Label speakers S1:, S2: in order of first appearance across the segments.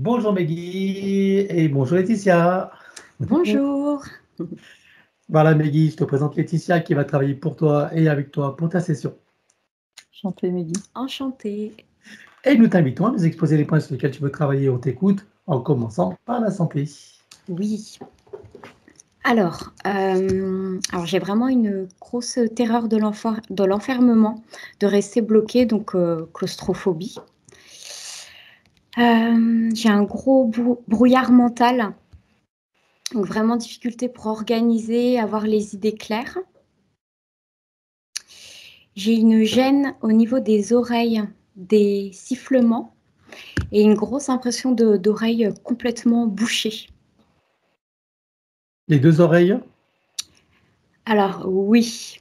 S1: Bonjour Meggy et bonjour Laetitia.
S2: Bonjour.
S1: Voilà Meggy, je te présente Laetitia qui va travailler pour toi et avec toi pour ta session.
S2: Enchantée, Meggy. Enchantée.
S1: Et nous t'invitons à nous exposer les points sur lesquels tu veux travailler. On t'écoute en commençant par la santé.
S2: Oui. Alors j'ai vraiment une grosse terreur de l'enfermement, de rester bloquée, donc claustrophobie. J'ai un gros brouillard mental, donc vraiment difficulté pour organiser, avoir les idées claires. J'ai une gêne au niveau des oreilles, des sifflements et une grosse impression d'oreille complètement bouchée.
S1: Les deux oreilles?
S2: Alors oui.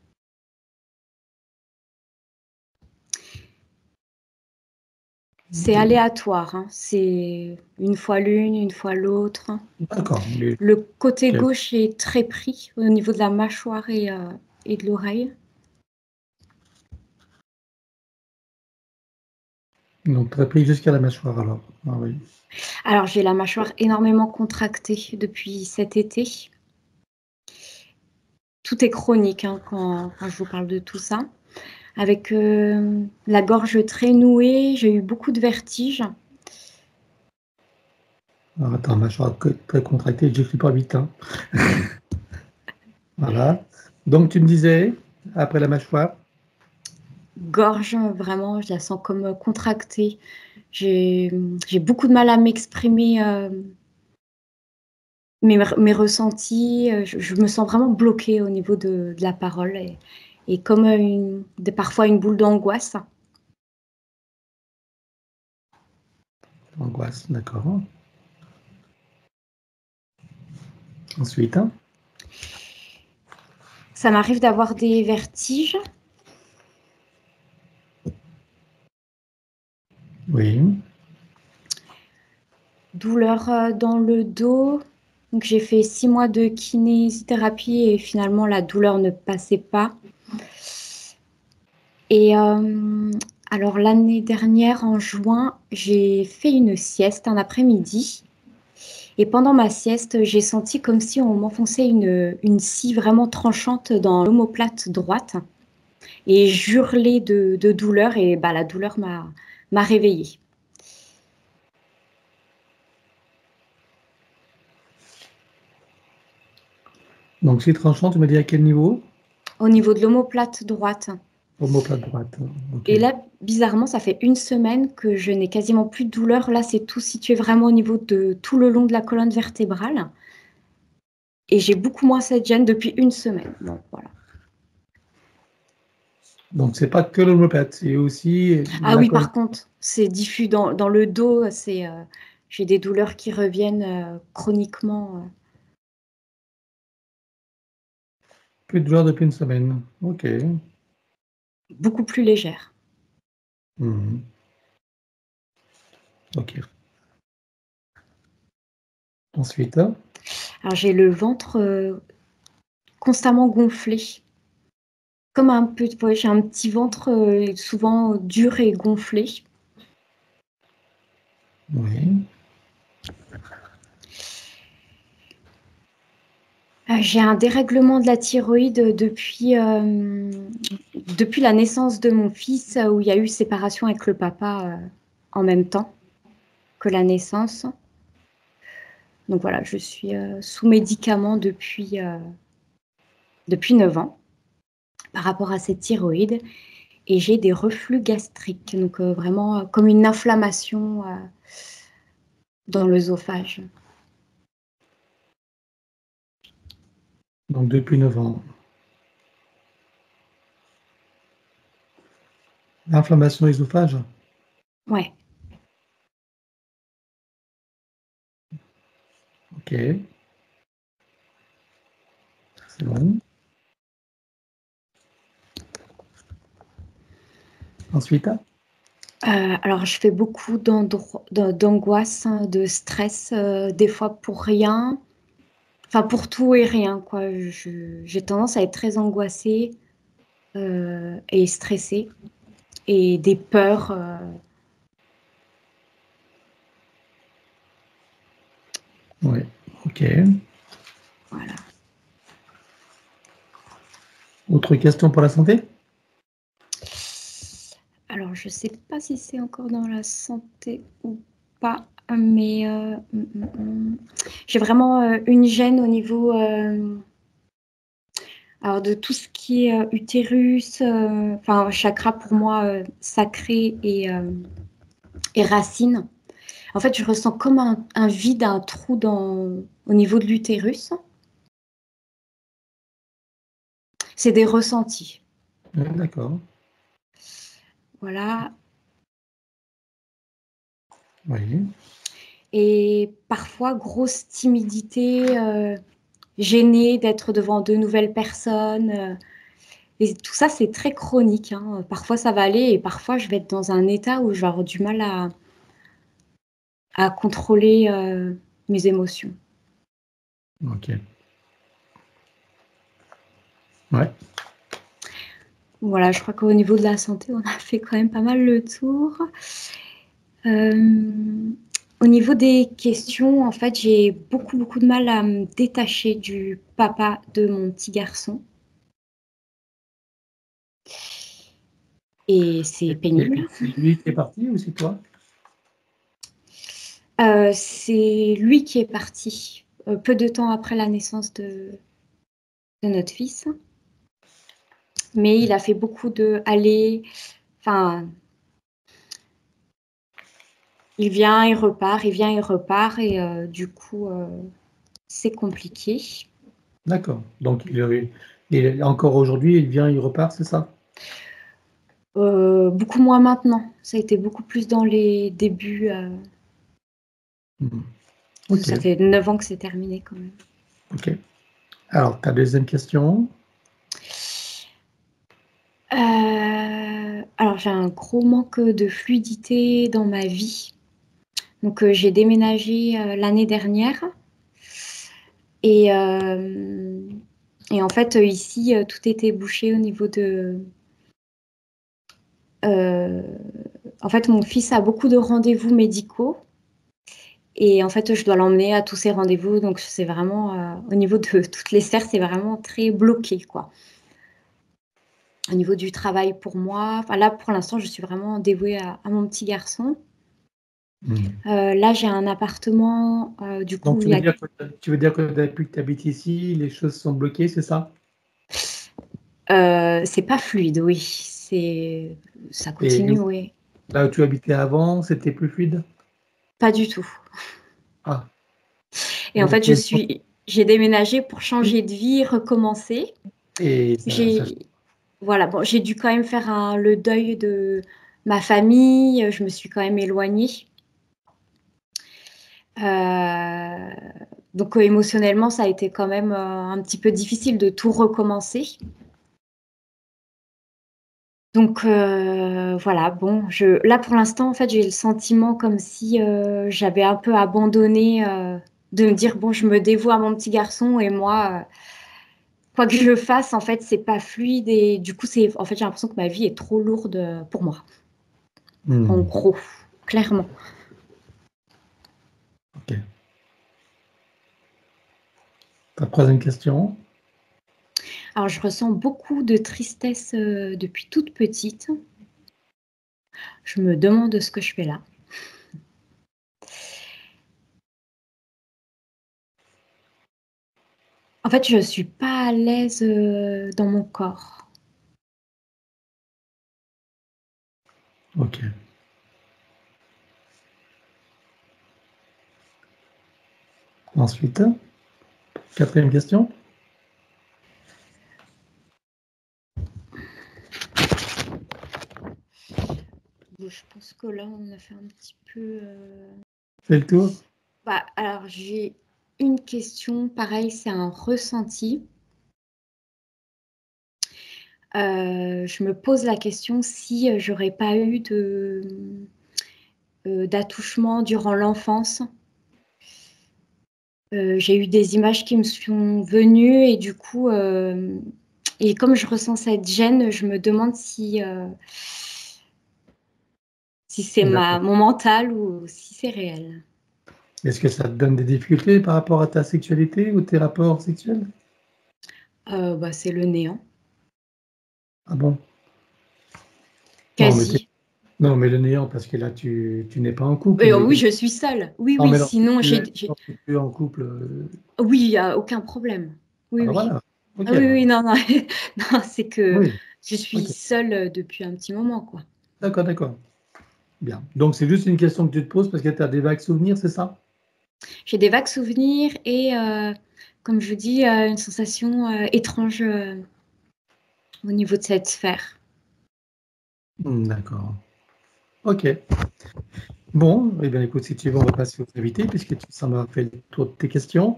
S2: C'est aléatoire, hein. C'est une fois l'une, une fois l'autre.
S1: D'accord.
S2: Le côté
S1: Okay.
S2: gauche est très pris au niveau de la mâchoire et de l'oreille.
S1: Donc très pris jusqu'à la mâchoire alors. Ah, oui.
S2: Alors j'ai la mâchoire énormément contractée depuis cet été. Tout est chronique, hein, quand je vous parle de tout ça. Avec la gorge très nouée, j'ai eu beaucoup de vertiges.
S1: Alors, attends, mâchoire très contractée, j'écris pas vite. Hein. Voilà. Donc tu me disais, après la mâchoire?
S2: Gorge, vraiment, je la sens comme contractée. J'ai beaucoup de mal à m'exprimer mes ressentis. Je me sens vraiment bloquée au niveau de la parole et comme parfois une boule d'angoisse.
S1: Angoisse, d'accord. Ensuite, hein?
S2: Ça m'arrive d'avoir des vertiges.
S1: Oui.
S2: Douleur dans le dos. Donc j'ai fait 6 mois de kinésithérapie et finalement la douleur ne passait pas. Et alors l'année dernière, en juin, j'ai fait une sieste un après-midi. Et pendant ma sieste, j'ai senti comme si on m'enfonçait une scie vraiment tranchante dans l'omoplate droite. Et j'hurlais de douleur et la douleur m'a réveillée.
S1: Donc c'est tranchant, tu me dis à quel niveau?
S2: Au niveau de l'omoplate droite.
S1: Omoplate droite. Ok.
S2: Et là, bizarrement, ça fait une semaine que je n'ai quasiment plus de douleur. Là, c'est tout situé vraiment au niveau de tout le long de la colonne vertébrale. Et j'ai beaucoup moins cette gêne depuis une semaine. Bon, voilà.
S1: Donc c'est pas que l'omoplate, c'est aussi
S2: Ah
S1: la
S2: oui,
S1: colonne.
S2: par contre, c'est diffus dans le dos. J'ai des douleurs qui reviennent chroniquement.
S1: Plus de douleur depuis une semaine. Ok.
S2: Beaucoup plus légères.
S1: Mhm. Ok. Ensuite,
S2: Alors, j'ai le ventre constamment gonflé. Comme j'ai un petit ventre souvent dur et gonflé.
S1: oui.
S2: J'ai un dérèglement de la thyroïde depuis la naissance de mon fils, où il y a eu séparation avec le papa en même temps que la naissance. Donc voilà, je suis sous médicaments depuis 9 ans par rapport à cette thyroïde et j'ai des reflux gastriques, donc vraiment comme une inflammation dans l'œsophage.
S1: Donc depuis 9 ans. Inflammation œsophage.
S2: Ouais.
S1: Ok. C'est bon. Ensuite,
S2: Alors je fais beaucoup d'angoisse, hein, de stress, des fois pour rien. Enfin, pour tout et rien, quoi. J'ai tendance à être très angoissée et stressée. Et des peurs.
S1: Oui, ok.
S2: Voilà.
S1: Autre question pour la santé?
S2: Alors, je ne sais pas si c'est encore dans la santé ou pas, mais j'ai vraiment une gêne au niveau alors de tout ce qui est utérus, enfin chakra pour moi sacré et racine. En fait, je ressens comme un vide, un trou au niveau de l'utérus. C'est des ressentis.
S1: D'accord.
S2: Voilà.
S1: Oui.
S2: Et parfois, grosse timidité, gênée d'être devant de nouvelles personnes. Et tout ça, c'est très chronique, hein. Parfois, ça va aller et parfois, je vais être dans un état où je vais avoir du mal à contrôler mes émotions.
S1: Ok. Ouais.
S2: Voilà, je crois qu'au niveau de la santé, on a fait quand même pas mal le tour. Au niveau des questions, en fait, j'ai beaucoup, beaucoup de mal à me détacher du papa de mon petit garçon. Et c'est pénible.
S1: C'est lui qui est parti ou c'est toi?
S2: C'est lui qui est parti peu de temps après la naissance de notre fils. Mais il a fait beaucoup de allers, enfin, il vient, il repart, il vient, il repart, et du coup, c'est compliqué.
S1: D'accord. Donc, encore aujourd'hui, il vient, il repart, c'est ça?
S2: Beaucoup moins maintenant. Ça a été beaucoup plus dans les débuts.
S1: Ok.
S2: Ça fait 9 ans que c'est terminé quand même.
S1: Ok. Alors, ta deuxième question?
S2: Alors, j'ai un gros manque de fluidité dans ma vie. Donc, j'ai déménagé l'année dernière. Et en fait, ici, tout était bouché au niveau de... en fait, mon fils a beaucoup de rendez-vous médicaux. Et en fait, je dois l'emmener à tous ces rendez-vous. Donc, c'est vraiment... au niveau de toutes les sphères, c'est vraiment très bloqué, quoi. Au niveau du travail pour moi, enfin, là, pour l'instant, je suis vraiment dévouée à mon petit garçon. Là, j'ai un appartement, du coup,
S1: Donc, tu veux dire que depuis que tu habites ici, les choses sont bloquées, c'est ça?
S2: c'est pas fluide, oui. Ça
S1: Et
S2: continue, oui.
S1: là où tu habitais avant, c'était plus fluide?
S2: Pas du tout.
S1: Ah,
S2: Et en
S1: donc,
S2: fait, j'ai déménagé pour changer de vie, recommencer.
S1: et ça.
S2: Voilà, bon, j'ai dû quand même faire le deuil de ma famille. Je me suis quand même éloignée. Donc, émotionnellement, ça a été quand même un petit peu difficile de tout recommencer. Donc, voilà, bon, là, pour l'instant, en fait, j'ai le sentiment comme si j'avais un peu abandonné, de me dire, bon, je me dévoue à mon petit garçon et moi, quoi que je fasse, en fait, c'est pas fluide et du coup, en fait, j'ai l'impression que ma vie est trop lourde pour moi, en gros, clairement.
S1: Ok. Ta troisième question?
S2: Alors, je ressens beaucoup de tristesse depuis toute petite. Je me demande ce que je fais là. En fait, je suis pas à l'aise dans mon corps.
S1: Ok. Ensuite, quatrième question?
S2: Je pense que là, on a fait un petit peu...
S1: Fais le tour?
S2: alors, j'ai une question. Pareil, c'est un ressenti. Je me pose la question si j'aurais pas eu d'attouchement durant l'enfance. J'ai eu des images qui me sont venues et du coup, et comme je ressens cette gêne, je me demande si c'est
S1: D'accord.
S2: mon mental ou si c'est réel.
S1: Est-ce que ça te donne des difficultés par rapport à ta sexualité ou tes rapports sexuels?
S2: Bah, c'est le néant,
S1: Ah bon? Non, mais
S2: quasi.
S1: non, mais le néant, parce que là, tu n'es pas en couple, mais
S2: Oui, je suis seule. Oui,
S1: non,
S2: oui,
S1: mais
S2: sinon
S1: lorsque tu es en couple,
S2: oui, il y a aucun problème.
S1: ah
S2: Oui,
S1: bah
S2: oui.
S1: voilà. Ok,
S2: Ah oui,
S1: alors.
S2: oui, non, non, non, c'est que
S1: Oui,
S2: je suis
S1: ok.
S2: seule, depuis un petit moment, quoi.
S1: D'accord, d'accord. Bien. Donc, c'est juste une question que tu te poses parce que tu as des vagues souvenirs, c'est ça?
S2: J'ai des vagues souvenirs et comme je dis, une sensation, étrange, au niveau de cette sphère.
S1: D'accord. Ok. Bon, eh bien, écoute, si tu veux, on va passer aux invités puisque ça m'a fait le tour de tes questions.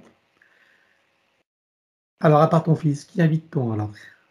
S1: Alors, à part ton fils, qui invite-t-on alors?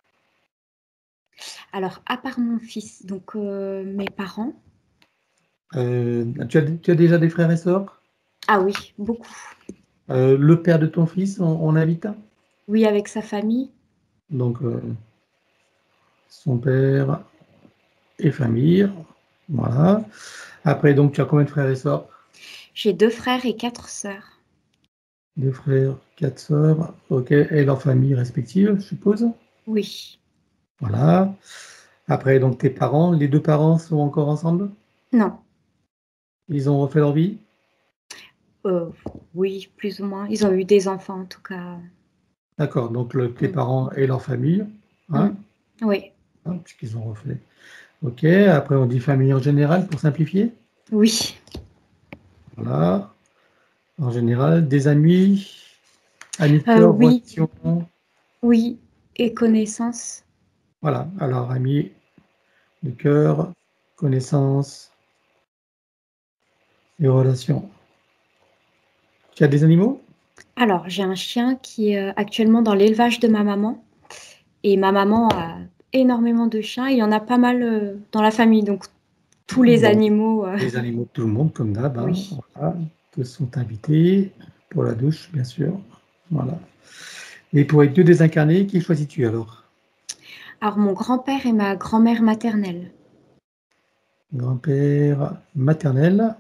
S2: Alors, à part mon fils, donc mes parents.
S1: Tu as déjà des frères et sœurs?
S2: Ah oui, beaucoup.
S1: Le père de ton fils, on invite un?
S2: Oui, avec sa famille.
S1: Donc, son père et famille. Voilà. Après, donc, tu as combien de frères et sœurs?
S2: J'ai 2 frères et 4 sœurs.
S1: Deux frères, quatre sœurs. Ok. Et leurs familles respectives, je suppose.
S2: Oui.
S1: Voilà. Après, donc, tes parents, les deux parents sont encore ensemble?
S2: Non,
S1: Ils ont refait leur vie?
S2: heu, oui, plus ou moins. Ils ont eu des enfants, en tout cas.
S1: D'accord. Donc, tes
S2: Mmh.
S1: parents et leur famille,
S2: Mmh.
S1: hein,
S2: Oui.
S1: hein, puisqu'ils ont refait. Ok. Après, on dit famille en général pour simplifier.
S2: Oui.
S1: Voilà. En général, des amis, amis de cœur,
S2: Oui,
S1: relations.
S2: oui et connaissances.
S1: Voilà. Alors, amis de cœur, connaissances et relations. Tu as des animaux?
S2: Alors, j'ai un chien qui est, actuellement dans l'élevage de ma maman et ma maman a énormément de chiens. Il y en a pas mal, dans la famille, donc tous les
S1: Donc,
S2: animaux,
S1: les animaux de tout le monde, comme d'hab, hein,
S2: oui.
S1: voilà. Tous sont invités pour la douche, bien sûr. Voilà. Et pour être deux désincarnés, qui choisis-tu alors?
S2: Alors mon grand-père et ma grand-mère maternelle.
S1: Grand-père maternel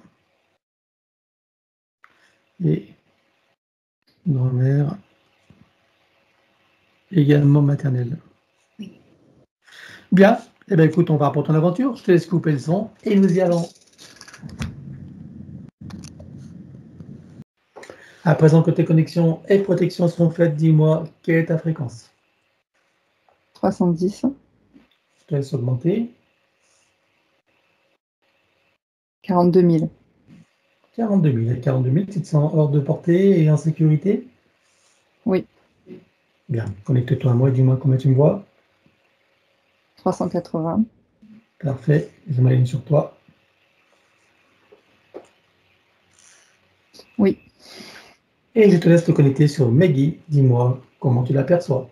S1: et grand-mère également maternelle.
S2: Oui.
S1: Bien. Eh bien, écoute, on va pour ton aventure. Je te laisse couper le son et nous y allons. À présent que tes connexions et protections sont faites, dis-moi, quelle est ta fréquence?
S3: 70,
S1: Je te laisse augmenter.
S3: 42 000,
S1: 42 000. Et 42 000, tu te sens hors de portée et en sécurité?
S3: oui,
S1: Bien. Connecte-toi à moi et dis-moi combien tu me vois.
S3: 380,
S1: Parfait. Je m'aligne sur toi.
S3: oui.
S1: Et je te laisse te connecter sur Maggie. Dis-moi comment tu l'aperçois.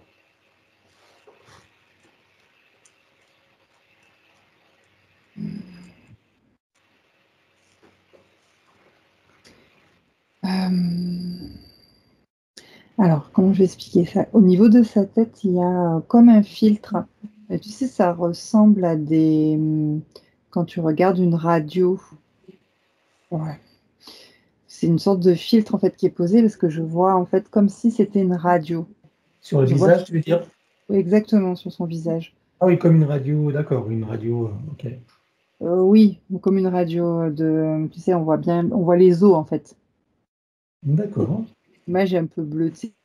S3: Alors, comment je vais expliquer ça? Au niveau de sa tête, il y a comme un filtre. Tu sais, ça ressemble à des... Quand tu regardes une radio, ouais. C'est une sorte de filtre en fait qui est posé parce que je vois en fait comme si c'était une radio.
S1: Sur le
S3: Je vois
S1: visage, tu veux dire?
S3: exactement sur son visage.
S1: Ah oui, comme une radio, d'accord, une radio, ok.
S3: Oui, comme une radio de... Tu sais, on voit bien, on voit les os en fait.
S1: D'accord.
S3: L'image est un peu bleutée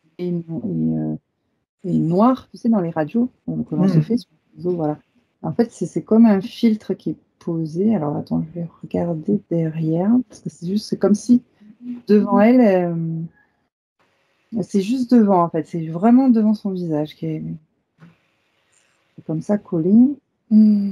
S3: et noire, tu sais, dans les radios que l'on se
S1: Mhm.
S3: fait sur les os, voilà. En fait, c'est comme un filtre qui est posé. Alors attends, je vais regarder derrière parce que c'est comme si devant elle, c'est juste devant en fait, c'est vraiment devant son visage qui est comme ça collé. Hmm.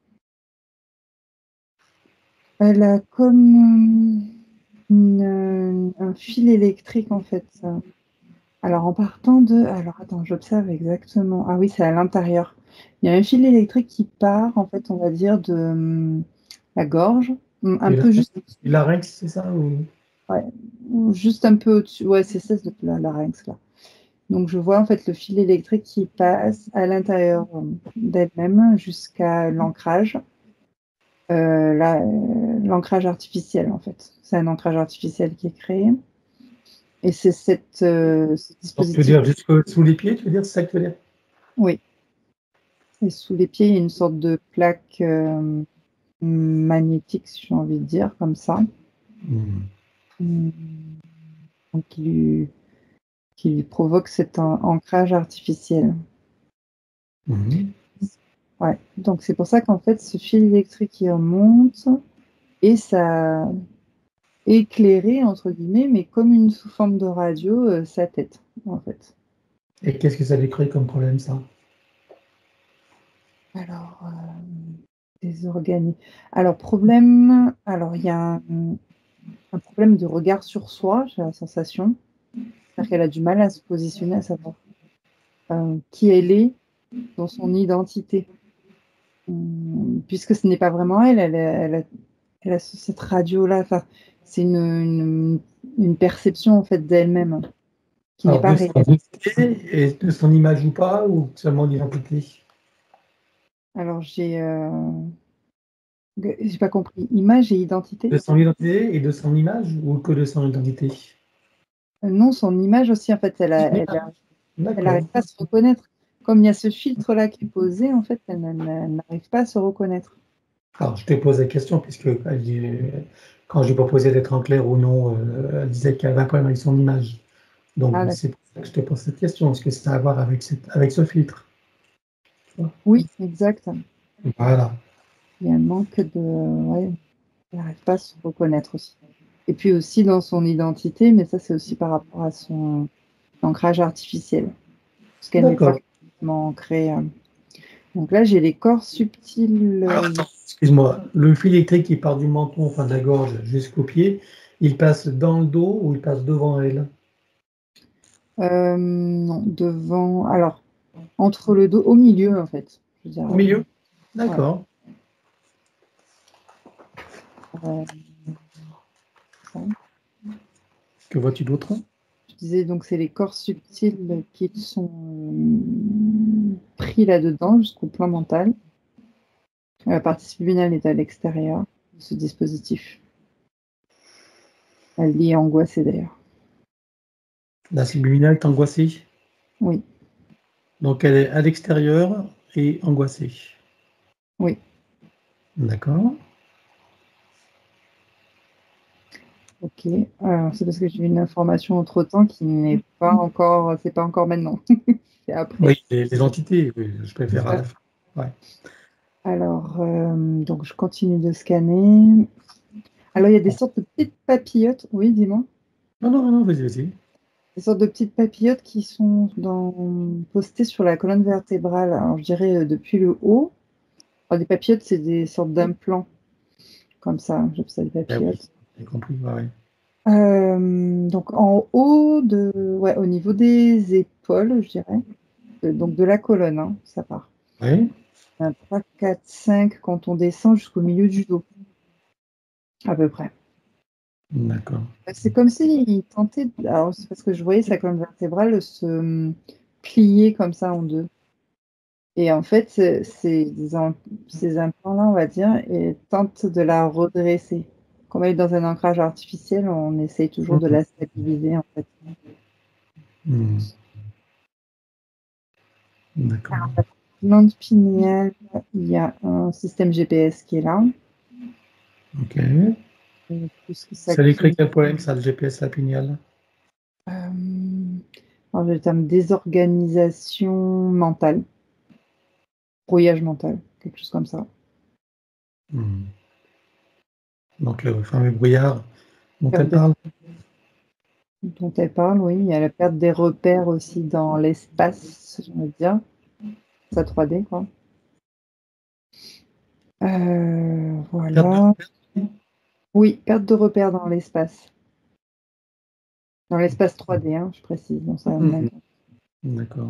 S3: Elle a comme un fil électrique en fait. Alors en partant de... Alors attends, j'observe exactement. Ah oui, c'est à l'intérieur. Il y a un fil électrique qui part, en fait, on va dire, de la gorge, un
S1: Du
S3: peu
S1: larynx,
S3: juste,
S1: du larynx, c'est ça
S3: ouais, juste un peu au-dessus. Ouais, c'est ça, c'est la larynx là. Donc je vois en fait le fil électrique qui passe à l'intérieur d'elle-même jusqu'à l'ancrage. l'ancrage artificiel, en fait. C'est un ancrage artificiel qui est créé. Et c'est ce
S1: Donc, tu veux
S3: dispositif.
S1: dire jusque sous les pieds, tu veux dire, c'est ça que tu veux dire?
S3: Oui. Et sous les pieds, il y a une sorte de plaque magnétique, si j'ai envie de dire, comme ça. Donc, qui lui provoque cet ancrage artificiel. Ouais. Donc, c'est pour ça qu'en fait, ce fil électrique, il remonte et ça éclairé, entre guillemets, mais comme une sous forme de radio, sa tête, en fait.
S1: Et qu'est-ce que ça lui crée comme problème, ça?
S3: Alors, des organiques. Alors, problème, alors il y a un problème de regard sur soi, j'ai la sensation. C'est-à-dire qu'elle a du mal à se positionner, à savoir qui elle est dans son identité. Puisque ce n'est pas vraiment elle, elle a cette radio-là, enfin, c'est une perception en fait d'elle-même qui n'est
S1: Alors,
S3: pas
S1: de son
S3: réelle.
S1: identité et de son image ou pas, ou seulement d'identité?
S3: Alors, j'ai pas compris. Image et identité?
S1: De son identité et de son image, ou que de son identité?
S3: Non, son image aussi, en fait, elle
S1: D'accord.
S3: n'arrive pas à se reconnaître. Comme il y a ce filtre-là qui est posé, en fait, elle n'arrive pas à se reconnaître.
S1: Alors, je te pose la question, puisque quand je lui proposais d'être en clair ou non, elle disait qu'elle avait un problème avec son image. Donc,
S3: Ah,
S1: c'est pour ça que je te pose cette question. Est-ce que ça a à voir avec ce filtre?
S3: oui, exact.
S1: Voilà.
S3: Il y a un manque de... Ouais, elle n'arrive pas à se reconnaître aussi. Et puis aussi dans son identité, mais ça, c'est aussi par rapport à son ancrage artificiel. Parce qu'elle n'est pas
S1: D'accord.
S3: complètement ancrée. Donc là, j'ai les corps subtils.
S1: Alors, attends, excuse-moi. Le fil électrique qui part du menton, enfin de la gorge jusqu'au pied, il passe dans le dos ou il passe devant elle?
S3: Non, devant... Alors, entre le dos, au milieu, en fait. Je
S1: Au
S3: dirais.
S1: milieu?
S3: Ouais.
S1: D'accord.
S3: Ça.
S1: Que vois-tu d'autre?
S3: Je disais donc c'est les corps subtils qui sont pris là-dedans jusqu'au plan mental. La partie subliminale est à l'extérieur de ce dispositif. Elle est angoissée d'ailleurs.
S1: La subliminale est angoissée.
S3: Oui,
S1: Donc, elle est à l'extérieur et angoissée.
S3: oui,
S1: D'accord.
S3: ok. Alors, c'est parce que j'ai eu une information entre-temps qui n'est pas encore, c'est pas encore maintenant. C'est après.
S1: Oui, les entités, oui, je préfère à la fin. Ouais.
S3: Alors, donc je continue de scanner. Alors, il y a des sortes de petites papillotes. Oui, dis-moi.
S1: Non, non, non, vas-y, vas-y.
S3: Des sortes de petites papillotes qui sont postées sur la colonne vertébrale. Alors, je dirais depuis le haut. Alors, des papillotes, c'est des sortes d'implants, comme ça, j'appelle ça des
S1: Ah oui,
S3: papillotes.
S1: j'ai compris, ouais, ouais.
S3: Donc, en haut, ouais, au niveau des épaules, je dirais. Donc, de la colonne, hein, ça part.
S1: Ouais,
S3: 3, 4, 5 quand on descend jusqu'au milieu du dos, à peu près.
S1: d'accord.
S3: C'est comme s'il tentait. Alors, c'est parce que je voyais sa colonne vertébrale se plier comme ça en deux. Et en fait, ces implants-là, on va dire, et tentent de la redresser. Comme elle est dans un ancrage artificiel, on essaye toujours de la stabiliser, en fait.
S1: Hmm. D'accord.
S3: Glande pinéale, il y a un système GPS qui est là.
S1: Ok.
S3: Puisque ça
S1: Ça lui crée
S3: clignote.
S1: quel problème, ça, le GPS lapignal?
S3: Alors, j'ai le terme désorganisation mentale, brouillage mental, quelque chose comme ça.
S1: Hmm. Donc, le fameux brouillard dont
S3: Perte
S1: elle parle?
S3: dont elle parle, oui. Il y a la perte des repères aussi dans l'espace, j'ai envie de dire. Ça 3D, quoi.
S1: Perte
S3: Voilà.
S1: de-
S3: Oui, perte de repères dans l'espace. Dans l'espace 3D, hein, je précise. Dans ça,
S1: Hmm. D'accord.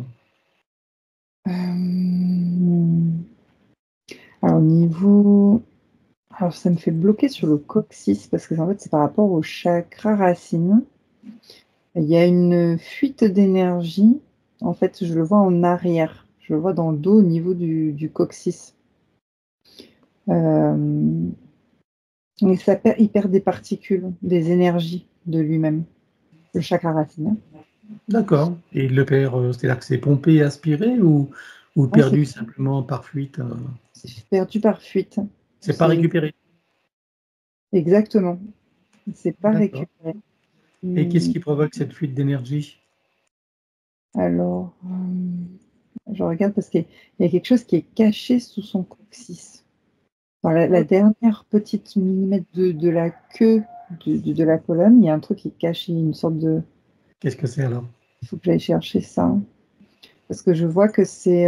S3: alors, au niveau... Alors, ça me fait bloquer sur le coccyx parce que en fait, c'est par rapport au chakra racine. Il y a une fuite d'énergie. En fait, je le vois en arrière. Je le vois dans le dos au niveau du coccyx. Euh, et il perd des particules, des énergies de lui-même, le chakra racine.
S1: D'accord. Et il le perd, c'est-à-dire que c'est pompé et aspiré ou
S3: Non,
S1: perdu simplement par fuite?
S3: c'est perdu par fuite.
S1: C'est pas
S3: C'est
S1: récupéré?
S3: exactement. C'est pas
S1: D'accord.
S3: récupéré.
S1: Et qu'est-ce qui provoque cette fuite d'énergie?
S3: Alors, je regarde parce qu'il y a quelque chose qui est caché sous son coccyx. Dans la dernière petite millimètre de la queue de la colonne, il y a un truc qui est caché, une sorte de...
S1: Qu'est-ce que c'est alors?
S3: Il faut que j'aille chercher ça. Parce que je vois que c'est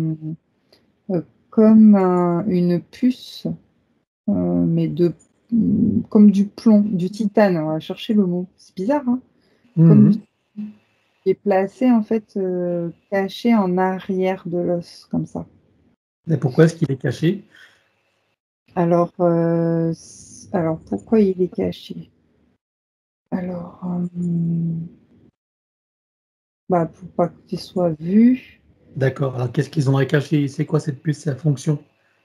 S3: comme une puce, mais comme du plomb, du titane. On va chercher le mot. C'est bizarre, hein? Comme
S1: Mhm.
S3: qui est placé, en fait, caché en arrière de l'os, comme ça.
S1: Et pourquoi est-ce qu'il est caché?
S3: Alors, alors pourquoi il est caché? Alors, bah, pour pas qu'il soit vu.
S1: D'accord. Alors qu'est-ce qu'ils ont à cacher? C'est quoi cette puce, sa fonction?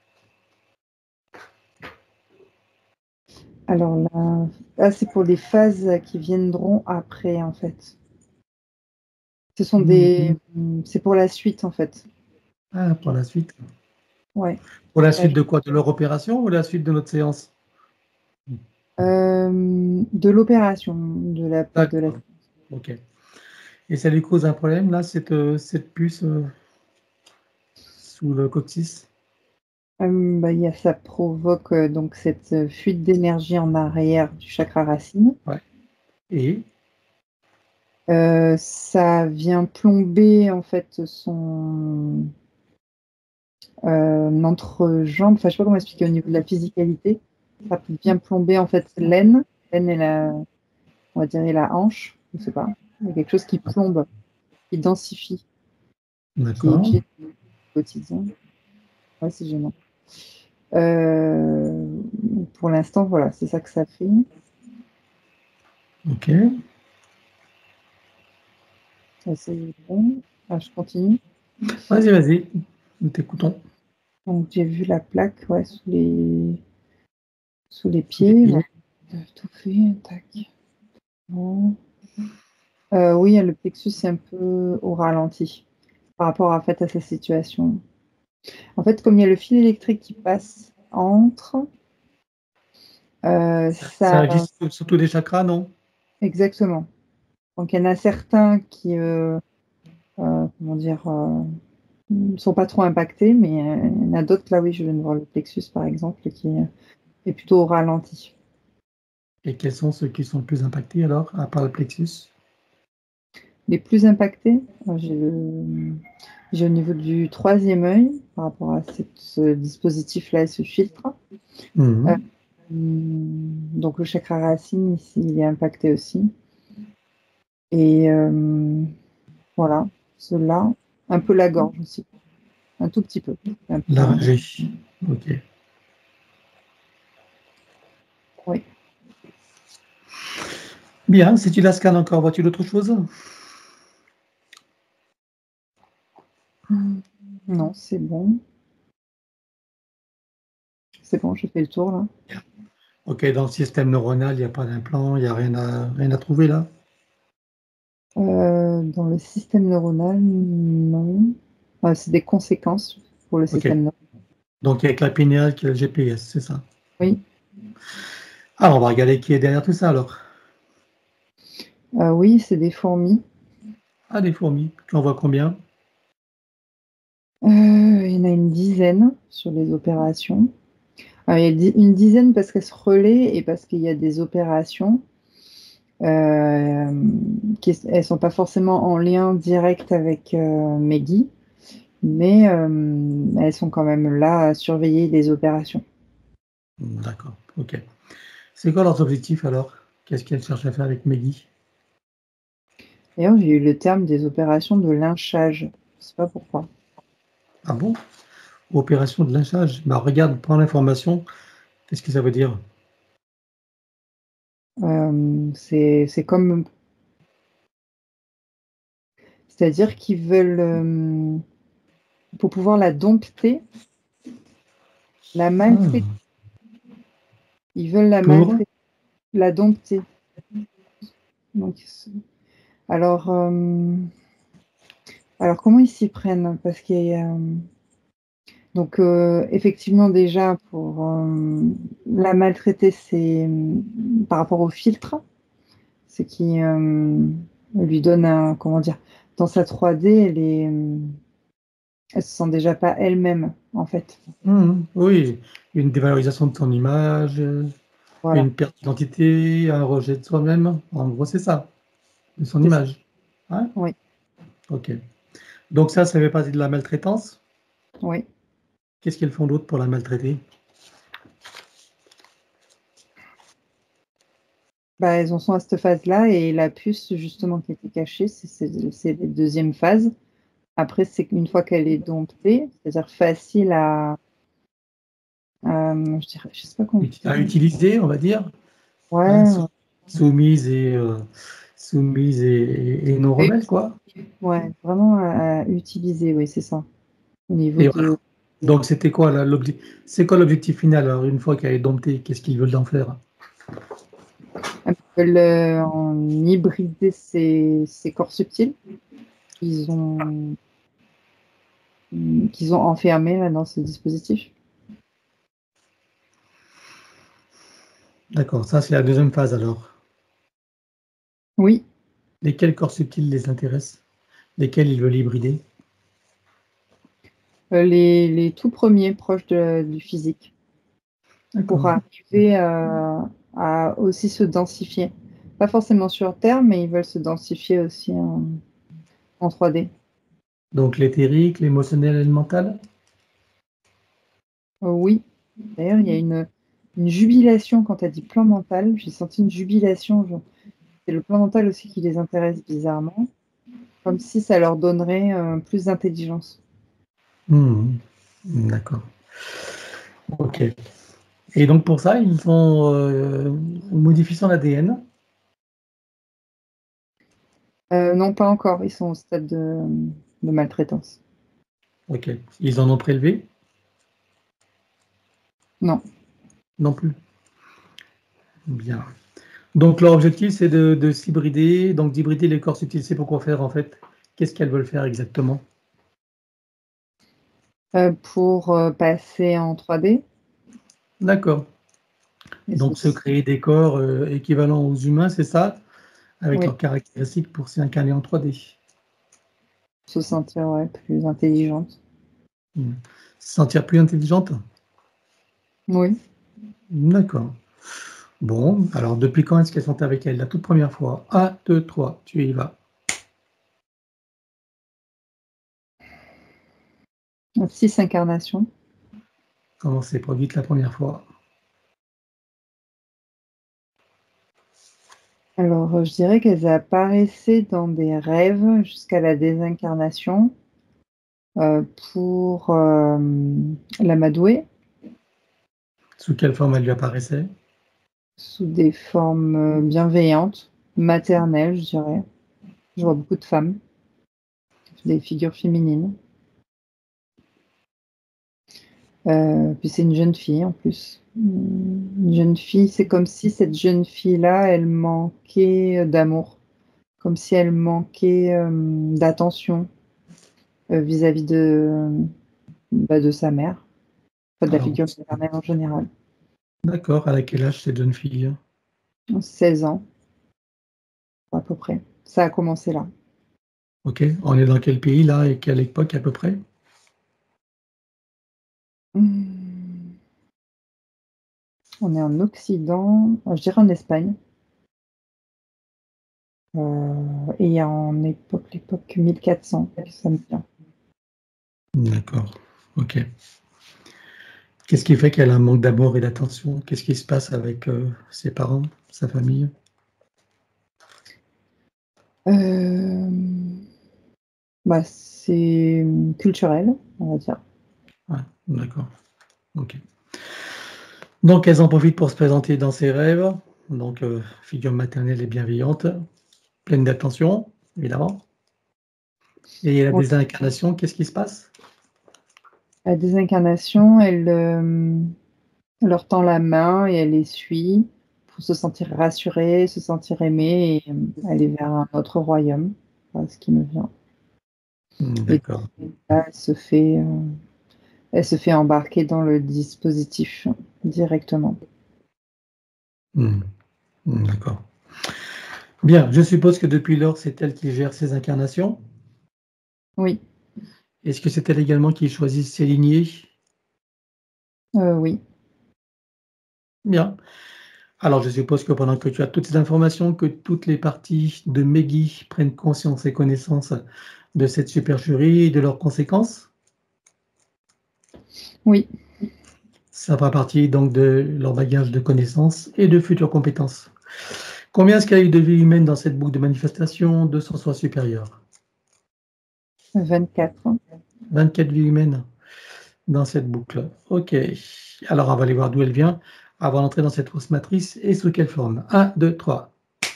S3: Alors là, c'est pour les phases qui viendront après, en fait. Ce sont c'est pour la suite, en fait.
S1: Ah, pour la suite.
S3: Ouais.
S1: Pour la
S3: Ouais.
S1: suite de quoi? De leur opération ou la suite de notre séance?
S3: De l'opération, de la...
S1: D'accord. Ok. Et ça lui cause un problème, là, cette puce sous le coccyx?
S3: Bah, ça provoque donc cette fuite d'énergie en arrière du chakra racine.
S1: Ouais. Et
S3: Ça vient plomber en fait son entrejambe. Enfin, je sais pas comment expliquer au niveau de la physicalité. Ça vient plomber en fait l'aine et on va dire et la hanche. Je sais pas. Il y a quelque chose qui plombe, qui densifie, qui est
S1: d'accord.
S3: gênant au quotidien. Ouais, c'est gênant. Euh, pour l'instant, voilà, c'est ça que ça fait.
S1: Ok.
S3: Ça, c'est bon. Ah, je continue.
S1: Vas-y, vas-y. Nous t'écoutons.
S3: Donc, j'ai vu la plaque ouais, sous les
S1: Sous les
S3: pieds.
S1: pieds.
S3: Voilà. Tout fait. Tac. Bon. Oui, le plexus est un peu au ralenti par rapport en fait, à sa situation. En fait, comme il y a le fil électrique qui passe entre,
S1: Ça
S3: ça...
S1: agit sur tous les chakras, non?
S3: Exactement. Donc, il y en a certains qui, comment dire, ne sont pas trop impactés, mais il y en a d'autres, là, oui, je viens de voir le plexus, par exemple, qui est plutôt au ralenti.
S1: Et quels sont ceux qui sont le plus impactés alors, à part le plexus?
S3: Les plus impactés, j'ai au niveau du troisième œil, par rapport à ce dispositif-là et ce filtre.
S1: Mhm.
S3: Donc le chakra racine, ici, il est impacté aussi. Et voilà, cela, un peu la gorge aussi, un tout petit peu. Un peu,
S1: Laryngée. Ok.
S3: oui.
S1: Bien, si tu la scannes encore, vois-tu d'autres choses?
S3: Non, c'est bon. C'est bon, j'ai fait le tour là.
S1: Ok, dans le système neuronal, il n'y a pas d'implant, il n'y a rien à trouver là?
S3: Dans le système neuronal, non. C'est des conséquences pour le
S1: Ok.
S3: système neuronal.
S1: Donc, il y a que la pinéale qui a le GPS, c'est ça?
S3: Oui.
S1: Alors, on va regarder qui est derrière tout ça alors.
S3: Oui, c'est des fourmis.
S1: Ah, des fourmis. Tu en vois combien?
S3: Il y en a une dizaine sur les opérations. Il y a une dizaine parce qu'elles se relaient et parce qu'il y a des opérations elles sont pas forcément en lien direct avec Meggy, mais elles sont quand même là à surveiller les opérations.
S1: D'accord, ok. C'est quoi leurs objectifs alors? Qu'est-ce qu'elles cherchent à faire avec Meggy?
S3: D'ailleurs, j'ai eu le terme des opérations de lynchage. Je sais pas pourquoi.
S1: Ah bon? Opération de lynchage. Bah, regarde, prends l'information. Qu'est-ce que ça veut dire?
S3: C'est comme, c'est-à-dire qu'ils veulent, pour pouvoir la dompter, La
S1: Ah,
S3: maltraiter. Ils veulent la
S1: pour?
S3: maltraiter, la dompter. Donc, alors, comment ils s'y prennent? Parce qu'il y a, donc, effectivement, déjà, pour la maltraiter, c'est par rapport au filtre, c'est qui lui donne un, comment dire, dans sa 3D, elle se sent déjà pas elle-même, en fait.
S1: Oui, une dévalorisation de son image,
S3: Voilà,
S1: une perte d'identité, un rejet de soi-même. En gros, c'est ça, de son
S3: c'est ça.
S1: image. Hein?
S3: Oui,
S1: Ok. Donc ça fait partie de la maltraitance.
S3: oui.
S1: Qu'est-ce qu'elles font d'autre pour la maltraiter?
S3: Bah, elles en sont à cette phase-là et la puce, justement, qui était cachée, c'est la deuxième phase. Après, c'est qu'une fois qu'elle est domptée, c'est-à-dire facile à, je dirais, je sais pas comment
S1: À
S3: dire.
S1: utiliser, on va dire. Hein,
S3: Ouais,
S1: soumise et non
S3: ouais,
S1: rebelle, quoi.
S3: ouais, vraiment à utiliser, oui, c'est ça. Au niveau
S1: Et voilà.
S3: de,
S1: Donc c'était quoi là, c'est quoi l'objectif final? Alors, une fois qu'elle est domptée, qu'est-ce qu'ils veulent en faire?
S3: ils veulent en hybrider ces corps subtils qu'ils ont, qu'ils ont enfermés là, dans ce dispositif.
S1: D'accord, ça c'est la deuxième phase alors.
S3: Oui,
S1: Lesquels corps subtils les intéressent? Lesquels ils veulent hybrider?
S3: les tout premiers proches du physique pour
S1: D'accord.
S3: arriver à aussi se densifier. Pas forcément sur Terre, mais ils veulent se densifier aussi en 3D.
S1: Donc l'éthérique, l'émotionnel et le mental?
S3: Oui, d'ailleurs, il y a une jubilation quand tu as dit plan mental. J'ai senti une jubilation. C'est le plan mental aussi qui les intéresse bizarrement, comme si ça leur donnerait plus d'intelligence.
S1: Hmm, d'accord. Ok. Et donc pour ça, ils ont modifié son ADN.
S3: Non, pas encore. Ils sont au stade de maltraitance.
S1: Ok. Ils en ont prélevé?
S3: Non.
S1: Non plus. Bien. Donc leur objectif, c'est de s'hybrider, donc d'hybrider les corps subtils. C'est pourquoi faire en fait? Qu'est-ce qu'elles veulent faire exactement?
S3: Pour passer en 3D.
S1: D'accord.
S3: Et
S1: Donc se créer des corps équivalents aux humains, c'est ça? Avec
S3: oui,
S1: leurs caractéristiques pour s'y incarner en 3D.
S3: se sentir ouais, plus intelligente.
S1: Hmm. Se sentir plus intelligente?
S3: Oui.
S1: D'accord. Bon, alors depuis quand est-ce qu'elles sont avec elle? La toute première fois. 1, 2, 3, tu y vas.
S3: 6 incarnations.
S1: Comment s'est produite la première fois?
S3: Alors, je dirais qu'elles apparaissaient dans des rêves jusqu'à la désincarnation pour l'amadouer
S1: Sous quelle forme elle lui apparaissait?
S3: sous des formes bienveillantes, maternelles, je dirais. Je vois beaucoup de femmes, des figures féminines. Puis c'est une jeune fille en plus. Une jeune fille, c'est comme si cette jeune fille-là, elle manquait d'amour, comme si elle manquait d'attention vis-à-vis de sa mère, pas de la
S1: Alors,
S3: figure maternelle en général.
S1: d'accord, à quel âge cette jeune fille?
S3: 16 ans, à peu près. Ça a commencé là.
S1: Ok, on est dans quel pays là et quelle époque à peu près?
S3: Mmh. On est en Occident, je dirais en Espagne, et en l'époque 1400, ça me vient.
S1: D'accord, ok. Qu'est-ce qui fait qu'elle a un manque d'amour et d'attention? Qu'est-ce qui se passe avec ses parents, sa famille?
S3: Hem, Bah, c'est culturel, on va dire.
S1: Ah, d'accord, ok. Donc elles en profitent pour se présenter dans ses rêves, donc figure maternelle et bienveillante, pleine d'attention, évidemment. Et la
S3: Oui,
S1: désincarnation, qu'est-ce qui se passe?
S3: À des incarnations, elle leur tend la main et elle les suit pour se sentir rassurée, se sentir aimée et aller vers un autre royaume. Voilà ce qui me vient. Et
S1: D'accord.
S3: là, elle se fait embarquer dans le dispositif directement.
S1: D'accord. Bien, je suppose que depuis lors, c'est elle qui gère ses incarnations.
S3: Oui,
S1: Est-ce que c'est elle également qui choisit ses lignées?
S3: oui,
S1: Bien. Alors, je suppose que pendant que tu as toutes ces informations, que toutes les parties de Meggy prennent conscience et connaissance de cette supercherie et de leurs conséquences.
S3: oui.
S1: Ça fera partie donc de leur bagage de connaissances et de futures compétences. Combien est-ce qu'il y a eu de vies humaines dans cette boucle de manifestation de son soi supérieur?
S3: 24.
S1: 24 vies humaines dans cette boucle. OK. Alors, on va aller voir d'où elle vient avant d'entrer dans cette fausse matrice et sous quelle forme. 1, 2, 3.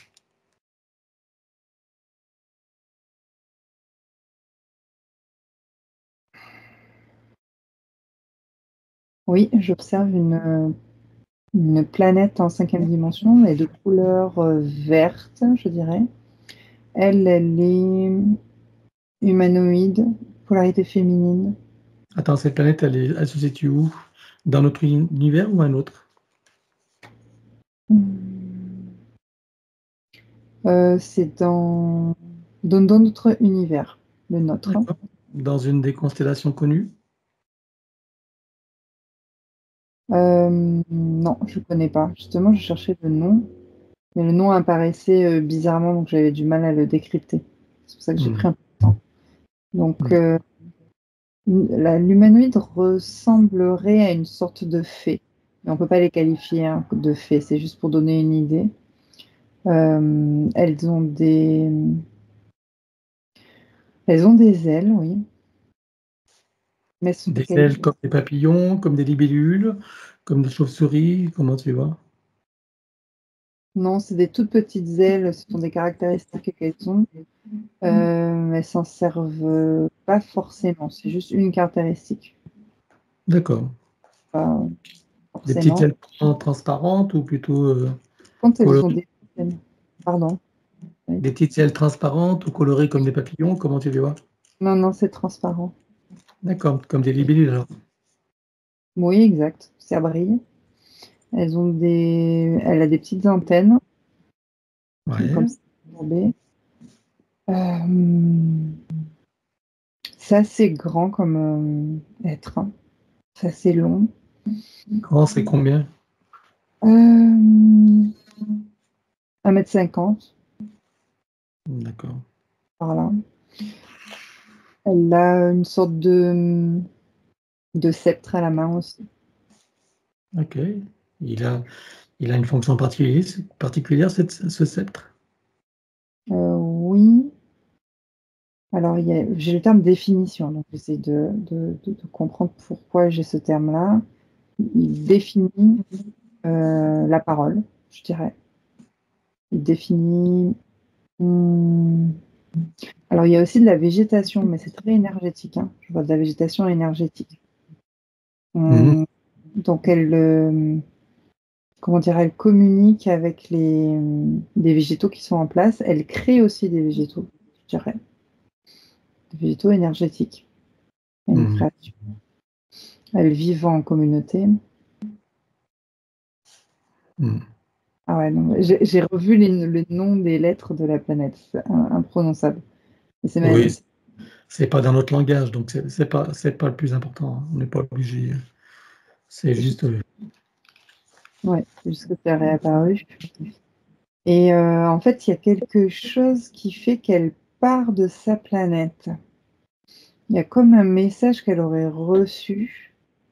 S3: Oui, j'observe une planète en 5e dimension, mais de couleur verte, je dirais. Elle est humanoïde, polarité féminine.
S1: Attends, cette planète, elle se situe où? Dans notre univers ou un autre?
S3: C'est dans notre univers, le nôtre.
S1: D'accord. Dans une des constellations connues?
S3: Non, je ne connais pas. Justement, je cherchais le nom, mais le nom apparaissait bizarrement, donc j'avais du mal à le décrypter. C'est pour ça que j'ai pris un peu de temps. Donc, l'humanoïde ressemblerait à une sorte de fée, mais on ne peut pas les qualifier de fée, c'est juste pour donner une idée. Elles ont des ailes, oui. Mais elles sont de
S1: Des
S3: quelle...
S1: ailes comme des papillons, comme des libellules, comme des chauves-souris, comment tu vois?
S3: Non, c'est des toutes petites ailes, ce sont des caractéristiques qu'elles ont. Elles s'en servent pas forcément, c'est juste une caractéristique.
S1: D'accord.
S3: Pas
S1: Des petites
S3: forcément.
S1: ailes transparentes ou plutôt
S3: Quand elles ont
S1: colorées?
S3: des ailes. Pardon. Oui.
S1: Des petites ailes transparentes ou colorées comme des papillons, comment tu les vois?
S3: Non, non, c'est transparent.
S1: D'accord, comme des libellules alors.
S3: Oui, exact. Ça brille. Elle a des petites antennes,
S1: Ouais.
S3: comme ça, courbées. C'est assez grand comme être. C'est assez long.
S1: Grand, c'est combien?
S3: 1,50 m
S1: D'accord.
S3: par là. Elle a une sorte de sceptre à la main aussi.
S1: Ok. Il a, il a une fonction particulière ce sceptre?
S3: Oui. Alors, j'ai le terme définition, donc j'essaie de comprendre pourquoi j'ai ce terme-là. Il définit la parole, je dirais. Il définit. Alors, il y a aussi de la végétation, mais c'est très énergétique, hein. Je vois de la végétation énergétique.
S1: Mhm.
S3: Donc, comment dire, elle communique avec des végétaux qui sont en place. Elle crée aussi des végétaux, je dirais. Des végétaux énergétiques. Une
S1: Mhm.
S3: création. Elles vivent en communauté.
S1: Mhm.
S3: Ah ouais, non, j'ai revu le nom des lettres de la planète. C'est imprononçable. C'est
S1: Oui,
S3: même,
S1: c'est pas dans notre langage, donc c'est pas le plus important, hein. On n'est pas obligé. C'est juste.
S3: ouais, c'est juste que c'est réapparu. Et en fait, il y a quelque chose qui fait qu'elle part de sa planète. Il y a comme un message qu'elle aurait reçu.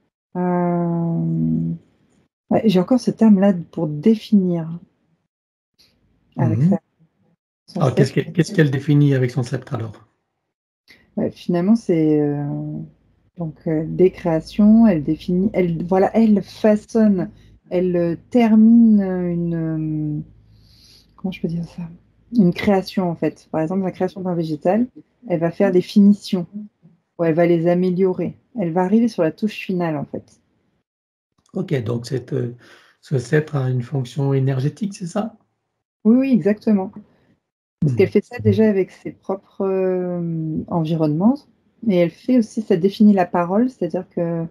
S3: Ouais, j'ai encore ce terme-là pour définir avec
S1: Mhm.
S3: son
S1: Alors,
S3: sceptre.
S1: qu'est-ce qu'elle définit avec son sceptre alors?
S3: Ouais, finalement, c'est donc des créations. Elle définit, voilà, elle façonne, elle termine comment je peux dire ça? Une création en fait. Par exemple, la création d'un végétal, elle va faire des finitions ou elle va les améliorer. elle va arriver sur la touche finale, en fait.
S1: OK, donc ce sceptre a une fonction énergétique, c'est ça?
S3: Oui, oui, exactement. Parce qu'elle
S1: Mmh.
S3: fait ça déjà avec ses propres, environnements, mais elle fait aussi ça définit la parole, c'est-à-dire qu'elle,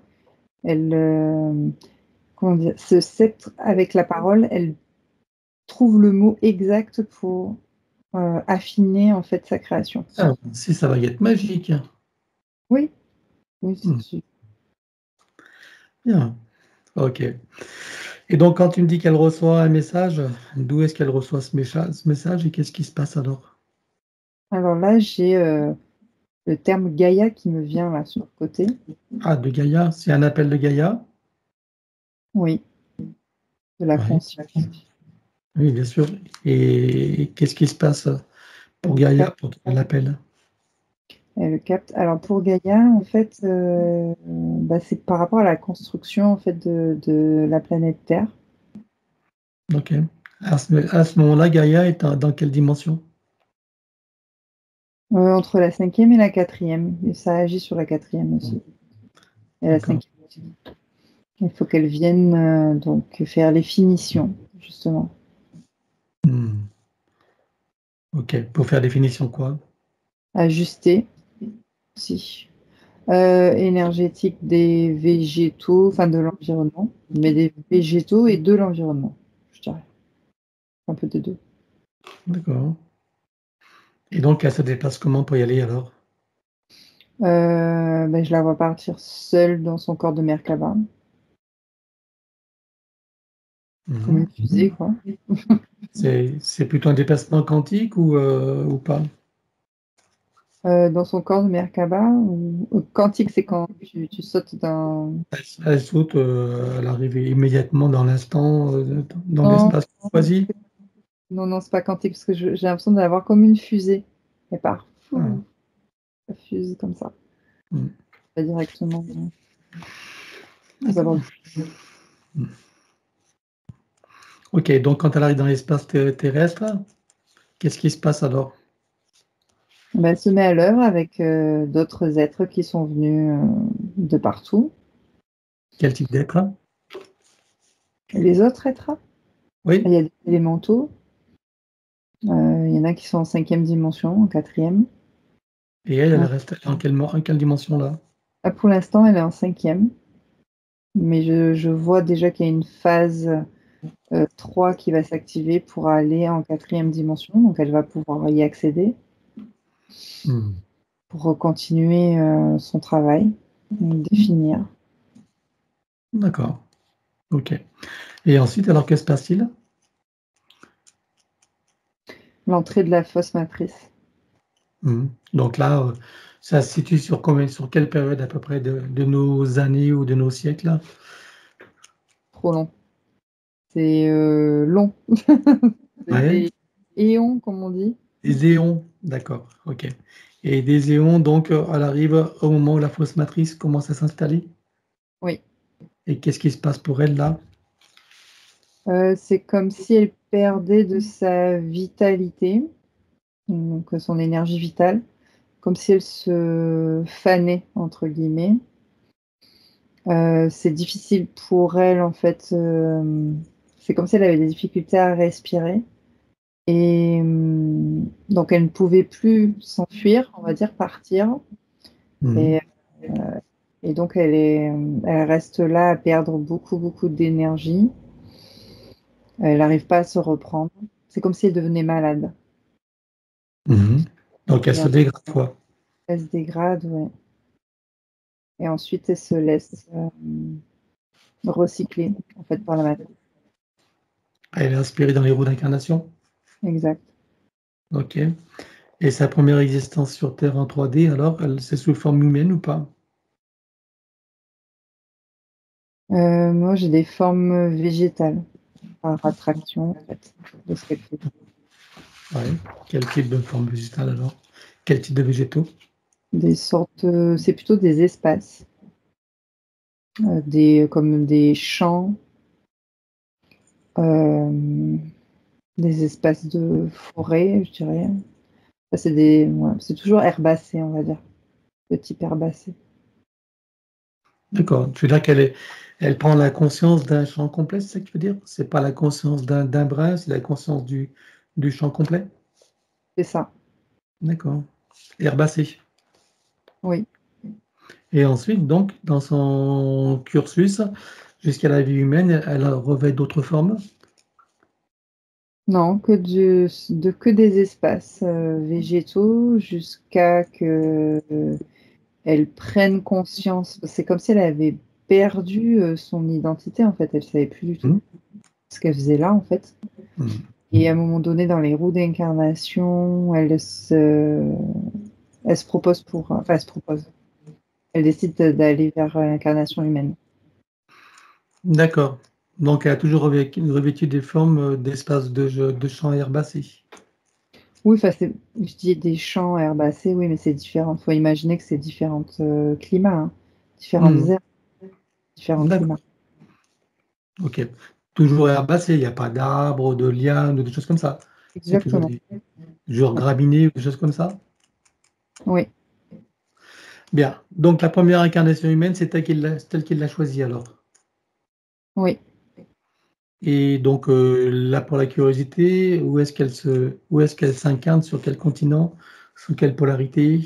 S3: comment dire? Ce sceptre avec la parole, elle trouve le mot exact pour, affiner, en fait, sa création.
S1: Ah, c'est sa baguette magique.
S3: Oui, oui,
S1: Mmh,
S3: c'est
S1: bien, OK. Et donc quand tu me dis qu'elle reçoit un message, d'où est-ce qu'elle reçoit ce message et qu'est-ce qui se passe alors?
S3: alors là, j'ai, le terme Gaïa qui me vient là sur le côté.
S1: Ah, de Gaïa, c'est un appel de Gaïa?
S3: Oui, de la
S1: Oui,
S3: conscience.
S1: oui, bien sûr. Et qu'est-ce qui se passe pour
S3: Elle
S1: Gaïa,
S3: capte
S1: pour qu'elle l'appelle?
S3: elle capte. Alors pour Gaïa, en fait, bah, c'est par rapport à la construction, en fait, de la planète Terre.
S1: OK. À ce moment-là, Gaïa est dans quelle dimension?
S3: Entre la 5e et la 4e, et ça agit sur la 4e aussi et la
S1: D'accord.
S3: 5e aussi. Il faut qu'elle vienne, donc faire les finitions, justement.
S1: Mmh. OK. Pour faire définition quoi?
S3: Ajuster aussi, énergétique des végétaux, enfin de l'environnement, mais des végétaux et de l'environnement, je dirais. Un peu des 2.
S1: D'accord. Et donc elle se déplace comment pour y aller alors?
S3: Bah, je la vois partir seule dans son corps de Merkaba,
S1: Mmh
S3: comme
S1: mh.
S3: une fusée, quoi.
S1: C'est plutôt un déplacement quantique ou pas?
S3: Dans son corps de Merkaba ou quantique, c'est quand tu sautes d'un
S1: Elle saute, elle arrive immédiatement dans l'instant, dans
S3: non,
S1: l'espace choisi?
S3: non, non, c'est pas quantique parce que j'ai l'impression d'avoir comme une fusée. Elle part,
S1: Ah.
S3: fou, ça fuse comme ça,
S1: Mmh.
S3: pas directement, ça va.
S1: D'accord. Mmh. OK, donc quand elle arrive dans l'espace terrestre, qu'est-ce qui se passe alors?
S3: Bah, elle se met à l'œuvre avec, d'autres êtres qui sont venus, de partout.
S1: Quel type d'être?
S3: Et les autres êtres, il
S1: Oui?
S3: y a des élémentaux, il y en a qui sont en 5e dimension, en 4e.
S1: Et elle reste en quelle dimension là?
S3: Pour l'instant, elle est en 5e, mais je vois déjà qu'il y a une phase, 3 qui va s'activer pour aller en 4e dimension, donc elle va pouvoir y accéder
S1: Mmh.
S3: pour continuer, son travail, définir.
S1: D'accord. OK. Et ensuite alors que se passe-t-il?
S3: L'entrée de la fausse matrice.
S1: Mmh. Donc là, ça se situe sur quelle période à peu près de nos années ou de nos siècles?
S3: Trop long. C'est, long. C'est
S1: Ouais,
S3: des éons, comme on dit.
S1: des éons, d'accord, OK. Et des éons donc, elle arrive au moment où la fausse matrice commence à s'installer?
S3: Oui.
S1: Et qu'est-ce qui se passe pour elle là?
S3: C'est comme si elle perdait de sa vitalité, donc son énergie vitale, comme si elle se «fanait» entre guillemets. C'est difficile pour elle en fait, c'est comme si elle avait des difficultés à respirer et donc elle ne pouvait plus s'enfuir, on va dire partir
S1: Mmh.
S3: et et donc elle reste là à perdre beaucoup, beaucoup d'énergie. Elle n'arrive pas à se reprendre. C'est comme si elle devenait malade.
S1: Mmh. Donc elle
S3: Et
S1: se dégrade quoi?
S3: elle se dégrade, ouais, et ensuite elle se laisse, recycler en fait par la matrice.
S1: Elle est inspirée dans les roues d'incarnation?
S3: Exact.
S1: OK. Et sa première existence sur Terre en 3D alors, c'est sous forme humaine ou pas?
S3: Moi j'ai des formes, végétales par attraction en fait, de ce qu'elle fait.
S1: Ouais. Quel type de forme végétale alors? Quel type de végétaux?
S3: Des sortes, c'est plutôt des espaces, des comme des champs, hem, des espaces de forêt, je dirais. Enfin, c'est des ouais, c'est toujours herbacé, on va dire, de type herbacé.
S1: D'accord. Tu veux dire elle prend la conscience d'un champ complet, c'est ça que tu veux dire? C'est pas la conscience d'un brin, c'est la conscience du champ complet?
S3: C'est ça,
S1: D'accord. Herbacé.
S3: oui.
S1: Et ensuite, donc, dans son cursus, jusqu'à la vie humaine, elle revêt d'autres formes?
S3: Non, que des espaces végétaux jusqu'à que elle prenne conscience. C'est comme si elle avait perdu son identité, en fait. Elle savait plus du tout
S1: Mmh.
S3: ce qu'elle faisait là, en fait.
S1: Mmh.
S3: Et à un moment donné, dans les roues d'incarnation, elle se propose enfin, elle se propose. Elle décide d'aller vers l'incarnation humaine.
S1: D'accord. Donc, elle a toujours revêtu des formes d'espaces de champs herbacés.
S3: Oui, enfin, je dis des champs herbacés, oui, mais c'est différent. Il faut imaginer que c'est différents climats, hein, différentes
S1: Mmh.
S3: aires, différents
S1: D'accord.
S3: climats.
S1: Ok. Toujours herbacé, il n'y a pas d'arbres, de lianes ou des choses comme ça. C'est toujours
S3: Exactement.
S1: des genre
S3: Ouais.
S1: graminées ou des choses comme ça?
S3: Oui,
S1: Bien. Donc, la première incarnation humaine, c'est telle qu'il l'a choisie alors?
S3: oui.
S1: Et donc, là, pour la curiosité, où est-ce qu'elle s'incarne? Sur quel continent? Sous quelle polarité?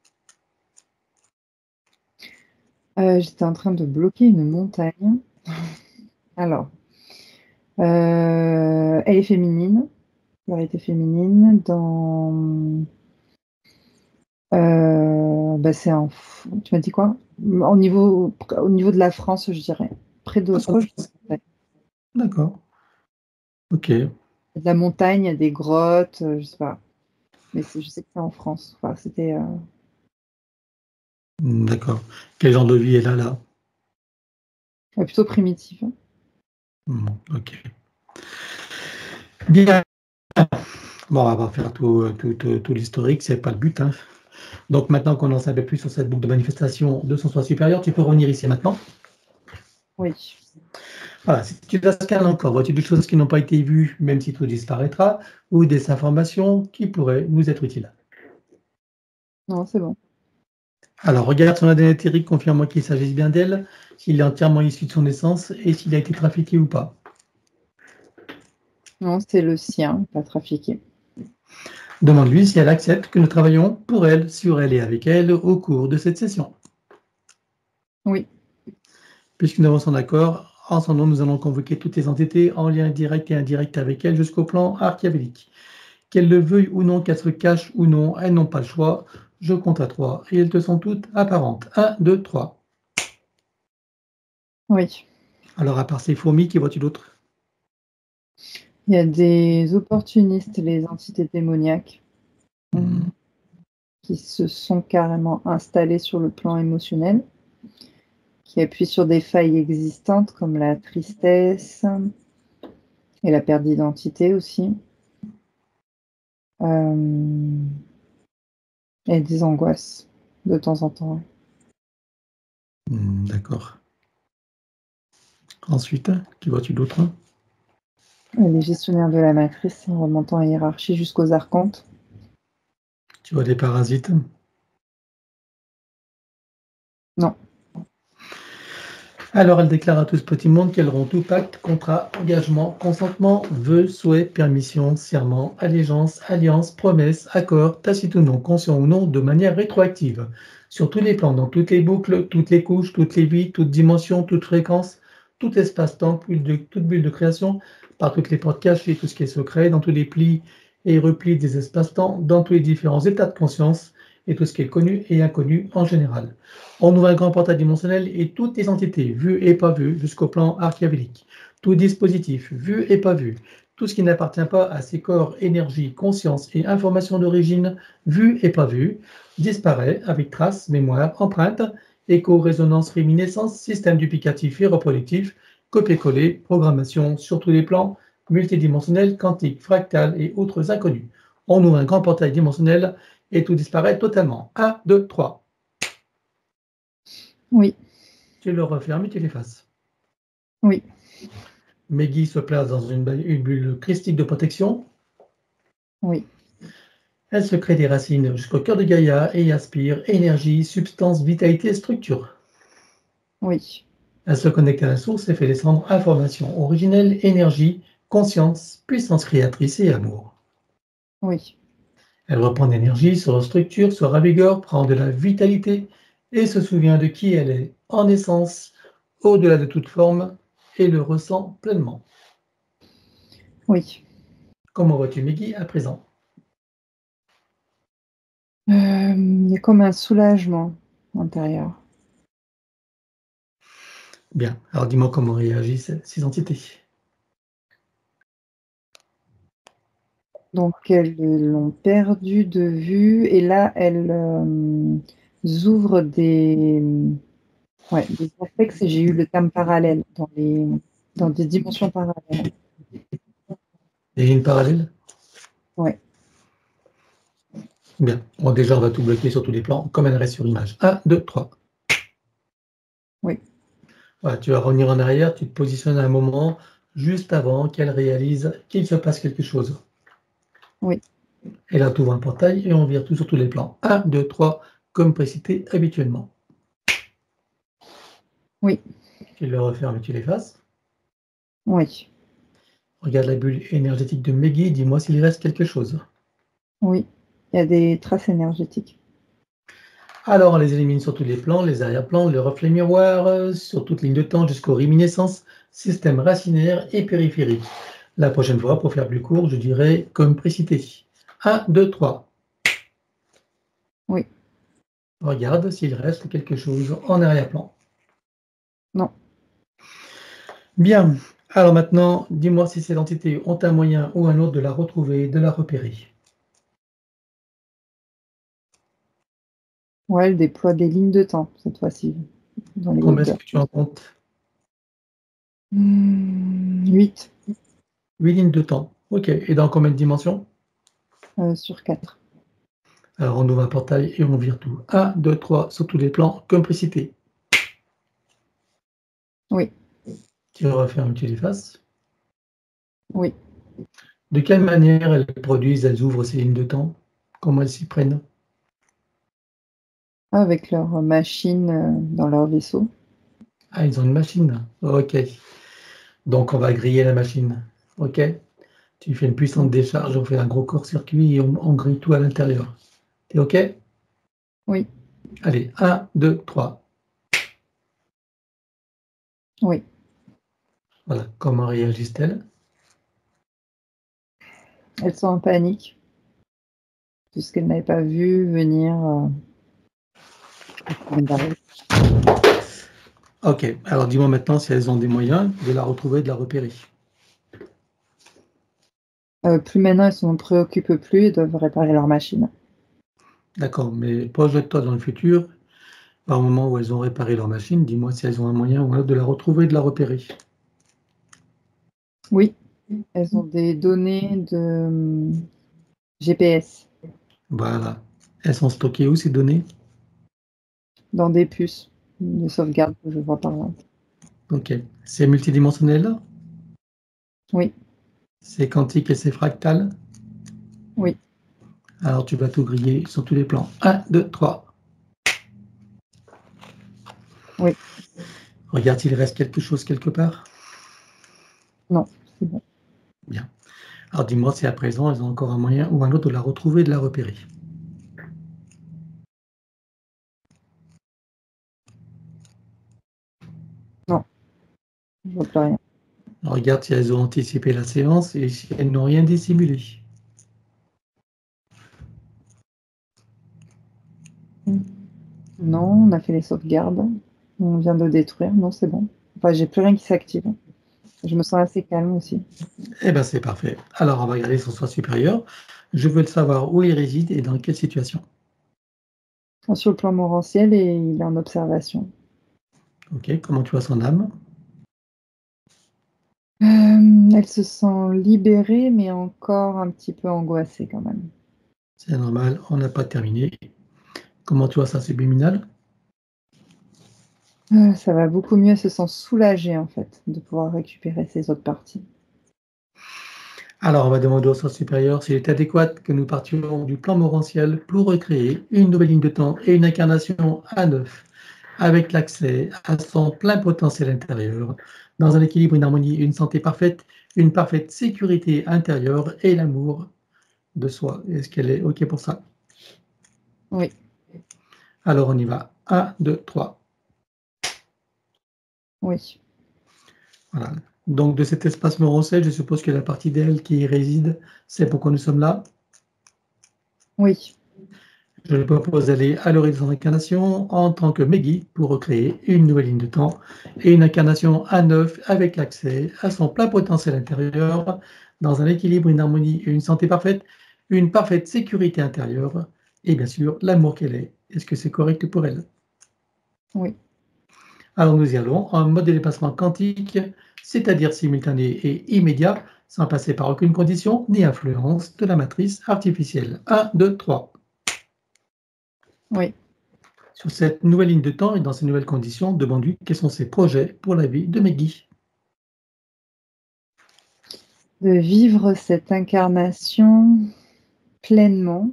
S3: J'étais en train de bloquer une montagne. Alors, elle est féminine, polarité féminine bah, tu m'as dit quoi? Au niveau de la France, je dirais.
S1: Ah, sur la
S3: Proche de
S1: France.
S3: la montagne.
S1: D'accord. Ok.
S3: De la montagne, il y a des grottes, je sais pas. Mais je sais que c'est en France. Enfin, c'était
S1: D'accord. Quel genre de vie elle a là?
S3: plutôt primitif, hein.
S1: Ok. Bien. Bon, on va pas faire tout l'historique, c'est pas le but, hein. Donc maintenant qu'on en sait un peu plus sur cette boucle de manifestation de son soi supérieur, tu peux revenir ici maintenant.
S3: Oui.
S1: Voilà, si tu la scannes encore, vois-tu des choses qui n'ont pas été vues, même si tout disparaîtra, ou des informations qui pourraient nous être utiles?
S3: Non, c'est bon.
S1: Alors, regarde son ADN éthérique, confirme-moi qu'il s'agisse bien d'elle, s'il est entièrement issu de son essence et s'il a été trafiqué ou pas.
S3: Non, c'est le sien, pas trafiqué.
S1: Demande-lui si elle accepte que nous travaillons pour elle, sur elle et avec elle au cours de cette session.
S3: Oui.
S1: Puisque nous avons son accord, en son nom, nous allons convoquer toutes les entités en lien direct et indirect avec elle jusqu'au plan archiavélique. Qu'elles le veuillent ou non, qu'elles se cachent ou non, elles n'ont pas le choix. Je compte à 3 et elles te sont toutes apparentes. 1, 2, 3.
S3: Oui.
S1: Alors, à part ces fourmis, qui vois-tu d'autre?
S3: Il y a des opportunistes, les entités démoniaques,
S1: Hmm.
S3: qui se sont carrément installés sur le plan émotionnel, qui appuient sur des failles existantes comme la tristesse et la perte d'identité aussi, et des angoisses de temps en temps.
S1: D'accord. Ensuite, qui vois-tu d'autre?
S3: Et les gestionnaires de la matrice en remontant la hiérarchie jusqu'aux archontes.
S1: Tu vois des parasites?
S3: Non.
S1: Alors, elle déclare à tout ce petit monde qu'elles auront tout pacte, contrat, engagement, consentement, vœu, souhait, permission, serment, allégeance, alliance, promesse, accord, tacite ou non, conscient ou non, de manière rétroactive, sur tous les plans, dans toutes les boucles, toutes les couches, toutes les vies, toutes dimensions, toutes fréquences, tout espace-temps, toute bulle de création, par toutes les portes cachées, tout ce qui est secret, dans tous les plis et replis des espaces-temps, dans tous les différents états de conscience, et tout ce qui est connu et inconnu en général. On ouvre un grand portail dimensionnel et toutes les entités, vues et pas vues, jusqu'au plan archiavélique. Tout dispositif, vu et pas vu. Tout ce qui n'appartient pas à ces corps, énergie, conscience et information d'origine, vu et pas vu, disparaît avec traces, mémoire, empreinte, écho, résonance, réminiscence, système duplicatif et reproductif, copier-coller, programmation sur tous les plans, multidimensionnels, quantiques, fractales et autres inconnus. On ouvre un grand portail dimensionnel et tout disparaît totalement. 1, 2, 3.
S3: Oui.
S1: Tu le refermes et tu l'effaces.
S3: Oui.
S1: Meggy se place dans une bulle christique de protection.
S3: Oui.
S1: Elle se crée des racines jusqu'au cœur de Gaïa et y aspire énergie, substance, vitalité et structure.
S3: Oui.
S1: Elle se connecte à la source et fait descendre information originelle, énergie, conscience, puissance créatrice et amour.
S3: Oui.
S1: Elle reprend d'énergie, se restructure, se ravigore, prend de la vitalité et se souvient de qui elle est en essence, au-delà de toute forme, et le ressent pleinement.
S3: Oui.
S1: Comment vois-tu Meggy à présent?
S3: Il y a comme un soulagement intérieur.
S1: Bien, alors dis-moi comment réagissent ces entités.
S3: Donc, elles l'ont perdu de vue et là, elles ouvrent des vortex et j'ai eu le terme parallèle dans des dimensions parallèles.
S1: Et une parallèle?
S3: Ouais.
S1: Bien, bon, déjà on va tout bloquer sur tous les plans, comme elle reste sur image. 1, 2, 3.
S3: Oui.
S1: Voilà, tu vas revenir en arrière, tu te positionnes à un moment juste avant qu'elle réalise qu'il se passe quelque chose.
S3: Oui.
S1: Et là, tu ouvres un portail et on vire tout sur tous les plans. 1, 2, 3, comme précité habituellement.
S3: Oui.
S1: Tu le refermes et tu l'effaces.
S3: Oui.
S1: Regarde la bulle énergétique de Meggy, dis-moi s'il reste quelque chose.
S3: Oui. Il y a des traces énergétiques.
S1: Alors, on les élimine sur tous les plans, les arrière-plans, le reflet miroir, sur toute ligne de temps jusqu'aux réminiscences, système racinaire et périphérique. La prochaine fois, pour faire plus court, je dirais comme précité. 1, 2, 3.
S3: Oui.
S1: Regarde s'il reste quelque chose en arrière-plan.
S3: Non.
S1: Bien. Alors maintenant, dis-moi si ces entités ont un moyen ou un autre de la retrouver, de la repérer.
S3: Ouais, elle déploie des lignes de temps cette fois-ci dans les
S1: Combien est-ce
S3: hauteurs.
S1: que tu en comptes?
S3: 8
S1: 8 lignes de temps. Ok. Et dans combien de dimensions?
S3: sur 4.
S1: Alors on ouvre un portail et on vire tout. 1, 2, 3 sur tous les plans, comme précité.
S3: Oui.
S1: Tu refermes, tu l'effaces.
S3: Oui.
S1: De quelle manière elles produisent, elles ouvrent ces lignes de temps? Comment elles s'y prennent?
S3: Avec leur machine dans leur vaisseau.
S1: Ah, ils ont une machine. Ok. Donc on va griller la machine. Ok. Tu fais une puissante décharge, on fait un gros court-circuit et on grille tout à l'intérieur. T'es ok?
S3: Oui.
S1: Allez, 1, 2, 3.
S3: Oui.
S1: Voilà. Comment réagissent-elles?
S3: Elles sont en panique. Tout ce qu'elles n'avaient pas vu venir. D'arriver.
S1: Ok. Alors dis-moi maintenant si elles ont des moyens de la retrouver, de la repérer.
S3: Plus maintenant, elles ne s'en préoccupent plus et doivent réparer leur machine.
S1: D'accord, mais projette-toi dans le futur, par le moment où elles ont réparé leur machine, dis-moi si elles ont un moyen ou un autre de la retrouver, de la repérer.
S3: Oui, elles ont des données de GPS
S1: Voilà. Elles sont stockées où ces données?
S3: dans des puces de sauvegarde que je vois par là.
S1: Ok. C'est multidimensionnel là?
S3: Oui,
S1: C'est quantique et c'est fractal?
S3: oui,
S1: Alors tu vas tout griller sur tous les plans. 1, 2, 3.
S3: oui.
S1: Regarde s'il reste quelque chose quelque part.
S3: Non, c'est bon.
S1: Bien. Alors dis-moi si à présent elles ont encore un moyen ou un autre de la retrouver, de la repérer.
S3: Non, je vois plus rien.
S1: Alors, regarde si elles ont anticipé la séance et si elles n'ont rien dissimulé.
S3: Non, on a fait les sauvegardes. On vient de détruire. Non, c'est bon. Enfin, j'ai plus rien qui s'active. Je me sens assez calme aussi.
S1: Eh bien c'est parfait. Alors on va regarder son soi supérieur. Je veux le savoir où il réside et dans quelle situation.
S3: Sur le plan morantiel et il est en observation.
S1: Ok, comment tu vois son âme?
S3: Elle se sent libérée, mais encore un petit peu angoissée quand même.
S1: C'est normal, on n'a pas terminé. Comment tu vois ça subliminal?
S3: Ça va beaucoup mieux, elle se sent soulagée en fait de pouvoir récupérer ses autres parties.
S1: Alors on va demander au soi supérieur s'il est adéquat que nous partions du plan morantiel pour recréer une nouvelle ligne de temps et une incarnation à neuf. avec l'accès à son plein potentiel intérieur, dans un équilibre, une harmonie, une santé parfaite, une parfaite sécurité intérieure et l'amour de soi. Est-ce qu'elle est OK pour ça?
S3: Oui.
S1: Alors on y va. 1, 2, 3.
S3: Oui.
S1: Voilà. Donc de cet espace neurocell, je suppose que la partie d'elle qui y réside, c'est pourquoi nous sommes là.
S3: Oui.
S1: Je lui propose d'aller à l'horizon de l'incarnation en tant que Meggy pour recréer une nouvelle ligne de temps et une incarnation à neuf avec l'accès à son plein potentiel intérieur dans un équilibre, une harmonie et une santé parfaite, une parfaite sécurité intérieure et bien sûr l'amour qu'elle est. Est-ce que c'est correct pour elle?
S3: Oui.
S1: Alors nous y allons en mode de dépassement quantique, c'est-à-dire simultané et immédiat, sans passer par aucune condition ni influence de la matrice artificielle. 1, 2, 3.
S3: Oui.
S1: Sur cette nouvelle ligne de temps et dans ces nouvelles conditions, demande-lui quels sont ses projets pour la vie de Meggy.
S3: De vivre cette incarnation pleinement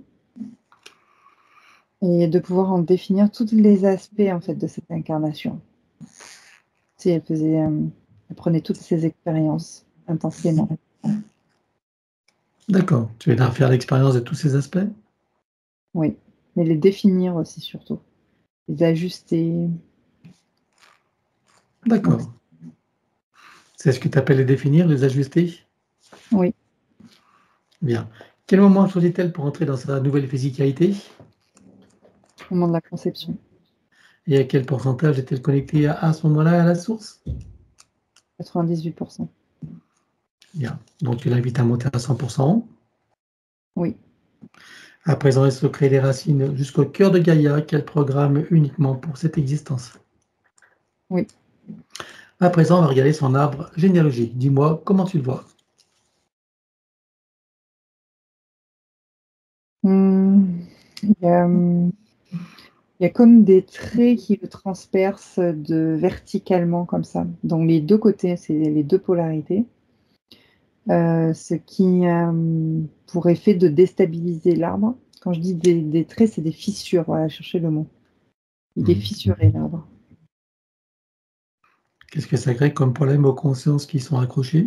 S3: et de pouvoir en définir tous les aspects en fait de cette incarnation. Si elle faisait, elle prenait toutes ces expériences intensément.
S1: D'accord. Tu veux faire l'expérience de tous ces aspects?
S3: Oui, mais les définir aussi surtout, les ajuster.
S1: D'accord.
S3: Donc,
S1: C'est ce que tu appelles les définir, les ajuster?
S3: oui,
S1: Bien. Quel moment choisit-elle pour entrer dans sa nouvelle physicalité?
S3: au moment de la conception,
S1: Et à quel pourcentage est-elle connectée à ce moment-là à la source?
S3: 98%.
S1: Bien. Donc tu l'invites à monter à 100%.
S3: Oui,
S1: À présent, elle se crée des racines jusqu'au cœur de Gaïa qu'elle programme uniquement pour cette existence.
S3: oui.
S1: À présent, on va regarder son arbre généalogique. Dis-moi comment tu le vois.
S3: Il y a, il y a comme des traits qui le transpercent verticalement comme ça. Donc les deux côtés, c'est les deux polarités. Ce qui a pour effet de déstabiliser l'arbre. Quand je dis des traits, c'est des fissures. Voilà, cherchez le mot. Il est fissuré, l'arbre.
S1: Qu'est-ce que ça crée comme problème aux consciences qui sont accrochées?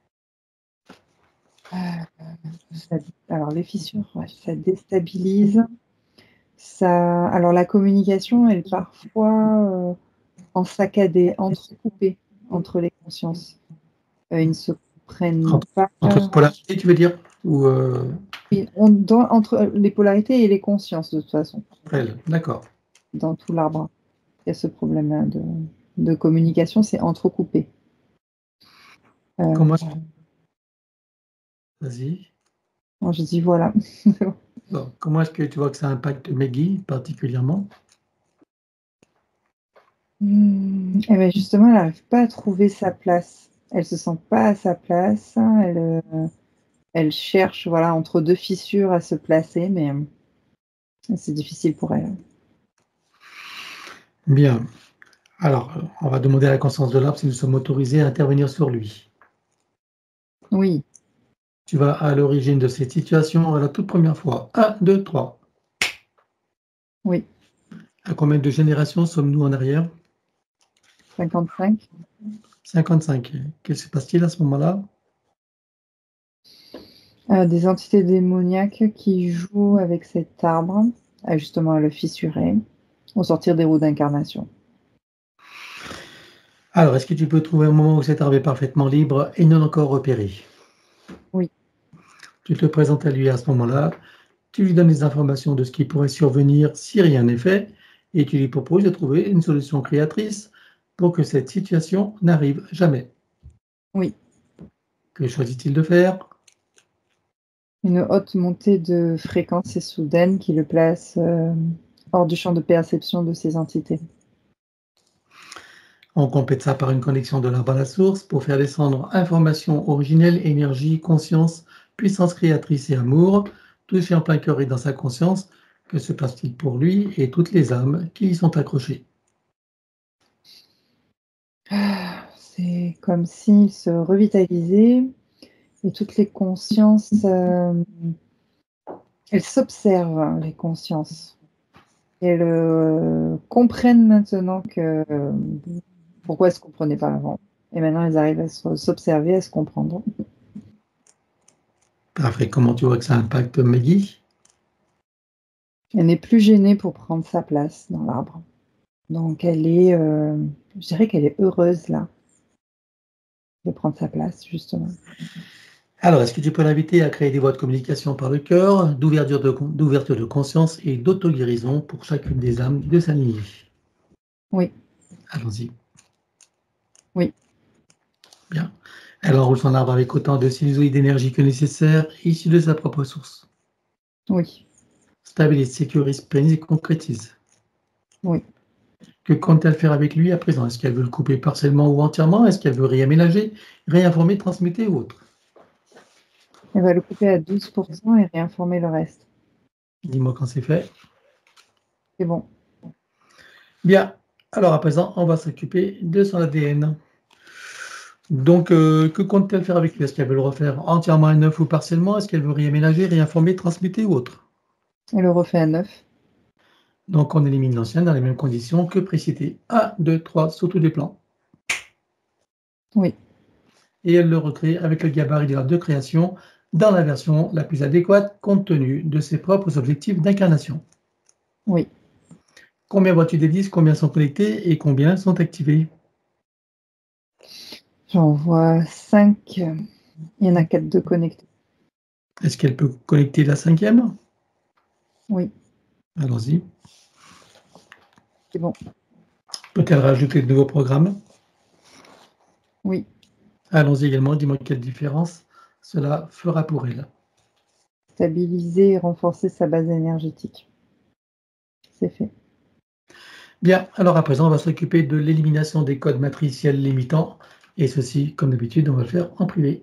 S3: Alors les fissures, ouais, ça déstabilise. Alors la communication, elle est parfois en saccadé, entrecoupée entre les consciences. Ils ne se comprennent
S1: Entre,
S3: pas.
S1: entre polarités, tu veux dire? Ou
S3: Entre les polarités et les consciences, de toute façon,
S1: elle? D'accord.
S3: dans tout l'arbre. Il y a ce problème-là de communication, c'est entrecoupé.
S1: Comment est-ce que... Vas-y.
S3: Je dis voilà.
S1: Bon, comment est-ce que tu vois que ça impacte Meggy particulièrement?
S3: Eh ben justement, elle n'arrive pas à trouver sa place. Elle se sent pas à sa place. Elle cherche, voilà, entre deux fissures à se placer, mais c'est difficile pour elle.
S1: Bien. Alors, on va demander à la conscience de l'arbre si nous sommes autorisés à intervenir sur lui.
S3: Oui,
S1: Tu vas à l'origine de cette situation à la toute première fois. 1, 2, 3.
S3: oui,
S1: À combien de générations sommes-nous en arrière?
S3: 55.
S1: 55. Qu'est-ce qui se passe-t-il à ce moment-là?
S3: Des entités démoniaques qui jouent avec cet arbre, justement à le fissurer, au sortir des roues d'incarnation.
S1: Alors, est-ce que tu peux trouver un moment où cet arbre est parfaitement libre et non encore repéré?
S3: Oui,
S1: Tu te présentes à lui à ce moment-là, tu lui donnes des informations de ce qui pourrait survenir si rien n'est fait, et tu lui proposes de trouver une solution créatrice pour que cette situation n'arrive jamais.
S3: oui.
S1: Que choisit-il de faire?
S3: Une haute montée de fréquence et soudaine qui le place hors du champ de perception de ces entités.
S1: On complète ça par une connexion de l'arbre à la source pour faire descendre information originelle, énergie, conscience, puissance créatrice et amour, touché en plein cœur et dans sa conscience. Que se passe-t-il pour lui et toutes les âmes qui y sont accrochées?
S3: C'est comme s'il se revitalisait et toutes les consciences, elles s'observent, les consciences. Elles comprennent maintenant que pourquoi elles ne se comprenaient pas avant. Et maintenant, elles arrivent à s'observer, à se comprendre.
S1: Parfait. Comment tu vois que ça impacte Maggie?
S3: Elle n'est plus gênée pour prendre sa place dans l'arbre. Donc elle est, je dirais qu'elle est heureuse là, de prendre sa place justement.
S1: Alors, est-ce que tu peux l'inviter à créer des voies de communication par le cœur, d'ouverture de conscience et d'auto-guérison pour chacune des âmes de sa lignée?
S3: Oui,
S1: Allons-y.
S3: oui,
S1: Bien. Elle enroule son arbre avec autant de sinusoïdes d'énergie que nécessaire, issus de sa propre source.
S3: oui,
S1: Stabilise, sécurise, pérennise et concrétise.
S3: oui.
S1: Que compte-t-elle faire avec lui à présent? Est-ce qu'elle veut le couper partiellement ou entièrement? Est-ce qu'elle veut réaménager, réinformer, transmuter ou autre?
S3: Elle va le couper à 12% et réinformer le reste.
S1: Dis-moi quand c'est fait.
S3: C'est bon.
S1: Bien. Alors à présent, on va s'occuper de son ADN. Donc, que compte-t-elle faire avec lui? Est-ce qu'elle veut le refaire entièrement à neuf ou partiellement? Est-ce qu'elle veut réaménager, réinformer, transmuter ou autre?
S3: Elle le refait à 9.
S1: Donc, on élimine l'ancien dans les mêmes conditions que précité. 1, 2, 3, sur tous les plans.
S3: Oui,
S1: Et elle le recrée avec le gabarit de la de création dans la version la plus adéquate compte tenu de ses propres objectifs d'incarnation.
S3: oui.
S1: Combien vois-tu des disques? Combien sont connectés et combien sont activés?
S3: J'en vois 5. Il y en a 4 de connectés.
S1: Est-ce qu'elle peut connecter la cinquième?
S3: Oui,
S1: Allons-y.
S3: c'est bon.
S1: Peut-elle rajouter de nouveaux programmes?
S3: Oui,
S1: Allons-y également, dis-moi quelle différence cela fera pour elle.
S3: stabiliser et renforcer sa base énergétique. C'est fait.
S1: Bien, alors à présent, on va s'occuper de l'élimination des codes matriciels limitants. Et ceci, comme d'habitude, on va le faire en privé.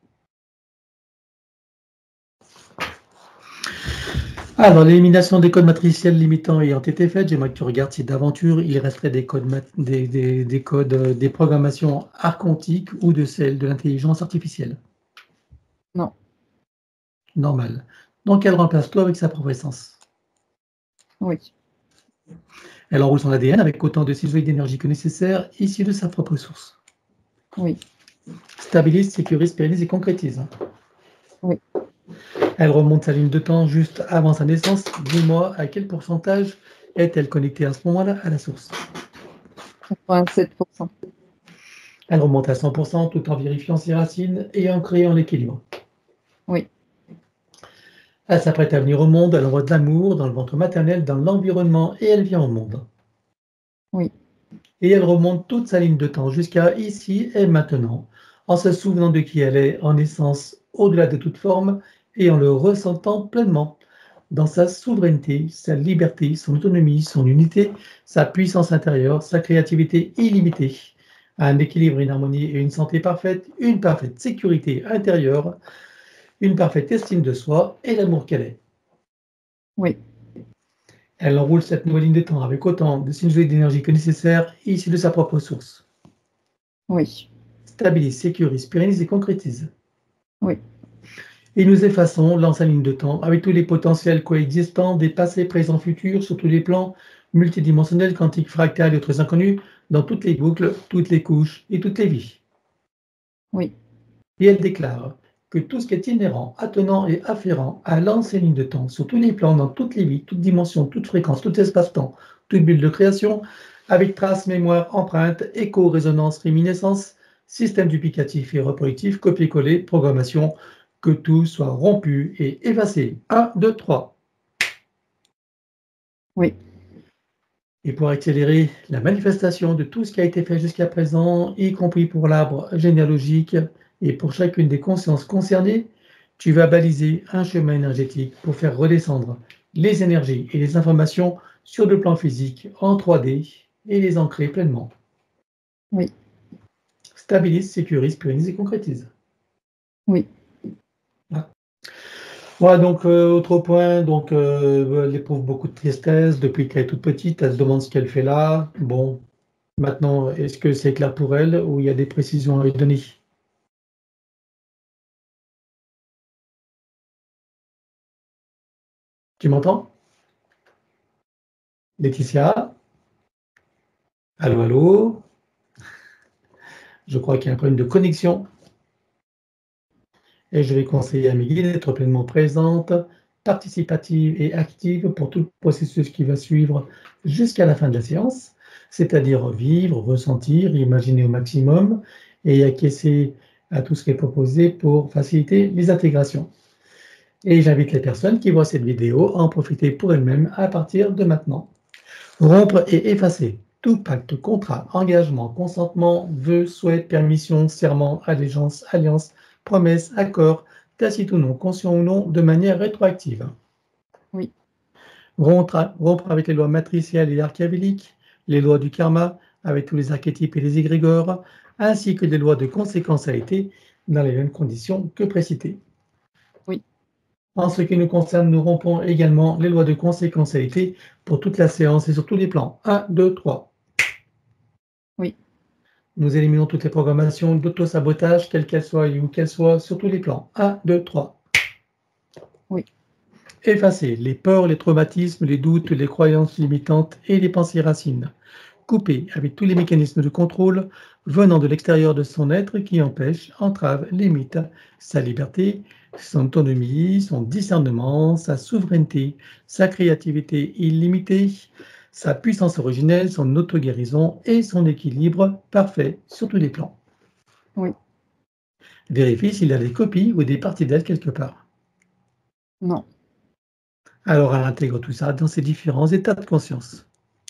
S1: Alors, l'élimination des codes matriciels limitants ayant été faite, j'aimerais que tu regardes si d'aventure il resterait des codes, des codes, des programmations archontiques ou de celles de l'intelligence artificielle.
S3: Non,
S1: Normal. Donc, elle remplace tout avec sa propre essence.
S3: oui,
S1: Elle enroule son ADN avec autant de ciseaux d'énergie que nécessaire, issus de sa propre source.
S3: oui,
S1: Stabilise, sécurise, pérennise et concrétise.
S3: oui.
S1: Elle remonte sa ligne de temps juste avant sa naissance. Dis-moi à quel pourcentage est-elle connectée à ce moment-là à la source?
S3: 87%.
S1: Elle remonte à 100% tout en vérifiant ses racines et en créant l'équilibre.
S3: Oui,
S1: Elle s'apprête à venir au monde, elle envoie de l'amour dans le ventre maternel, dans l'environnement et elle vient au monde.
S3: oui,
S1: Et elle remonte toute sa ligne de temps jusqu'à ici et maintenant, en se souvenant de qui elle est en essence, au-delà de toute forme, et en le ressentant pleinement, dans sa souveraineté, sa liberté, son autonomie, son unité, sa puissance intérieure, sa créativité illimitée, un équilibre, une harmonie et une santé parfaite, une parfaite sécurité intérieure, une parfaite estime de soi et l'amour qu'elle est.
S3: oui,
S1: Elle enroule cette nouvelle ligne de temps avec autant de sinusoïdes d'énergie que nécessaire, issue de sa propre source.
S3: oui,
S1: Stabilise, sécurise, pérennise et concrétise.
S3: oui,
S1: Et nous effaçons l'ancienne ligne de temps avec tous les potentiels coexistants des passés, présents, futurs sur tous les plans multidimensionnels, quantiques, fractales et autres inconnus, dans toutes les boucles, toutes les couches et toutes les vies.
S3: oui,
S1: Et elle déclare que tout ce qui est inhérent, attenant et afférent à l'ancienne ligne de temps, sur tous les plans, dans toutes les vies, toutes dimensions, toutes fréquences, tout espace-temps, toute bulle de création, avec traces, mémoire, empreinte, écho, résonance, réminiscence, système duplicatif et reproductif, copier-coller, programmation, que tout soit rompu et effacé. 1, 2, 3.
S3: oui,
S1: Et pour accélérer la manifestation de tout ce qui a été fait jusqu'à présent, y compris pour l'arbre généalogique et pour chacune des consciences concernées, tu vas baliser un chemin énergétique pour faire redescendre les énergies et les informations sur le plan physique en 3D et les ancrer pleinement.
S3: oui,
S1: Stabilise, sécurise, pérennise et concrétise.
S3: oui.
S1: Voilà. Voilà, donc autre point, donc elle éprouve beaucoup de tristesse depuis qu'elle est toute petite, elle se demande ce qu'elle fait là. Bon, maintenant, est-ce que c'est clair pour elle ou il y a des précisions à lui donner? Tu m'entends? Laetitia? Allô, allô? Je crois qu'il y a un problème de connexion. Et je vais conseiller à mes guides d'être pleinement présente, participative et active pour tout le processus qui va suivre jusqu'à la fin de la séance, c'est-à-dire vivre, ressentir, imaginer au maximum et acquiescer à tout ce qui est proposé pour faciliter les intégrations. Et j'invite les personnes qui voient cette vidéo à en profiter pour elles-mêmes à partir de maintenant. Rompre et effacer tout pacte, contrat, engagement, consentement, vœu, souhait, permission, serment, allégeance, alliance, promesse, accord, tacite ou non, conscient ou non, de manière rétroactive.
S3: Oui.
S1: Rompre avec les lois matricielles et archavéliques, les lois du karma, avec tous les archétypes et les égrégores, ainsi que des lois de conséquentialité dans les mêmes conditions que précitées.
S3: Oui.
S1: En ce qui nous concerne, nous rompons également les lois de conséquentialité pour toute la séance et sur tous les plans. 1, 2, 3.
S3: Oui.
S1: Nous éliminons toutes les programmations d'auto-sabotage, quelles qu'elles soient et où qu'elles soient, sur tous les plans. 1, 2, 3.
S3: Oui.
S1: Effacer les peurs, les traumatismes, les doutes, les croyances limitantes et les pensées racines. Couper avec tous les mécanismes de contrôle venant de l'extérieur de son être qui empêchent, entravent, limitent sa liberté, son autonomie, son discernement, sa souveraineté, sa créativité illimitée, sa puissance originelle, son auto-guérison et son équilibre parfait sur tous les plans.
S3: Oui.
S1: Vérifie s'il y a des copies ou des parties d'elle quelque part.
S3: Non.
S1: Alors elle intègre tout ça dans ses différents états de conscience.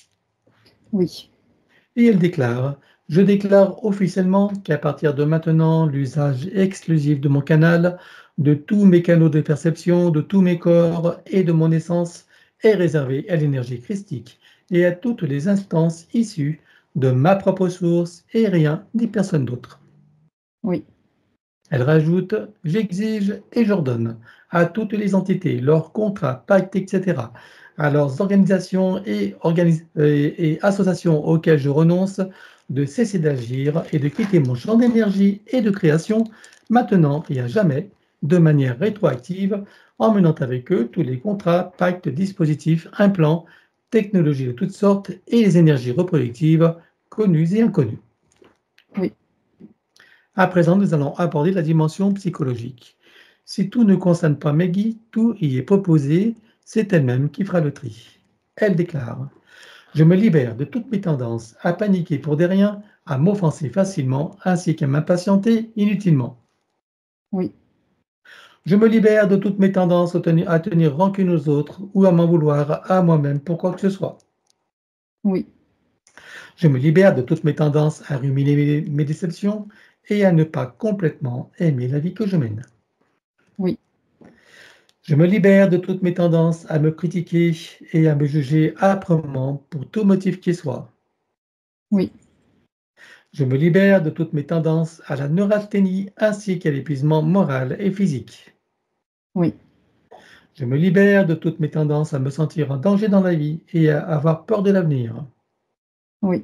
S3: Oui.
S1: Et elle déclare: je déclare officiellement qu'à partir de maintenant, l'usage exclusif de mon canal, de tous mes canaux de perception, de tous mes corps et de mon essence est réservé à l'énergie christique et à toutes les instances issues de ma propre source et rien ni personne d'autre.
S3: Oui.
S1: Elle rajoute: j'exige et j'ordonne à toutes les entités, leurs contrats, pactes, etc., à leurs organisations et associations auxquelles je renonce, de cesser d'agir et de quitter mon champ d'énergie et de création, maintenant et à jamais, de manière rétroactive, emmenant avec eux tous les contrats, pactes, dispositifs, implants, technologies de toutes sortes et les énergies reproductives, connues et inconnues.
S3: Oui.
S1: À présent, nous allons aborder la dimension psychologique. Si tout ne concerne pas Maggie, tout y est proposé, c'est elle-même qui fera le tri. Elle déclare: je me libère de toutes mes tendances à paniquer pour des riens, à m'offenser facilement, ainsi qu'à m'impatienter inutilement.
S3: Oui.
S1: Je me libère de toutes mes tendances à tenir rancune aux autres ou à m'en vouloir à moi-même pour quoi que ce soit.
S3: Oui.
S1: Je me libère de toutes mes tendances à ruminer mes déceptions et à ne pas complètement aimer la vie que je mène.
S3: Oui.
S1: Je me libère de toutes mes tendances à me critiquer et à me juger âprement pour tout motif qui soit.
S3: Oui.
S1: Je me libère de toutes mes tendances à la neurasthénie ainsi qu'à l'épuisement moral et physique.
S3: Oui.
S1: Je me libère de toutes mes tendances à me sentir en danger dans la vie et à avoir peur de l'avenir.
S3: Oui.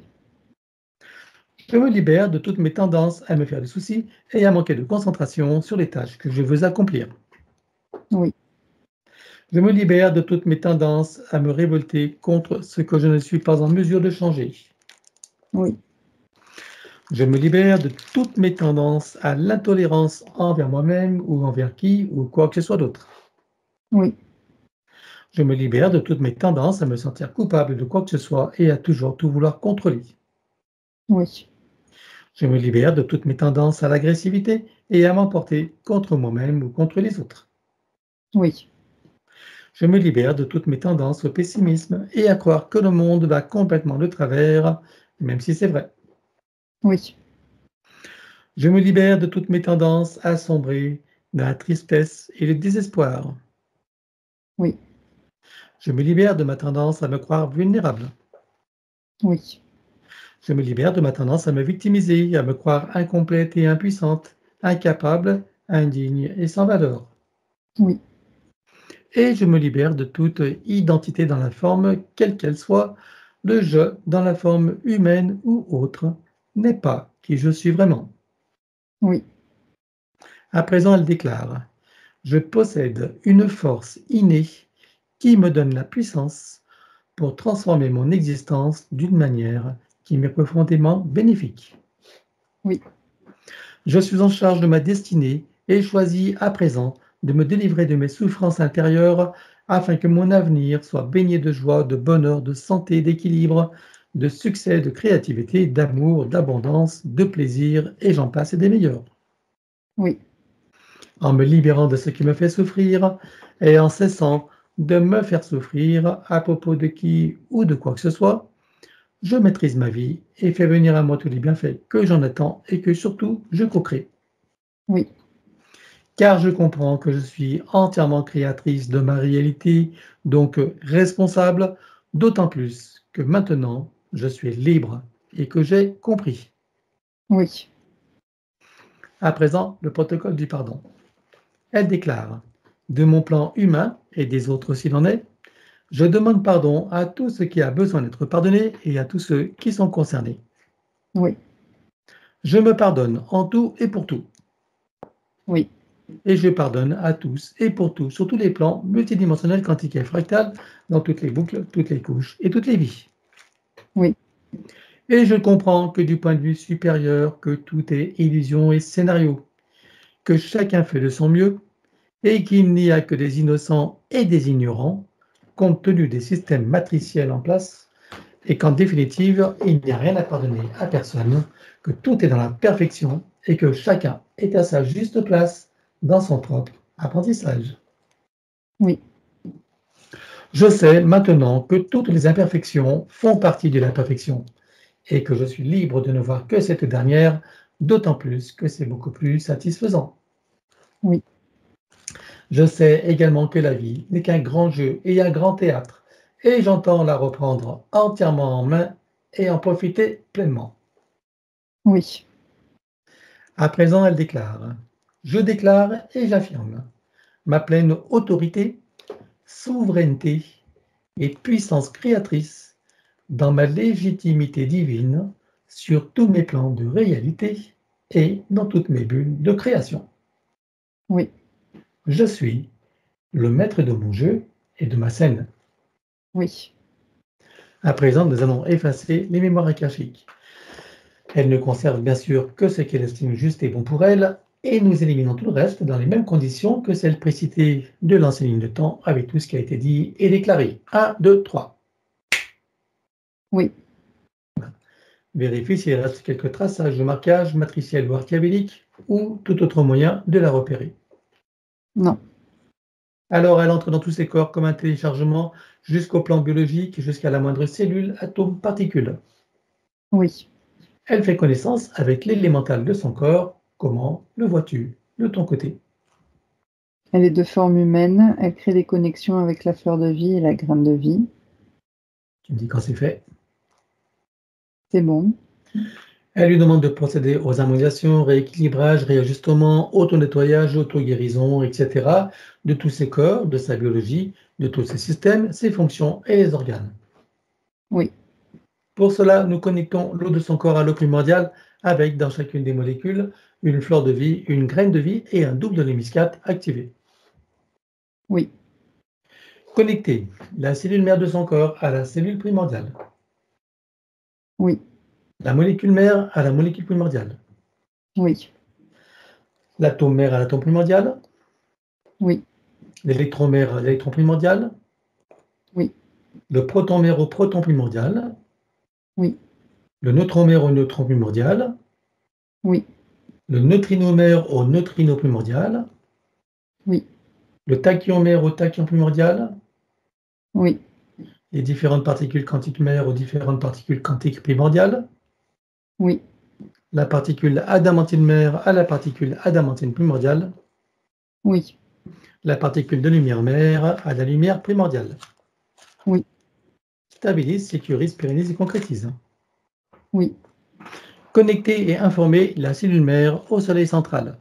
S1: Je me libère de toutes mes tendances à me faire des soucis et à manquer de concentration sur les tâches que je veux accomplir.
S3: Oui.
S1: Je me libère de toutes mes tendances à me révolter contre ce que je ne suis pas en mesure de changer.
S3: Oui.
S1: Je me libère de toutes mes tendances à l'intolérance envers moi-même ou envers qui ou quoi que ce soit d'autre.
S3: Oui.
S1: Je me libère de toutes mes tendances à me sentir coupable de quoi que ce soit et à toujours tout vouloir contrôler.
S3: Oui.
S1: Je me libère de toutes mes tendances à l'agressivité et à m'emporter contre moi-même ou contre les autres.
S3: Oui.
S1: Je me libère de toutes mes tendances au pessimisme et à croire que le monde va complètement de travers, même si c'est vrai.
S3: Oui.
S1: Je me libère de toutes mes tendances à sombrer dans la tristesse et le désespoir.
S3: Oui.
S1: Je me libère de ma tendance à me croire vulnérable.
S3: Oui.
S1: Je me libère de ma tendance à me victimiser, à me croire incomplète et impuissante, incapable, indigne et sans valeur.
S3: Oui.
S1: Et je me libère de toute identité dans la forme, quelle qu'elle soit, le je dans la forme humaine ou autre n'est pas qui je suis vraiment.
S3: Oui.
S1: À présent, elle déclare: je possède une force innée qui me donne la puissance pour transformer mon existence d'une manière qui m'est profondément bénéfique.
S3: Oui.
S1: Je suis en charge de ma destinée et choisis à présent de me délivrer de mes souffrances intérieures afin que mon avenir soit baigné de joie, de bonheur, de santé, d'équilibre, de succès, de créativité, d'amour, d'abondance, de plaisir, et j'en passe et des meilleurs.
S3: Oui.
S1: En me libérant de ce qui me fait souffrir et en cessant de me faire souffrir à propos de qui ou de quoi que ce soit, je maîtrise ma vie et fais venir à moi tous les bienfaits que j'en attends et que surtout je co-crée.
S3: Oui.
S1: Car je comprends que je suis entièrement créatrice de ma réalité, donc responsable, d'autant plus que maintenant je suis libre et que j'ai compris.
S3: Oui.
S1: À présent, le protocole du pardon. Elle déclare: de mon plan humain et des autres s'il en est, je demande pardon à tout ce qui a besoin d'être pardonné et à tous ceux qui sont concernés.
S3: Oui.
S1: Je me pardonne en tout et pour tout.
S3: Oui.
S1: Et je pardonne à tous et pour tout, sur tous les plans multidimensionnels, quantiques et fractales, dans toutes les boucles, toutes les couches et toutes les vies.
S3: Oui.
S1: Et je comprends que du point de vue supérieur, que tout est illusion et scénario, que chacun fait de son mieux et qu'il n'y a que des innocents et des ignorants, compte tenu des systèmes matriciels en place, et qu'en définitive, il n'y a rien à pardonner à personne, que tout est dans la perfection et que chacun est à sa juste place dans son propre apprentissage.
S3: Oui.
S1: Je sais maintenant que toutes les imperfections font partie de la perfection et que je suis libre de ne voir que cette dernière, d'autant plus que c'est beaucoup plus satisfaisant.
S3: Oui.
S1: Je sais également que la vie n'est qu'un grand jeu et un grand théâtre, et j'entends la reprendre entièrement en main et en profiter pleinement.
S3: Oui.
S1: À présent, elle déclare: je déclare et j'affirme ma pleine autorité, souveraineté et puissance créatrice dans ma légitimité divine sur tous mes plans de réalité et dans toutes mes bulles de création.
S3: Oui.
S1: Je suis le maître de mon jeu et de ma scène.
S3: Oui.
S1: À présent, nous allons effacer les mémoires akashiques. Elle ne conserve bien sûr que ce qu'elle estime juste et bon pour elle, et nous éliminons tout le reste dans les mêmes conditions que celles précitées de l'ancienne ligne de temps avec tout ce qui a été dit et déclaré. 1, 2, 3.
S3: Oui.
S1: Vérifie s'il reste quelques traçages de marquage matriciel ou archiabélique ou tout autre moyen de la repérer.
S3: Non.
S1: Alors elle entre dans tous ses corps comme un téléchargement jusqu'au plan biologique, jusqu'à la moindre cellule, atome, particule.
S3: Oui.
S1: Elle fait connaissance avec l'élémental de son corps. Comment le vois-tu de ton côté?
S3: Elle est de forme humaine. Elle crée des connexions avec la fleur de vie et la graine de vie.
S1: Tu me dis quand c'est fait.
S3: C'est bon.
S1: Elle lui demande de procéder aux harmonisations, rééquilibrages, réajustements, auto-nettoyage, auto-guérison, etc. de tous ses corps, de sa biologie, de tous ses systèmes, ses fonctions et les organes.
S3: Oui.
S1: Pour cela, nous connectons l'eau de son corps à l'eau primordiale avec, dans chacune des molécules, une fleur de vie, une graine de vie et un double de l'hémiscate activé.
S3: Oui.
S1: Connecter la cellule mère de son corps à la cellule primordiale.
S3: Oui.
S1: La molécule mère à la molécule primordiale.
S3: Oui.
S1: L'atome mère à l'atome primordial.
S3: Oui.
S1: L'électron mère à l'électron primordial.
S3: Oui.
S1: Le proton mère au proton primordial.
S3: Oui.
S1: Le neutron mère au neutron primordial.
S3: Oui.
S1: Le neutrino mère au neutrino primordial.
S3: Oui.
S1: Le tachyon mère au tachyon primordial.
S3: Oui.
S1: Les différentes particules quantiques mères aux différentes particules quantiques primordiales.
S3: Oui.
S1: La particule adamantine mère à la particule adamantine primordiale.
S3: Oui.
S1: La particule de lumière mère à la lumière primordiale.
S3: Oui.
S1: Stabilise, sécurise, pérennise et concrétise.
S3: Oui.
S1: Connecter et informer la cellule mère au soleil central.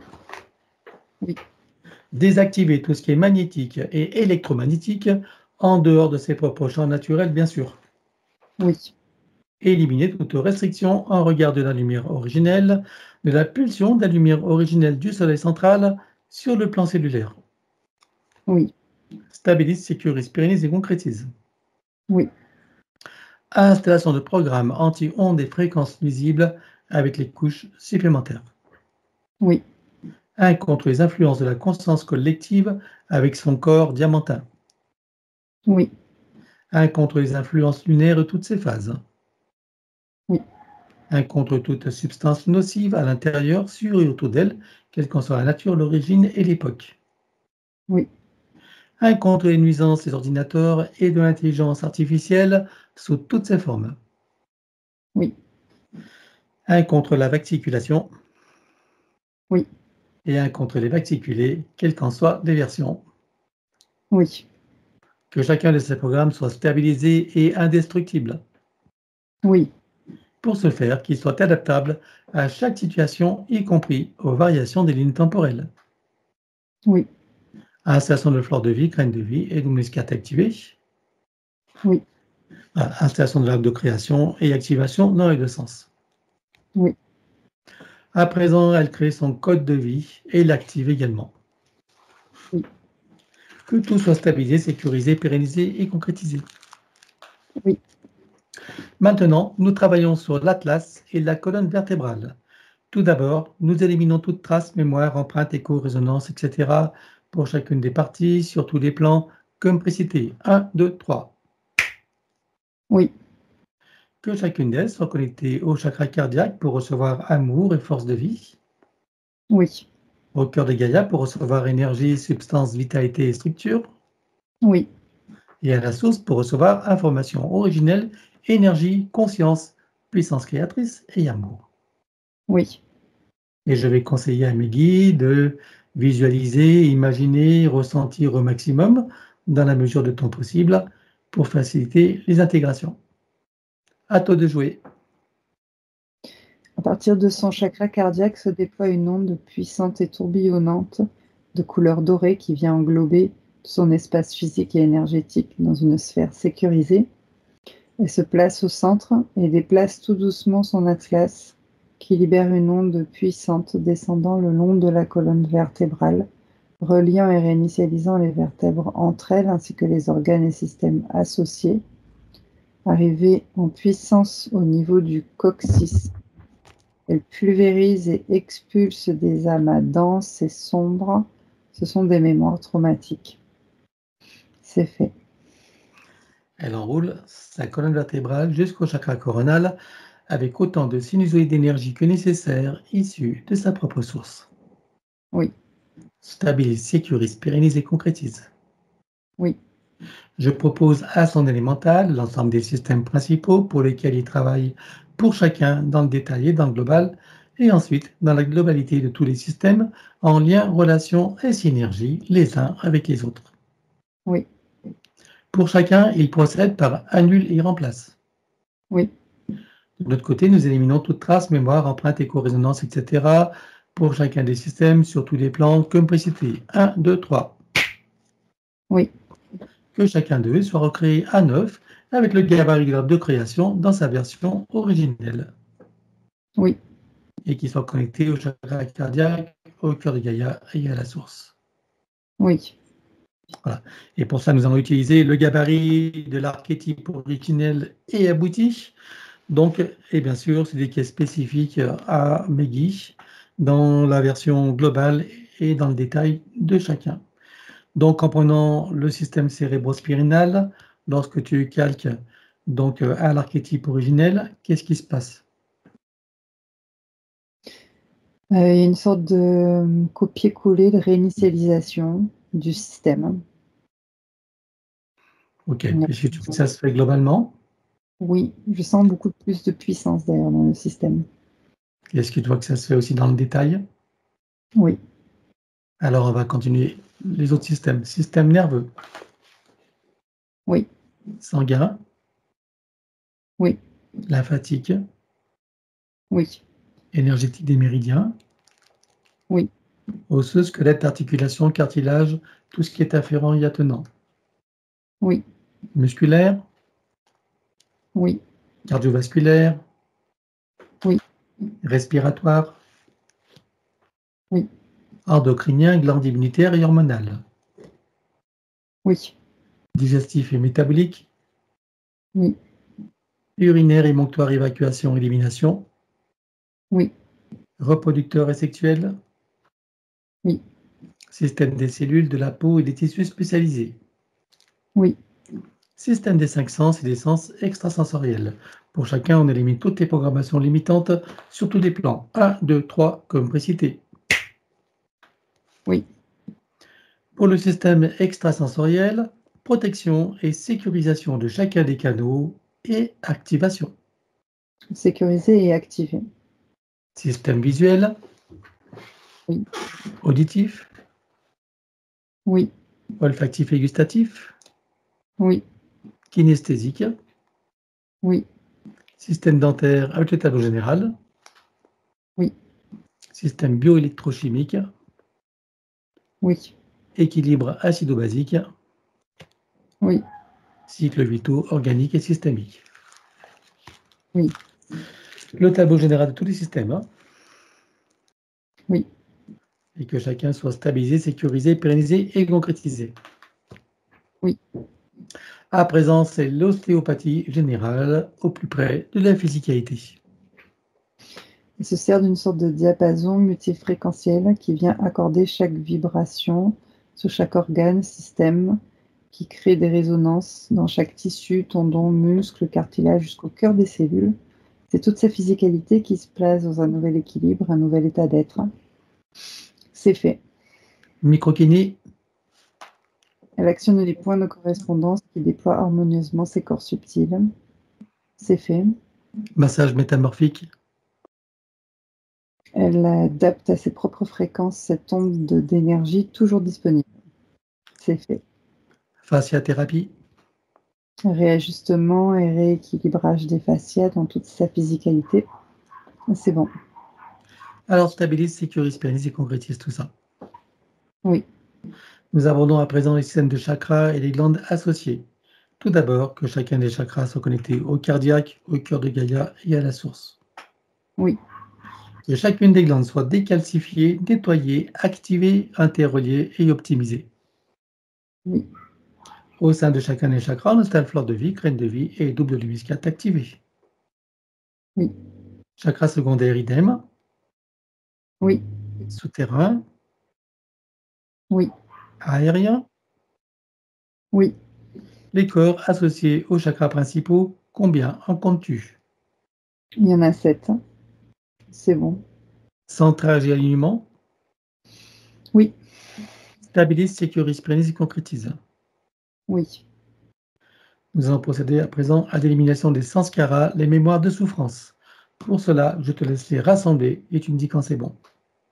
S3: Oui.
S1: Désactiver tout ce qui est magnétique et électromagnétique en dehors de ses propres champs naturels, bien sûr.
S3: Oui.
S1: Éliminer toute restriction en regard de la lumière originelle, de la pulsion de la lumière originelle du soleil central sur le plan cellulaire.
S3: Oui.
S1: Stabilise, sécurise, pérennise et concrétise.
S3: Oui,
S1: Installation de programmes anti-ondes et fréquences nuisibles avec les couches supplémentaires.
S3: oui,
S1: 1 contre les influences de la conscience collective avec son corps diamantin.
S3: oui,
S1: 1 contre les influences lunaires et toutes ses phases.
S3: oui,
S1: 1 contre toute substance nocive à l'intérieur, sur et autour d'elle, quelle qu'en soit la nature, l'origine et l'époque.
S3: oui,
S1: 1 contre les nuisances des ordinateurs et de l'intelligence artificielle sous toutes ses formes.
S3: oui,
S1: 1 contre la vacciculation
S3: oui,
S1: et 1 contre les vacciculés, quelles qu'en soient les versions.
S3: oui,
S1: Que chacun de ces programmes soit stabilisé et indestructible.
S3: oui,
S1: Pour ce faire, qu'il soit adaptable à chaque situation, y compris aux variations des lignes temporelles.
S3: oui,
S1: Installation de flore de vie, graines de vie et muscate activée.
S3: oui,
S1: Installation de l'arbre de création et activation dans les deux sens.
S3: oui,
S1: À présent, elle crée son code de vie et l'active également.
S3: oui,
S1: Que tout soit stabilisé, sécurisé, pérennisé et concrétisé.
S3: oui.
S1: Maintenant, nous travaillons sur l'atlas et la colonne vertébrale. Tout d'abord, nous éliminons toute trace, mémoire, empreinte, écho, résonance, etc. pour chacune des parties, sur tous les plans, comme précité. 1, 2, 3.
S3: Oui,
S1: Que chacune d'elles soit connectée au chakra cardiaque pour recevoir amour et force de vie,
S3: oui,
S1: au cœur de Gaïa pour recevoir énergie, substance, vitalité et structure,
S3: oui,
S1: et à la source pour recevoir information originelle, énergie, conscience, puissance créatrice et amour.
S3: oui,
S1: Et je vais conseiller à mes guides de visualiser, imaginer, ressentir au maximum, dans la mesure de ton possible, pour faciliter les intégrations. À toi de jouer.
S3: À partir de son chakra cardiaque se déploie une onde puissante et tourbillonnante de couleur dorée qui vient englober son espace physique et énergétique dans une sphère sécurisée. Elle se place au centre et déplace tout doucement son atlas qui libère une onde puissante descendant le long de la colonne vertébrale, reliant et réinitialisant les vertèbres entre elles ainsi que les organes et systèmes associés. Arrivée en puissance au niveau du coccyx, elle pulvérise et expulse des amas denses et sombres. Ce sont des mémoires traumatiques. C'est fait.
S1: Elle enroule sa colonne vertébrale jusqu'au chakra coronal avec autant de sinusoïdes d'énergie que nécessaire issus de sa propre source.
S3: Oui,
S1: Stabilise, sécurise, pérennise et concrétise.
S3: oui,
S1: Je propose à son élémental l'ensemble des systèmes principaux pour lesquels il travaille pour chacun dans le détail et dans le global, et ensuite dans la globalité de tous les systèmes en lien, relation et synergie les uns avec les autres.
S3: oui,
S1: Pour chacun, il procède par annule et remplace.
S3: oui,
S1: De l'autre côté, nous éliminons toute trace, mémoire, empreinte, éco-résonance, etc. pour chacun des systèmes sur tous les plans comme précité. 1, 2, 3.
S3: oui,
S1: Que chacun d'eux soit recréé à neuf avec le gabarit de création dans sa version originelle
S3: oui,
S1: et qui soit connecté au chakra cardiaque, au cœur de Gaïa et à la source.
S3: oui,
S1: Voilà. Et pour ça, nous allons utiliser le gabarit de l'archétype originel et abouti. Donc, et bien sûr, c'est des caisses spécifiques à Megui dans la version globale et dans le détail de chacun. Donc, en prenant le système cérébrospinal, lorsque tu calques donc, à l'archétype originel, qu'est-ce qui se passe?
S3: Il y a une sorte de copier-coller, de réinitialisation du système.
S1: Ok. Est-ce que tu vois que ça se fait globalement?
S3: Oui, je sens beaucoup plus de puissance d'ailleurs dans le système.
S1: Est-ce que tu vois que ça se fait aussi dans le détail?
S3: Oui,
S1: Alors, on va continuer les autres systèmes. Système nerveux,
S3: oui,
S1: sanguin,
S3: oui,
S1: lymphatique,
S3: oui,
S1: énergétique des méridiens,
S3: oui,
S1: osseux, squelette, articulation, cartilage, tout ce qui est afférent et attenant.
S3: oui,
S1: Musculaire,
S3: oui,
S1: cardiovasculaire,
S3: oui,
S1: respiratoire,
S3: oui,
S1: endocrinien, glande immunitaire et hormonal,
S3: oui,
S1: digestif et métabolique,
S3: Oui.
S1: Urinaire, émonctoire, évacuation, élimination.
S3: Oui.
S1: Reproducteur et sexuel.
S3: Oui.
S1: Système des cellules, de la peau et des tissus spécialisés.
S3: Oui.
S1: Système des 5 sens et des sens extrasensoriels. Pour chacun, on élimine toutes les programmations limitantes sur tous les plans. 1, 2, 3, comme précité.
S3: Oui.
S1: Pour le système extrasensoriel, protection et sécurisation de chacun des canaux et activation.
S3: Sécuriser et activer.
S1: Système visuel.
S3: Oui.
S1: Auditif.
S3: Oui.
S1: Olfactif et gustatif.
S3: Oui.
S1: Kinesthésique.
S3: Oui.
S1: Système dentaire avec le tableau général.
S3: Oui.
S1: Système bioélectrochimique.
S3: Oui.
S1: Équilibre acido-basique.
S3: Oui.
S1: Cycles vitaux organiques et systémiques.
S3: Oui.
S1: Le tableau général de tous les systèmes. Hein,
S3: Oui.
S1: et que chacun soit stabilisé, sécurisé, pérennisé et concrétisé.
S3: Oui.
S1: À présent, c'est l'ostéopathie générale au plus près de la physicalité.
S3: Il se sert d'une sorte de diapason multifréquentiel qui vient accorder chaque vibration sur chaque organe, système, qui crée des résonances dans chaque tissu, tendon, muscle, cartilage jusqu'au cœur des cellules. C'est toute sa physicalité qui se place dans un nouvel équilibre, un nouvel état d'être. C'est fait.
S1: Microkiné.
S3: Elle actionne les points de correspondance qui déploient harmonieusement ses corps subtils. C'est fait.
S1: Massage métamorphique.
S3: Elle adapte à ses propres fréquences cette onde d'énergie toujours disponible. C'est fait.
S1: Fasciathérapie.
S3: Réajustement et rééquilibrage des fascias dans toute sa physicalité. C'est bon.
S1: Alors, stabilise, sécurise, pérenise et concrétise tout ça.
S3: Oui.
S1: Nous abordons à présent les systèmes de chakras et les glandes associées. Tout d'abord, que chacun des chakras soit connecté au cardiaque, au cœur de Gaïa et à la source.
S3: Oui.
S1: Que chacune des glandes soit décalcifiée, nettoyée, activée, interreliée et optimisée.
S3: Oui.
S1: Au sein de chacun des chakras, on installe fleur de vie, graine de vie et double lumiscate activée.
S3: Oui.
S1: Chakra secondaire idem.
S3: Oui.
S1: Souterrain.
S3: Oui.
S1: Aérien.
S3: Oui.
S1: Les corps associés aux chakras principaux, combien en comptes-tu?
S3: Il y en a 7. C'est bon.
S1: Centrage et alignement.
S3: Oui.
S1: Stabilise, sécurise, pérenise et concrétise.
S3: Oui.
S1: Nous allons procéder à présent à l'élimination des sanskaras, les mémoires de souffrance. Pour cela, je te laisse les rassembler et tu me dis quand c'est bon.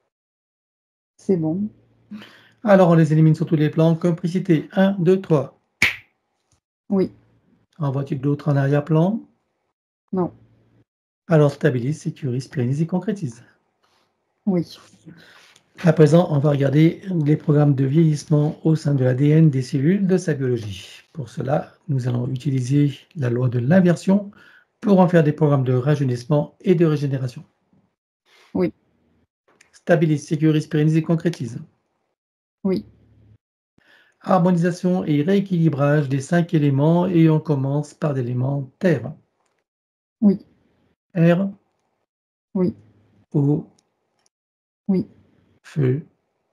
S3: C'est bon.
S1: Alors, on les élimine sur tous les plans, comme précité. 1, 2, 3.
S3: Oui.
S1: Envoies-tu de l'autre en arrière-plan?
S3: Non.
S1: Alors, stabilise, sécurise, pérenise et concrétise.
S3: Oui.
S1: À présent, on va regarder les programmes de vieillissement au sein de l'ADN des cellules de sa biologie. Pour cela, nous allons utiliser la loi de l'inversion pour en faire des programmes de rajeunissement et de régénération.
S3: Oui.
S1: Stabilise, sécurise, pérenise et concrétise.
S3: Oui.
S1: Harmonisation et rééquilibrage des 5 éléments et on commence par l'élément terre.
S3: Oui.
S1: Air,
S3: Oui.
S1: eau,
S3: Oui.
S1: feu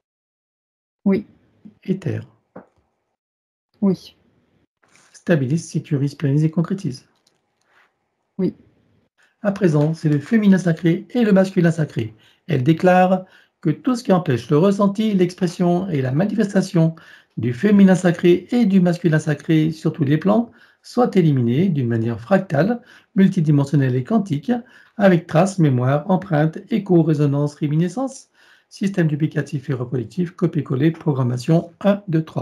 S3: Oui.
S1: et terre.
S3: Oui.
S1: Stabilise, sécurise, pérenise et concrétise.
S3: Oui.
S1: À présent, c'est le féminin sacré et le masculin sacré. Elle déclare que tout ce qui empêche le ressenti, l'expression et la manifestation du féminin sacré et du masculin sacré sur tous les plans soit éliminé d'une manière fractale, multidimensionnelle et quantique, avec traces, mémoire, empreintes, écho, résonance, réminiscence, système duplicatif et reproductif, copier-coller, programmation 1, 2, 3.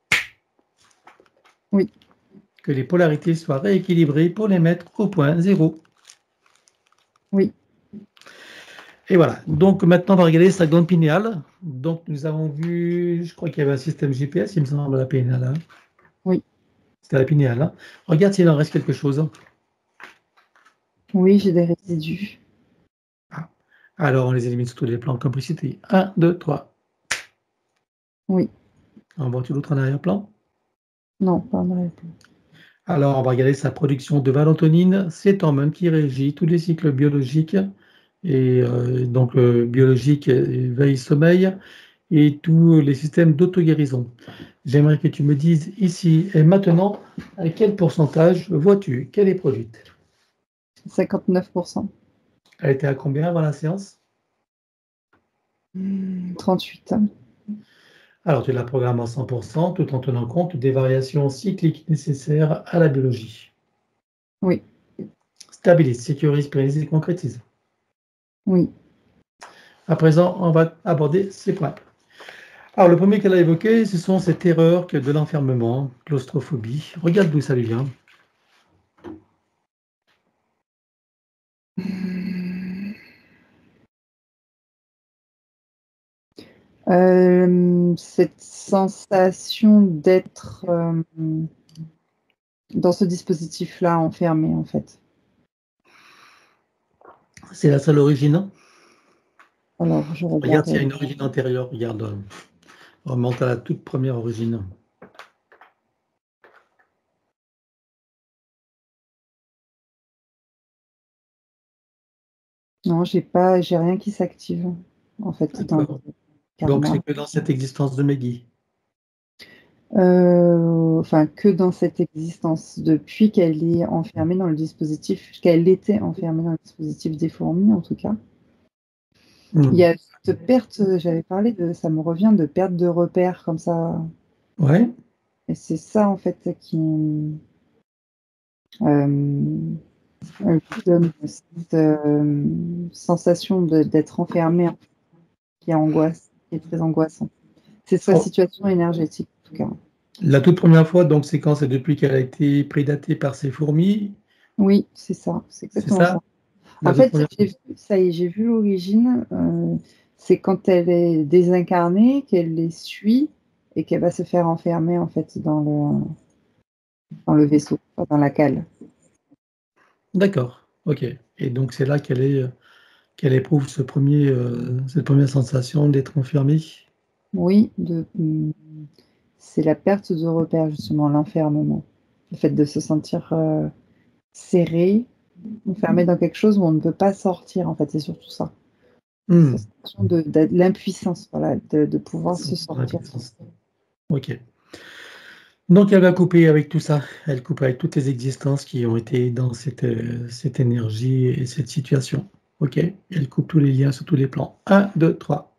S3: Oui.
S1: Que les polarités soient rééquilibrées pour les mettre au point zéro.
S3: Oui.
S1: Et voilà, donc maintenant on va regarder sa glande pinéale. Donc nous avons vu, je crois qu'il y avait un système GPS, il me semble, à la pinéale. Hein.
S3: Oui.
S1: C'était à la pinéale. Hein. Regarde s'il en reste quelque chose.
S3: Oui, j'ai des résidus.
S1: Ah. Alors on les élimine sur tous les plans comme précité. 1, 2, 3.
S3: Oui.
S1: En vois-tu l'autre en arrière-plan?
S3: Non, pas en arrière-plan.
S1: Alors, on va regarder sa production de valentonine, cette hormone qui régit tous les cycles biologiques, et donc biologique, veille-sommeil, et tous les systèmes d'auto-guérison. J'aimerais que tu me dises ici et maintenant, à quel pourcentage vois-tu qu'elle est produite?
S3: 59%.
S1: Elle était à combien avant la séance?
S3: 38.
S1: Alors, tu la programmes à 100% tout en tenant compte des variations cycliques nécessaires à la biologie.
S3: Oui,
S1: Stabilise, sécurise, pérennise et concrétise.
S3: oui.
S1: À présent, on va aborder ces points. Alors, le premier qu'elle a évoqué, ce sont ces terreurs que de l'enfermement, claustrophobie. Regarde d'où ça lui vient.
S3: Cette sensation d'être dans ce dispositif-là enfermé, en fait.
S1: C'est la seule origine, hein?
S3: Alors, je
S1: Regarde
S3: regarde.
S1: s'il y a une origine antérieure. Regarde, remonte à la toute première origine.
S3: Non, j'ai rien qui s'active, en fait, dans le
S1: D'accord. Donc,
S3: karma.
S1: c'est que dans cette existence de Meggy.
S3: Enfin, que dans cette existence, depuis qu'elle est enfermée dans le dispositif, qu'elle était enfermée dans le dispositif des fourmis, en tout cas. Il y a cette perte, j'avais parlé de, ça me revient, de perte de repères comme ça.
S1: Ouais.
S3: Et c'est ça, en fait, qui me donne cette sensation d'être enfermée, hein, qui est très angoissante. C'est sa
S1: Oh,
S3: situation énergétique, en tout cas.
S1: la toute première fois, donc, c'est quand? C'est depuis qu'elle a été prédatée par ces fourmis,
S3: Oui, c'est ça, c'est
S1: c'est
S3: exactement
S1: ça?
S3: ça.
S1: La
S3: En
S1: toute
S3: fait,
S1: première fois.
S3: j'ai vu l'origine. C'est quand elle est désincarnée, qu'elle les suit et qu'elle va se faire enfermer, en fait, dans le vaisseau, pas dans la cale.
S1: D'accord, ok. Et donc, c'est là qu'elle éprouve cette première sensation d'être enfermée.
S3: Oui, c'est la perte de repère, justement, l'enfermement. Le fait de se sentir serré, enfermé dans quelque chose où on ne peut pas sortir, en fait, c'est surtout ça.
S1: Hmm.
S3: Cette sensation de l'impuissance, voilà, de pouvoir se
S1: Dans la
S3: sortir.
S1: puissance. Ok. Donc, elle va couper avec tout ça. Elle coupe avec toutes les existences qui ont été dans cette énergie et cette situation. Ok. Elle coupe tous les liens sur tous les plans. 1, 2, 3.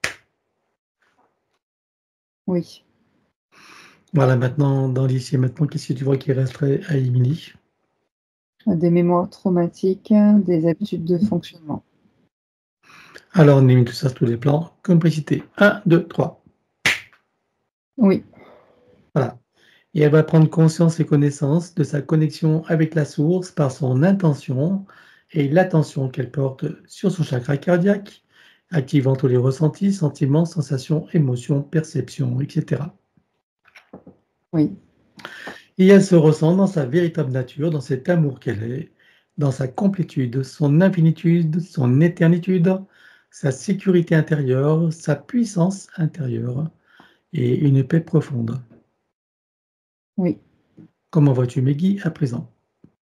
S3: Oui.
S1: Voilà, maintenant, dans l'ici et maintenant, qu'est-ce que tu vois qui resterait à éliminer?
S3: Des mémoires traumatiques, des habitudes de fonctionnement.
S1: Alors, on élimine tout ça sur tous les plans. Complicité. 1, 2, 3.
S3: Oui,
S1: Voilà. Et elle va prendre conscience et connaissance de sa connexion avec la source par son intention et l'attention qu'elle porte sur son chakra cardiaque, activant tous les ressentis, sentiments, sensations, émotions, perceptions, etc.
S3: oui,
S1: Et elle se ressent dans sa véritable nature, dans cet amour qu'elle est, dans sa complétude, son infinitude, son éternitude, sa sécurité intérieure, sa puissance intérieure et une paix profonde.
S3: oui.
S1: Comment vois-tu Meggy à présent?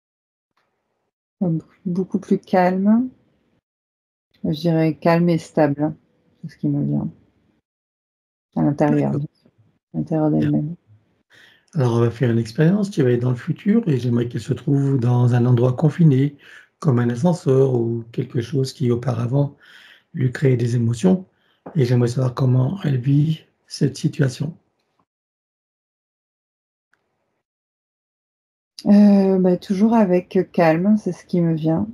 S3: Beaucoup plus calme. Je dirais calme et stable, c'est ce qui me vient à l'intérieur,
S1: D'accord.
S3: à l'intérieur
S1: Bien.
S3: d'elle-même.
S1: Alors, on va faire une expérience, tu vas aller dans le futur et j'aimerais qu'elle se trouve dans un endroit confiné, comme un ascenseur ou quelque chose qui auparavant lui créait des émotions. Et j'aimerais savoir comment elle vit cette situation.
S3: Toujours avec calme, c'est ce qui me vient.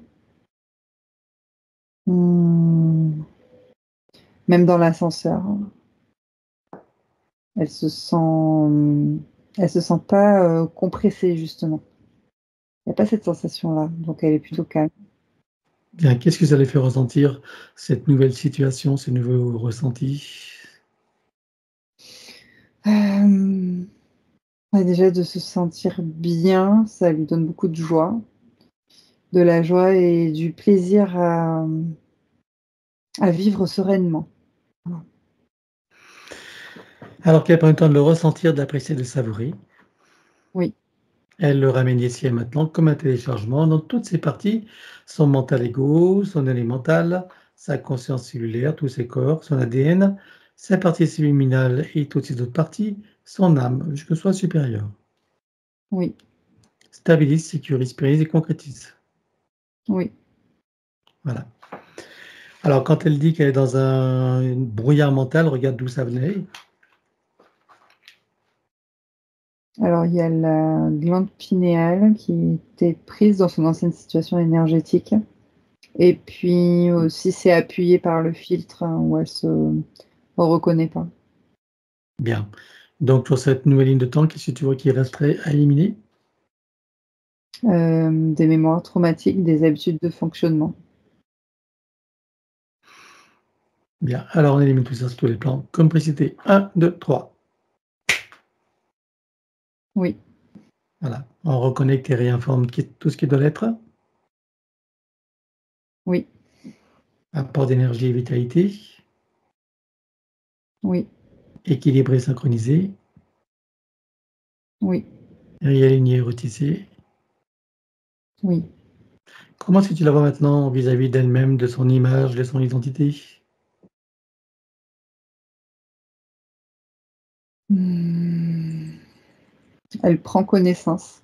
S3: Mmh, même dans l'ascenseur, elle se sent, elle se sent pas, compressée justement. Il y a pas cette sensation-là, donc elle est plutôt calme.
S1: Bien, qu'est-ce que ça lui fait ressentir, cette nouvelle situation, ce nouveau ressenti?
S3: Hem, déjà de se sentir bien, ça lui donne beaucoup de joie. De la joie et du plaisir à vivre sereinement. Voilà.
S1: Alors qu'elle prend le temps de le ressentir, d'apprécier, de le savourer.
S3: Oui,
S1: Elle le ramène ici et maintenant comme un téléchargement dans toutes ses parties, son mental égo, son élémental, sa conscience cellulaire, tous ses corps, son ADN, sa partie subliminale et toutes ses autres parties, son âme, jusqu'au soi supérieur.
S3: Oui,
S1: Stabilise, sécurise, pérennise et concrétise.
S3: oui.
S1: Voilà. Alors, quand elle dit qu'elle est dans un brouillard mental, regarde d'où ça venait.
S3: Alors, il y a la glande pinéale qui était prise dans son ancienne situation énergétique. Et puis aussi, c'est appuyé par le filtre où elle se reconnaît pas.
S1: Bien. Donc, sur cette nouvelle ligne de temps, qu'est-ce que tu vois qui resterait à éliminer?
S3: Des mémoires traumatiques, des habitudes de fonctionnement.
S1: Bien. Alors, on élimine tout ça sur tous les plans. Comme précité. 1, 2, 3.
S3: Oui,
S1: Voilà. On reconnecte et réinforme tout ce qui doit l'être.
S3: oui,
S1: Apport d'énergie et vitalité.
S3: oui,
S1: Équilibré, synchronisé.
S3: oui,
S1: Réaligné, retissé.
S3: oui.
S1: Comment est-ce que tu la vois maintenant vis-à-vis d'elle-même, de son image, de son identité?
S3: Elle prend connaissance.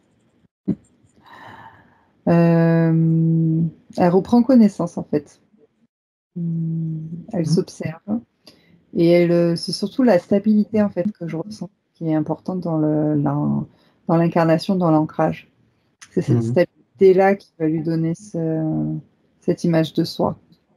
S3: Elle reprend connaissance en fait. Elle s'observe et elle, c'est surtout la stabilité en fait que je ressens qui est importante dans dans l'incarnation, dans l'ancrage. C'est cette stabilité-là qui va lui donner cette image de soi.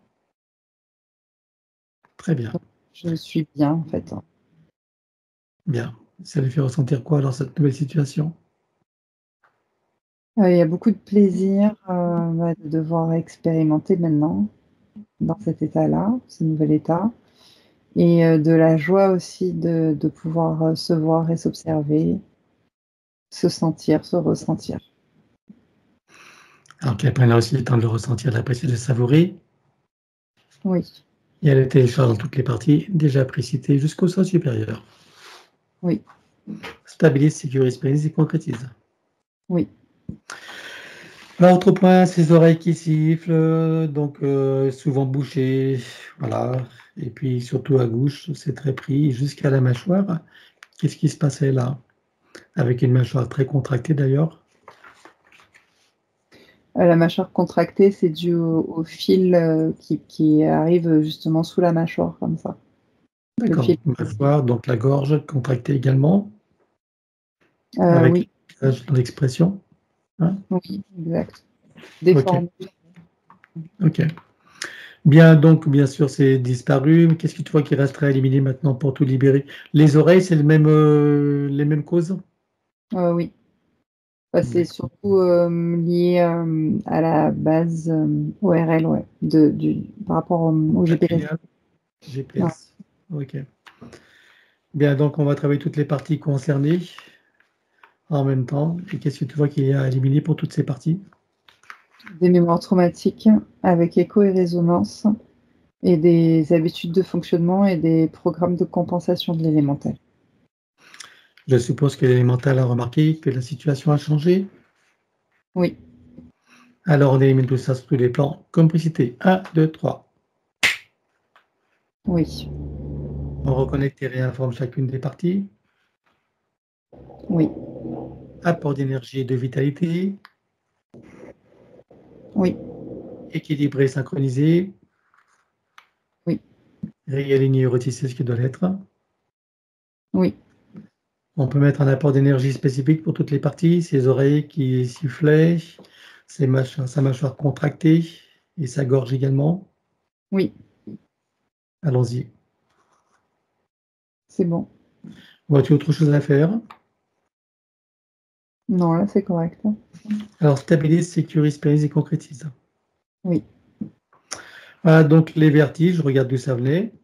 S1: Très bien.
S3: Donc, je suis bien en fait.
S1: Bien. Ça lui fait ressentir quoi dans cette nouvelle situation?
S3: Il y a beaucoup de plaisir de devoir expérimenter maintenant dans cet état-là, ce nouvel état, et de la joie aussi de pouvoir se voir et s'observer, se sentir, se ressentir.
S1: Alors qu'elle prenne aussi le temps de le ressentir, de l'apprécier, de le savourer.
S3: Oui,
S1: Et elle télécharge dans toutes les parties, déjà précitées jusqu'au soi supérieur.
S3: oui,
S1: Stabilise, sécurise, pérennise et concrétise.
S3: oui.
S1: L'autre point, ses oreilles qui sifflent, donc souvent bouchées, voilà. Et puis surtout à gauche, c'est très pris jusqu'à la mâchoire. Qu'est-ce qui se passait là? Avec une mâchoire très contractée d'ailleurs.
S3: La mâchoire contractée, c'est dû au fil qui arrive justement sous la mâchoire, comme ça. Le
S1: D'accord,
S3: fil.
S1: mâchoire, donc la gorge contractée également, avec
S3: Oui,
S1: l'expression. Hein?
S3: oui, exact.
S1: Ok,
S3: Déformé.
S1: ok. Bien, donc, bien sûr, c'est disparu. Mais qu'est-ce que tu vois qui resterait à éliminer maintenant pour tout libérer? Les oreilles, c'est les mêmes causes?
S3: Oui. Bah, c'est
S1: D'accord.
S3: surtout lié à la base ORL, ouais, par rapport au GPS.
S1: Patrimonial,
S3: Ouais.
S1: GPS. Ok. Bien, donc, on va travailler toutes les parties concernées en même temps. Et qu'est-ce que tu vois qu'il y a à éliminer pour toutes ces parties?
S3: Des mémoires traumatiques avec écho et résonance et des habitudes de fonctionnement et des programmes de compensation de l'élémentaire.
S1: Je suppose que l'élémental a remarqué que la situation a changé.
S3: Oui,
S1: Alors, on élimine tout ça sur tous les plans. Comme précité. 1, 2, 3.
S3: oui,
S1: On reconnecte et réinforme chacune des parties.
S3: oui,
S1: Apport d'énergie et de vitalité.
S3: oui,
S1: Équilibré, synchronisé.
S3: oui,
S1: Réaligné, retisser ce qui doit l'être.
S3: oui,
S1: On peut mettre un apport d'énergie spécifique pour toutes les parties, ses oreilles qui sifflaient, sa mâchoire contractée et sa gorge également.
S3: oui,
S1: Allons-y.
S3: c'est bon.
S1: Vois-tu autre chose à faire?
S3: Non, là, c'est correct.
S1: Alors, stabilise, sécurise, pérennise et concrétise.
S3: Oui.
S1: Voilà, donc les vertiges, regarde d'où ça venait.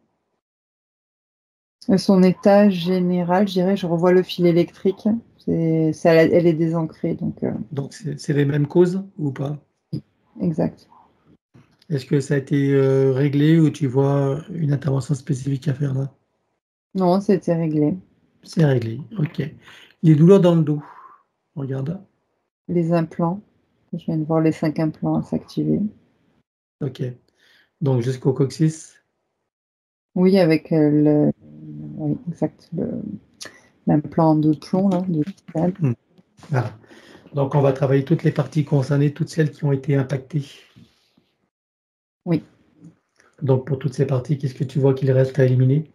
S3: Son état général, je dirais, je revois le fil électrique. Elle est désancrée, donc
S1: Donc, c'est les mêmes causes ou pas?
S3: exact.
S1: Est-ce que ça a été réglé ou tu vois une intervention spécifique à faire là?
S3: Non, c'était réglé.
S1: C'est réglé, ok. Les douleurs dans le dos, regarde.
S3: les implants. Je viens de voir les 5 implants à s'activer.
S1: Ok. Donc jusqu'au coccyx.
S3: Oui, avec oui, exact, l'implant de plomb, là, de titane.
S1: Voilà. Donc on va travailler toutes les parties concernées, toutes celles qui ont été impactées.
S3: Oui.
S1: Donc pour toutes ces parties, qu'est-ce que tu vois qu'il reste à éliminer?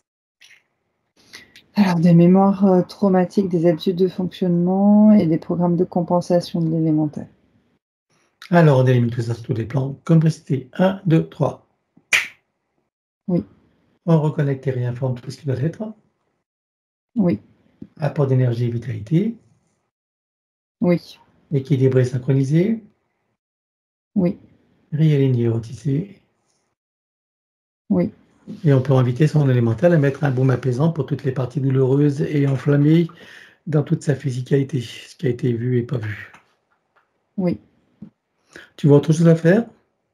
S3: Alors, des mémoires traumatiques, des habitudes de fonctionnement et des programmes de compensation de l'élémentaire.
S1: Alors on élimine tout ça sur tous les plans, comme précité. 1, 2, 3.
S3: Oui.
S1: On reconnecte et réinforme tout ce qui doit être.
S3: Oui.
S1: Apport d'énergie et vitalité.
S3: Oui.
S1: Équilibré, synchronisé.
S3: Oui.
S1: Réaligné, retissé.
S3: Oui.
S1: Et on peut inviter son élémentaire à mettre un baume apaisant pour toutes les parties douloureuses et enflammées dans toute sa physicalité, ce qui a été vu et pas vu.
S3: Oui.
S1: Tu vois autre chose à faire?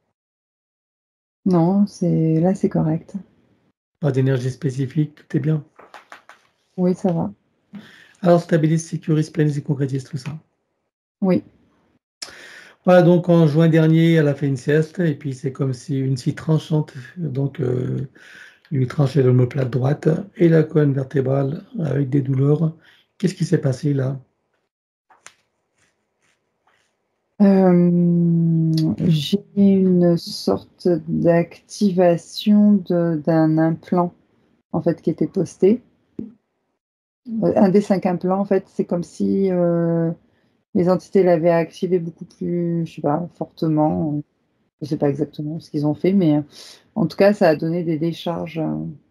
S3: Non, là, c'est correct.
S1: Pas d'énergie spécifique, tout est bien.
S3: Oui, ça va.
S1: Alors stabilise, sécurise, planifie et concrétise tout ça.
S3: Oui.
S1: Voilà, donc en juin dernier, elle a fait une sieste et puis c'est comme si une scie tranchante donc lui tranchait l'omoplate droite et la colonne vertébrale avec des douleurs. Qu'est-ce qui s'est passé là?
S3: J'ai une sorte d'activation d'un implant, en fait, qui était posté. Un des 5 implants, en fait, c'est comme si les entités l'avaient activé beaucoup plus, je sais pas, fortement. Je sais pas exactement ce qu'ils ont fait, mais en tout cas, ça a donné des décharges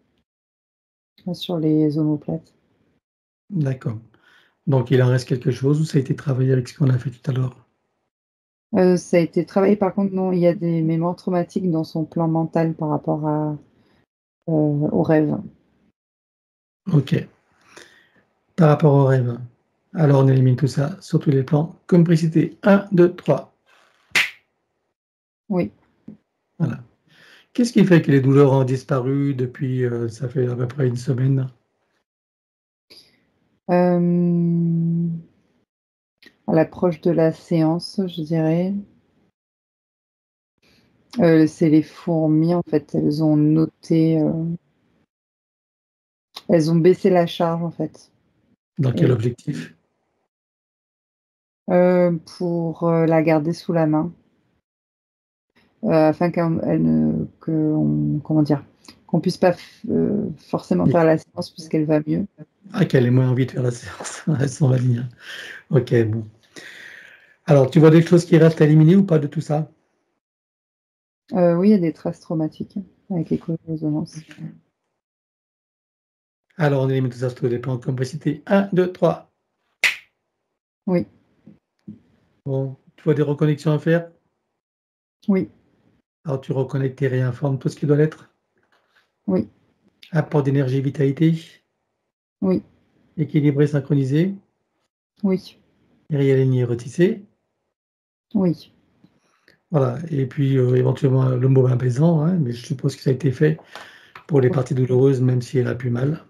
S3: sur les omoplates.
S1: D'accord. Donc il en reste quelque chose ou ça a été travaillé avec ce qu'on a fait tout à l'heure?
S3: Ça a été travaillé, par contre, non, il y a des mémoires traumatiques dans son plan mental par rapport aux rêves.
S1: Ok. Par rapport au rêve. Alors on élimine tout ça sur tous les plans. Comme précité. 1, 2, 3.
S3: Oui.
S1: Voilà. Qu'est-ce qui fait que les douleurs ont disparu depuis, ça fait à peu près une semaine?
S3: À l'approche de la séance, je dirais. C'est les fourmis, en fait, elles ont noté, elles ont baissé la charge, en fait.
S1: Dans quel
S3: Et
S1: objectif?
S3: pour la garder sous la main, afin comment dire? Qu'on puisse pas forcément faire la séance puisqu'elle va mieux.
S1: Ah, qu'elle ait moins envie de faire la séance. Elles sont malignes. Ok, bon. Alors, tu vois des choses qui restent à éliminer ou pas de tout ça?
S3: Oui, il y a des traces traumatiques avec l'écho-résonance.
S1: Alors, on élimine tout ça sur les plans comme précité. 1, 2, 3.
S3: Oui,
S1: Bon, tu vois des reconnexions à faire?
S3: oui,
S1: Alors, tu reconnectes et réinformes tout ce qui doit l'être.
S3: oui,
S1: Apport d'énergie et vitalité.
S3: oui,
S1: Équilibré, synchronisé.
S3: oui,
S1: Réaligné, retissé.
S3: oui,
S1: Voilà. Et puis, éventuellement, le mot apaisant, hein, mais je suppose que ça a été fait pour les
S3: oui,
S1: parties douloureuses, même si elle a plus mal.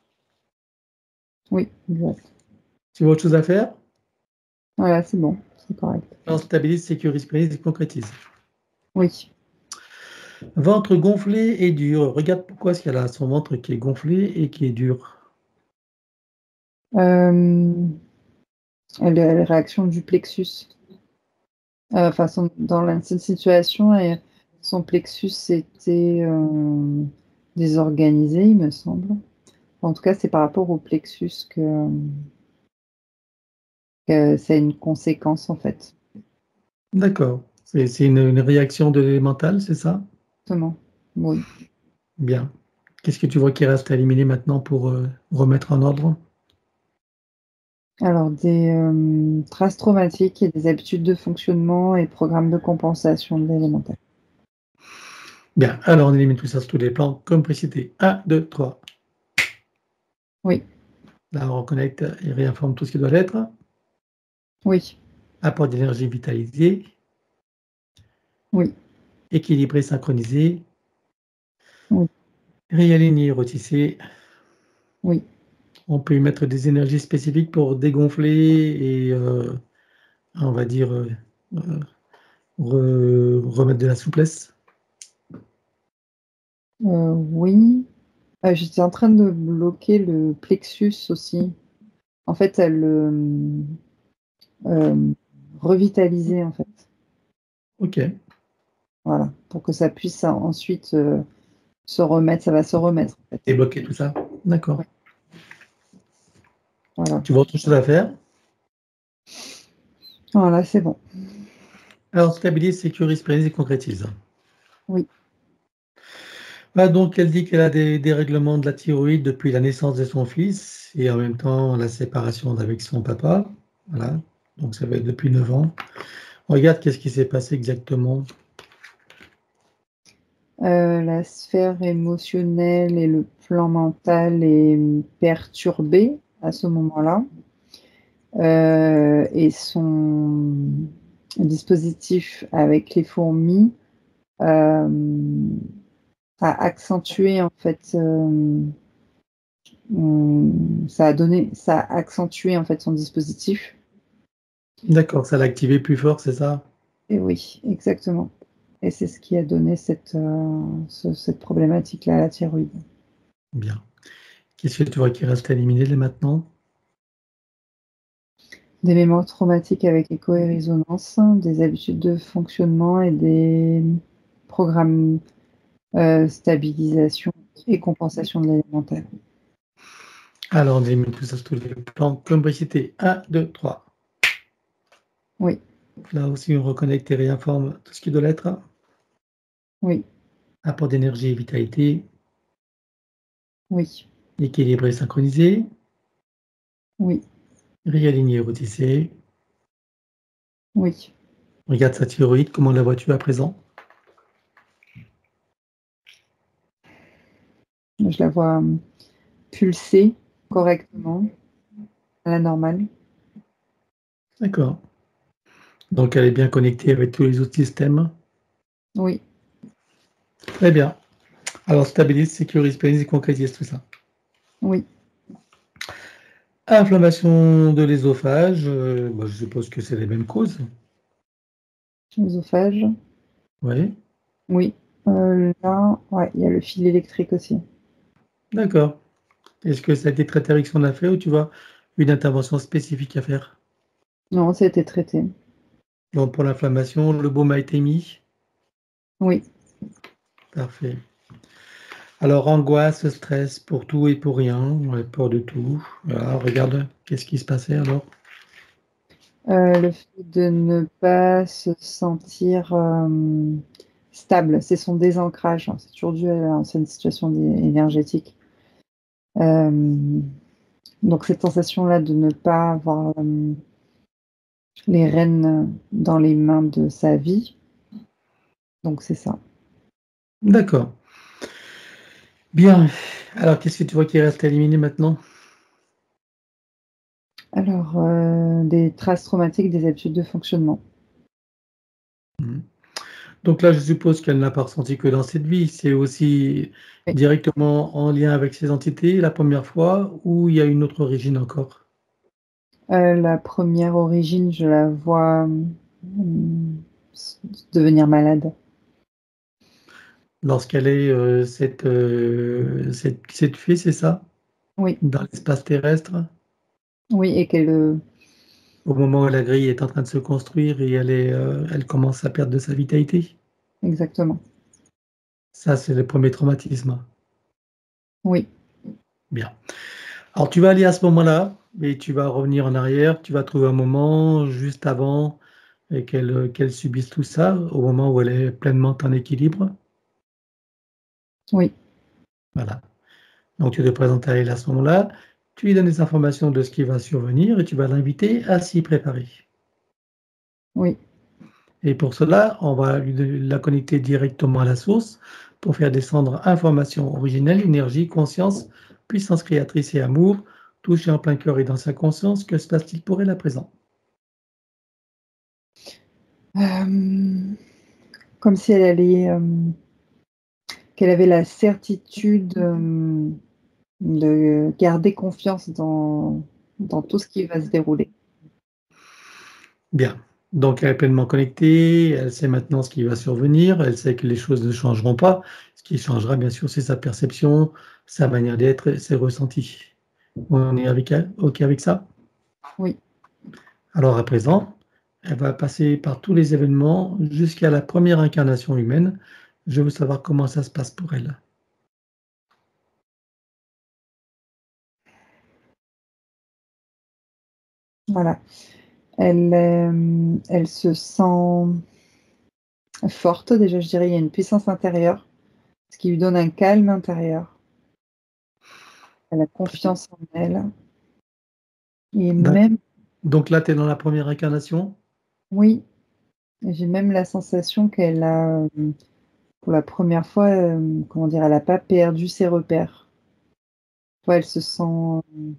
S3: oui, exact.
S1: Tu vois autre chose à faire?
S3: Voilà, c'est bon, c'est correct.
S1: Alors, stabilise, sécurise, planifie et concrétise.
S3: Oui.
S1: Ventre gonflé et dur. Regarde pourquoi est-ce qu'elle a son ventre qui est gonflé et qui est dur.
S3: La réaction du plexus. Enfin, dans l'ancienne situation, son plexus était désorganisé, il me semble. En tout cas, c'est par rapport au plexus que c'est une conséquence, en fait.
S1: D'accord. C'est une réaction de l'élémental, c'est ça?
S3: Exactement. Oui.
S1: Bien. Qu'est-ce que tu vois qui reste à éliminer maintenant pour remettre en ordre?
S3: Alors, des traces traumatiques et des habitudes de fonctionnement et programmes de compensation de l'élémentaire.
S1: Bien. Alors, on élimine tout ça sur tous les plans, comme précité. 1, 2, 3.
S3: Oui,
S1: Là, on reconnecte et réinforme tout ce qui doit l'être.
S3: oui,
S1: Apport d'énergie vitalisé,
S3: oui,
S1: équilibré, synchronisé,
S3: oui,
S1: réaligné, retissé.
S3: oui.
S1: On peut y mettre des énergies spécifiques pour dégonfler et on va dire, remettre de la souplesse?
S3: Oui. J'étais en train de bloquer le plexus aussi. En fait, à le revitaliser, en fait.
S1: OK.
S3: Voilà, pour que ça puisse ensuite se remettre. Ça va se remettre, en fait.
S1: Débloquer tout ça? D'accord.
S3: Ouais. Voilà.
S1: Tu vois autre chose à faire?
S3: Voilà, c'est bon.
S1: Alors, stabilise, sécurise, planifie et concrétise.
S3: Oui.
S1: Ah, donc, elle dit qu'elle a des dérèglements de la thyroïde depuis la naissance de son fils et en même temps la séparation avec son papa. Voilà. Donc, ça va être depuis 9 ans. Regarde qu'est-ce qui s'est passé exactement.
S3: La sphère émotionnelle et le plan mental est perturbé à ce moment-là. Et son dispositif avec les fourmis a accentué en fait, ça a accentué en fait son dispositif.
S1: D'accord, ça l'a activé plus fort, c'est ça?
S3: Et oui, exactement. Et c'est ce qui a donné cette problématique-là à la thyroïde.
S1: Bien. Qu'est-ce que tu vois qui reste à éliminer dès maintenant?
S3: Des mémoires traumatiques avec écho et résonance, des habitudes de fonctionnement et des programmes, stabilisation et compensation de l'alimentaire.
S1: Alors, on élimine tout ça sur tous les plans. Complexité 1, 2, 3.
S3: Oui,
S1: Là aussi, on reconnecte et réinforme tout ce qui doit l'être.
S3: oui,
S1: Apport d'énergie et vitalité,
S3: oui,
S1: équilibré, synchronisé,
S3: oui,
S1: réaligné, retissé.
S3: oui.
S1: Regarde sa thyroïde, comment la vois-tu à présent?
S3: Je la vois, pulser correctement, à la normale.
S1: D'accord. Donc, elle est bien connectée avec tous les autres systèmes.
S3: Oui,
S1: Très bien. Alors, stabilise, sécurise, planifie et concrétise tout ça.
S3: oui.
S1: Inflammation de l'œsophage, bah, je suppose que c'est les mêmes causes.
S3: L'œsophage,
S1: Oui,
S3: oui. Là, ouais, il y a le fil électrique aussi.
S1: d'accord. Est-ce que ça a été traité avec ce qu'on a fait ou tu vois une intervention spécifique à faire?
S3: Non, ça a été traité.
S1: Donc, pour l'inflammation, le baume a été mis.
S3: Oui.
S1: Parfait. Alors, angoisse, stress pour tout et pour rien, ouais, peur de tout. Voilà, regarde, qu'est-ce qui se passait alors?
S3: Le fait de ne pas se sentir, stable, c'est son désancrage, hein. C'est toujours dû à l'ancienne situation énergétique. Donc cette sensation-là de ne pas avoir, les rênes dans les mains de sa vie, donc c'est ça.
S1: D'accord. Bien. Alors, qu'est-ce que tu vois qui reste à éliminer maintenant?
S3: Alors, des traces traumatiques, des habitudes de fonctionnement.
S1: Mmh. Donc là, je suppose qu'elle n'a pas ressenti que dans cette vie. C'est aussi
S3: Oui.
S1: directement en lien avec ces entités la première fois ou il y a une autre origine encore?
S3: La première origine, je la vois, s devenir malade.
S1: Lorsqu'elle est, cette fée, c'est ça?
S3: Oui,
S1: Dans l'espace terrestre?
S3: oui et qu'elle,
S1: Au moment où la grille est en train de se construire et elle commence à perdre de sa vitalité?
S3: exactement.
S1: Ça, c'est le premier traumatisme.
S3: Oui,
S1: Bien. Alors tu vas aller à ce moment-là et tu vas revenir en arrière, tu vas trouver un moment juste avant et qu'elle subisse tout ça, au moment où elle est pleinement en équilibre.
S3: oui,
S1: Voilà. Donc tu te présentes à elle à ce moment-là, tu lui donnes des informations de ce qui va survenir et tu vas l'inviter à s'y préparer.
S3: oui.
S1: Et pour cela, on va la connecter directement à la source pour faire descendre information originelle, énergie, conscience, puissance créatrice et amour, touché en plein cœur et dans sa conscience. Que se passe-t-il pour elle à présent?
S3: Comme si elle allait, qu'elle avait la certitude, de garder confiance dans tout ce qui va se dérouler.
S1: Bien. Donc, elle est pleinement connectée, elle sait maintenant ce qui va survenir, elle sait que les choses ne changeront pas. Ce qui changera, bien sûr, c'est sa perception, sa manière d'être et ses ressentis. On est avec elle? OK avec ça?
S3: Oui.
S1: Alors, à présent, elle va passer par tous les événements jusqu'à la première incarnation humaine. Je veux savoir comment ça se passe pour elle.
S3: Voilà. Elle se sent forte, déjà, je dirais, il y a une puissance intérieure, ce qui lui donne un calme intérieur. Elle a confiance en elle et
S1: D'ac
S3: même
S1: donc là, tu es dans la première incarnation?
S3: oui, j'ai même la sensation qu'elle a, pour la première fois, comment dire? Elle a pas perdu ses repères. Ouais, elle se sent,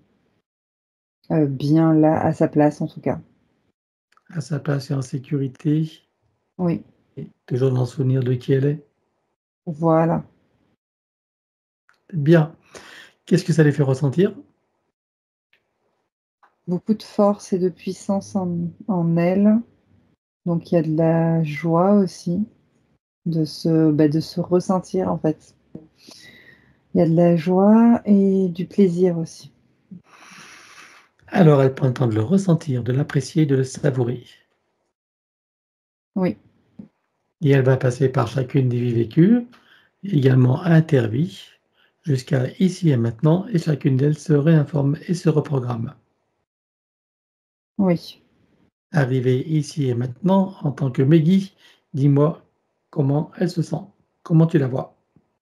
S3: bien là, à sa place, en tout cas.
S1: À sa place et en sécurité,
S3: Oui,
S1: et toujours dans le souvenir de qui elle est?
S3: voilà.
S1: Bien. Qu'est-ce que ça les fait ressentir?
S3: Beaucoup de force et de puissance en elle, donc il y a de la joie aussi de se ressentir, en fait. Il y a de la joie et du plaisir aussi.
S1: Alors, elle prend le temps de le ressentir, de l'apprécier, de le savourer.
S3: Oui,
S1: Et elle va passer par chacune des vies vécues, également intervies, jusqu'à ici et maintenant, et chacune d'elles se réinforme et se reprogramme.
S3: oui.
S1: Arrivée ici et maintenant, en tant que Meggy, dis-moi comment elle se sent, comment tu la vois.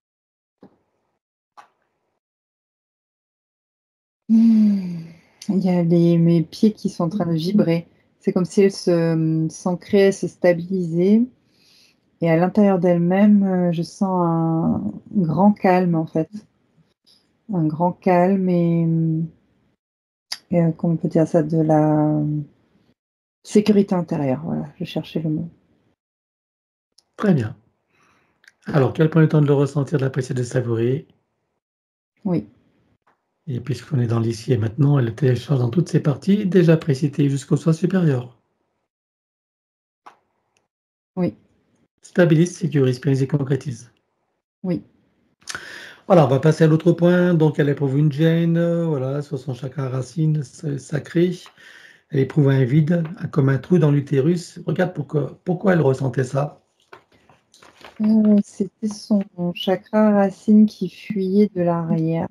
S3: Mmh. Il y a mes pieds qui sont en train de vibrer. C'est comme si elle s'ancrait, elle se stabilisait et à l'intérieur d'elle-même, je sens un grand calme, en fait. Un grand calme et comment on peut dire ça? De la sécurité intérieure, voilà, je cherchais le mot.
S1: Très bien. Alors, qu'elle prenne le temps de le ressentir, de l'apprécier, de le savourer.
S3: Oui,
S1: Et puisqu'on est dans l'ici et maintenant, elle le télécharge dans toutes ses parties, déjà précitées jusqu'au soi supérieur.
S3: oui,
S1: Stabilise, sécurise, pérenise et concrétise.
S3: oui.
S1: Voilà, on va passer à l'autre point. Donc, elle éprouve une gêne, voilà, sur son chakra racine sacré. Elle éprouve un vide, comme un trou dans l'utérus. Regarde pourquoi elle ressentait ça.
S3: C'était son chakra racine qui fuyait de l'arrière.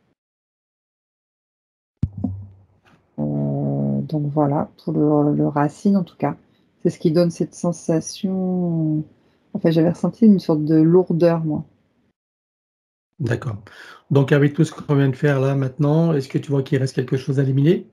S3: Donc voilà, pour le racine en tout cas. C'est ce qui donne cette sensation, enfin j'avais ressenti une sorte de lourdeur moi.
S1: D'accord. Donc, avec tout ce qu'on vient de faire là maintenant, est-ce que tu vois qu'il reste quelque chose à éliminer?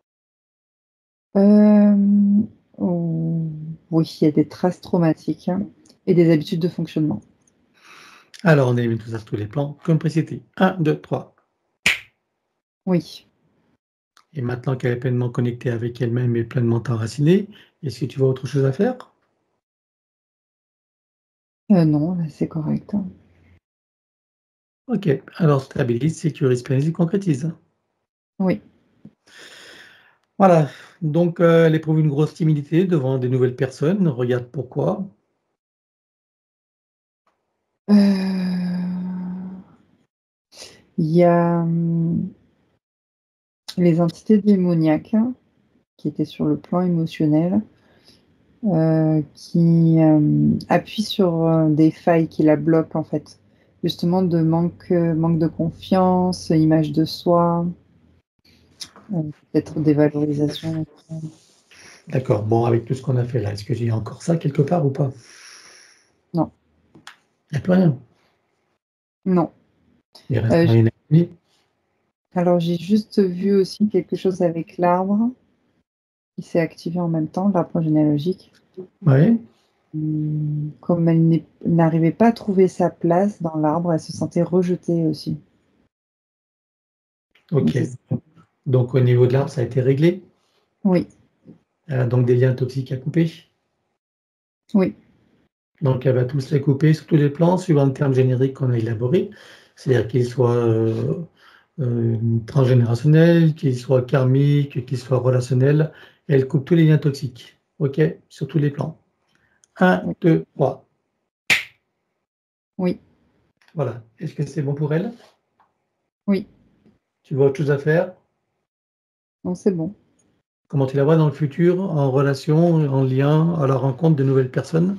S3: O oui, il y a des traces traumatiques, hein, et des habitudes de fonctionnement.
S1: Alors, on élimine tout ça sur tous les plans, comme précité. 1, 2, 3.
S3: Oui.
S1: Et maintenant qu'elle est pleinement connectée avec elle-même et pleinement enracinée, est-ce que tu vois autre chose à faire?
S3: Non, là c'est correct, hein.
S1: OK. Alors, stabilise, sécurise, pérenise et concrétise.
S3: Oui.
S1: Voilà. Donc, elle éprouve une grosse timidité devant des nouvelles personnes. Regarde pourquoi.
S3: Heu, il y a, les entités démoniaques qui étaient sur le plan émotionnel. Qui, appuie sur, des failles qui la bloquent, en fait. Justement de manque de confiance, image de soi, peut-être dévalorisation.
S1: D'accord. Bon, avec tout ce qu'on a fait là, est-ce que j'ai encore ça quelque part ou pas?
S3: Non,
S1: Il n'y a plus rien.
S3: non.
S1: Il reste
S3: J
S1: rien à éliminer.
S3: alors j'ai juste vu aussi quelque chose avec l'arbre qui s'est activé en même temps, l'arbre généalogique.
S1: Ouais.
S3: Comme elle n'arrivait pas à trouver sa place dans l'arbre, elle se sentait rejetée aussi. Donc
S1: OK.
S3: c'est
S1: Donc, au niveau de l'arbre, ça a été réglé.
S3: oui,
S1: Elle a donc des liens toxiques à couper.
S3: oui,
S1: Donc, elle va tous les couper sur tous les plans, suivant le terme générique qu'on a élaboré. C'est-à-dire qu'ils soient transgénérationnels, qu'ils soient karmiques, qu'ils soient relationnels. Elle coupe tous les liens toxiques. OK, sur tous les plans. 1,
S3: Oui.
S1: 2, 3.
S3: Oui.
S1: Voilà. Est-ce que c'est bon pour elle?
S3: Oui.
S1: Tu vois autre chose à faire?
S3: Non, c'est bon.
S1: Comment tu la vois dans le futur, en relation, en lien, à la rencontre de nouvelles personnes?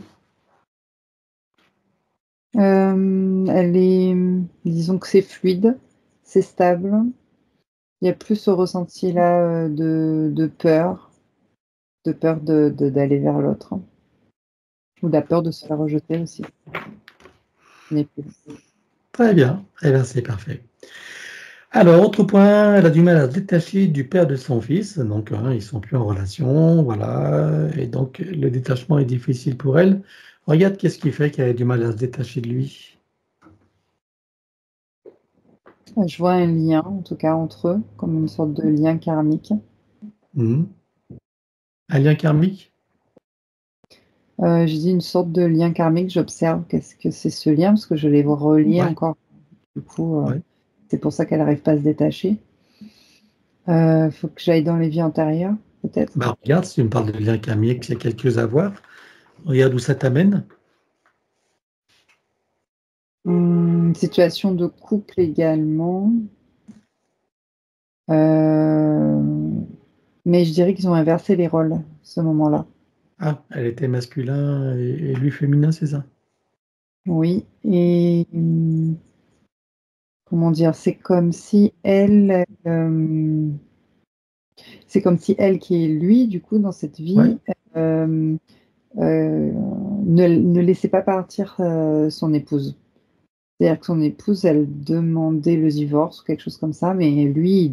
S3: Elle est, disons que c'est fluide, c'est stable. Il y a plus ce ressenti-là, de peur d'aller vers l'autre ou la peur de se faire rejeter aussi. N'est plus.
S1: Très bien. Eh bien, c'est parfait. Alors, autre point, elle a du mal à se détacher du père de son fils, donc ils sont plus en relation, voilà, et donc le détachement est difficile pour elle. Regarde qu'est-ce qui fait qu'elle a du mal à se détacher de lui?
S3: Je vois un lien, en tout cas entre eux, comme une sorte de lien karmique.
S1: Mmh. Un lien karmique?
S3: Je dis une sorte de lien karmique, j'observe qu'est-ce que c'est ce lien, parce que je les vois reliés
S1: Ouais,
S3: encore. Du coup,
S1: ouais.
S3: c'est pour ça qu'elle n'arrive pas à se détacher. Faut que j'aille dans les vies antérieures, peut-être?
S1: Bah, regarde, si tu me parles de lien karmique, il y a quelque chose à voir. Regarde où ça t'amène.
S3: Situation de couple également. Mais je dirais qu'ils ont inversé les rôles, ce moment-là.
S1: Ah, elle était masculin et lui féminin, c'est ça?
S3: Oui et comment dire? C'est comme si elle qui est lui, du coup, dans cette
S1: Ouais,
S3: vie, hem, ne laissait pas partir, son épouse. C'est-à-dire que son épouse, elle demandait le divorce ou quelque chose comme ça, mais lui,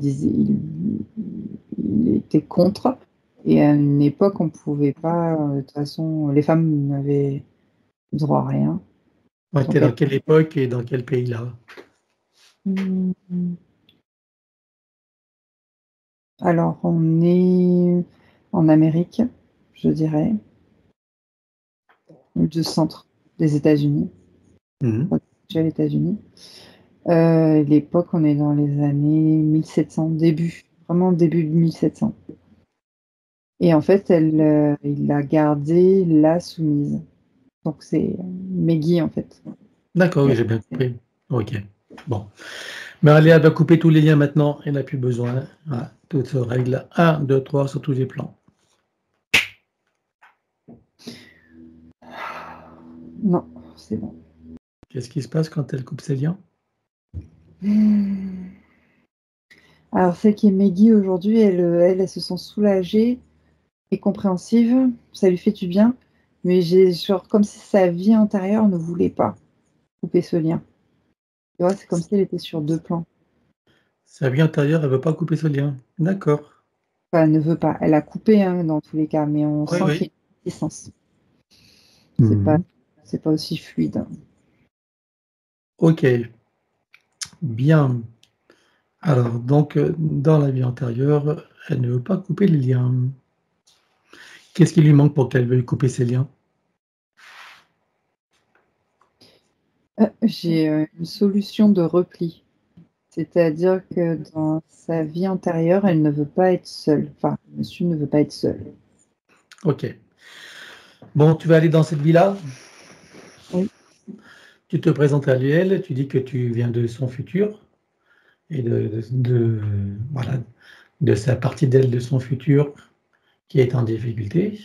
S3: il était contre et à une époque, on pouvait pas, de toute façon, les femmes n'avaient droit à rien.
S1: ouais, tu
S3: Donc
S1: dans quelle époque et dans quel pays là?
S3: mmh, alors on est en Amérique, je dirais, du centre des États-Unis,
S1: Mmh.
S3: déjà les États-Unis. L'époque, on est dans les années 1700, vraiment début de 1700 et en fait, il l'a gardée la soumise. Donc c'est Maggie, en fait.
S1: D'accord, oui,
S3: Ouais.
S1: j'ai bien compris. OK. Bon. Mais allez, elle va couper tous les liens maintenant, elle n'a plus besoin. Voilà, tout se règle. 1, 2, 3 sur tous les plans.
S3: Non, c'est bon.
S1: Qu'est-ce qui se passe quand elle coupe ses liens?
S3: Mmh. Alors celle qui est Maggie aujourd'hui, elle se sent soulagée et compréhensive, ça lui fait du bien, mais j'ai genre comme si sa vie antérieure ne voulait pas couper ce lien. Tu vois? C'est comme si elle était sur 2 plans.
S1: Sa vie intérieure, elle veut pas couper ce lien. D'accord.
S3: Enfin, elle ne veut pas. Elle a coupé, hein, dans tous les cas, mais on
S1: Oui,
S3: sent qu'il
S1: oui.
S3: y a une réticence. C'est pas
S1: Mmh.
S3: c'est pas aussi fluide.
S1: OK, bien. Alors donc, dans la vie antérieure, elle ne veut pas couper les liens. Qu'est-ce qui lui manque pour qu'elle veuille couper ses liens?
S3: J'ai, une solution de repli. C'est-à-dire que dans sa vie antérieure, elle ne veut pas être seule. Enfin, monsieur ne veut pas être seul.
S1: OK. Bon, tu vas aller dans cette vie-là,
S3: Oui,
S1: tu te présentes à elle, tu dis que tu viens de son futur et voilà, de sa partie d'elle, de son futur qui est en difficulté.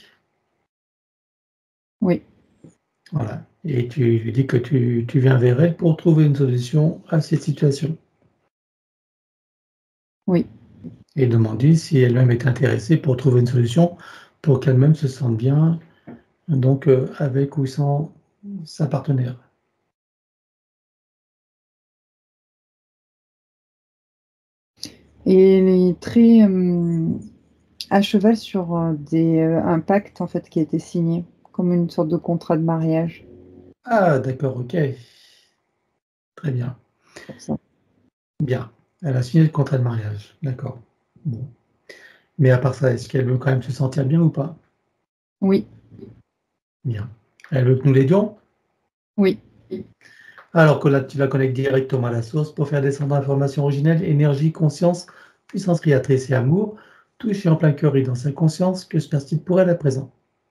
S3: oui,
S1: Voilà, et tu lui dis que tu viens vers elle pour trouver une solution à cette situation
S3: oui.
S1: et demander si elle-même est intéressée pour trouver une solution pour qu'elle-même se sente bien, donc avec ou sans sa partenaire.
S3: Et elle est très, à cheval sur, un pacte, en fait, qui a été signé, comme une sorte de contrat de mariage,
S1: Ah d'accord, OK, très bien,
S3: pour ça.
S1: bien. Elle a signé le contrat de mariage, d'accord. Bon, mais à part ça, est-ce qu'elle veut quand même se sentir bien ou pas?
S3: Oui,
S1: Bien. Elle veut que nous l'aidions?
S3: oui.
S1: Alors que là, tu la connectes directement à la source pour faire descendre l'information originelle, énergie, conscience, puissance créatrice et amour, touché en plein cœur et dans sa conscience, que se passe-t-il pour elle à présent?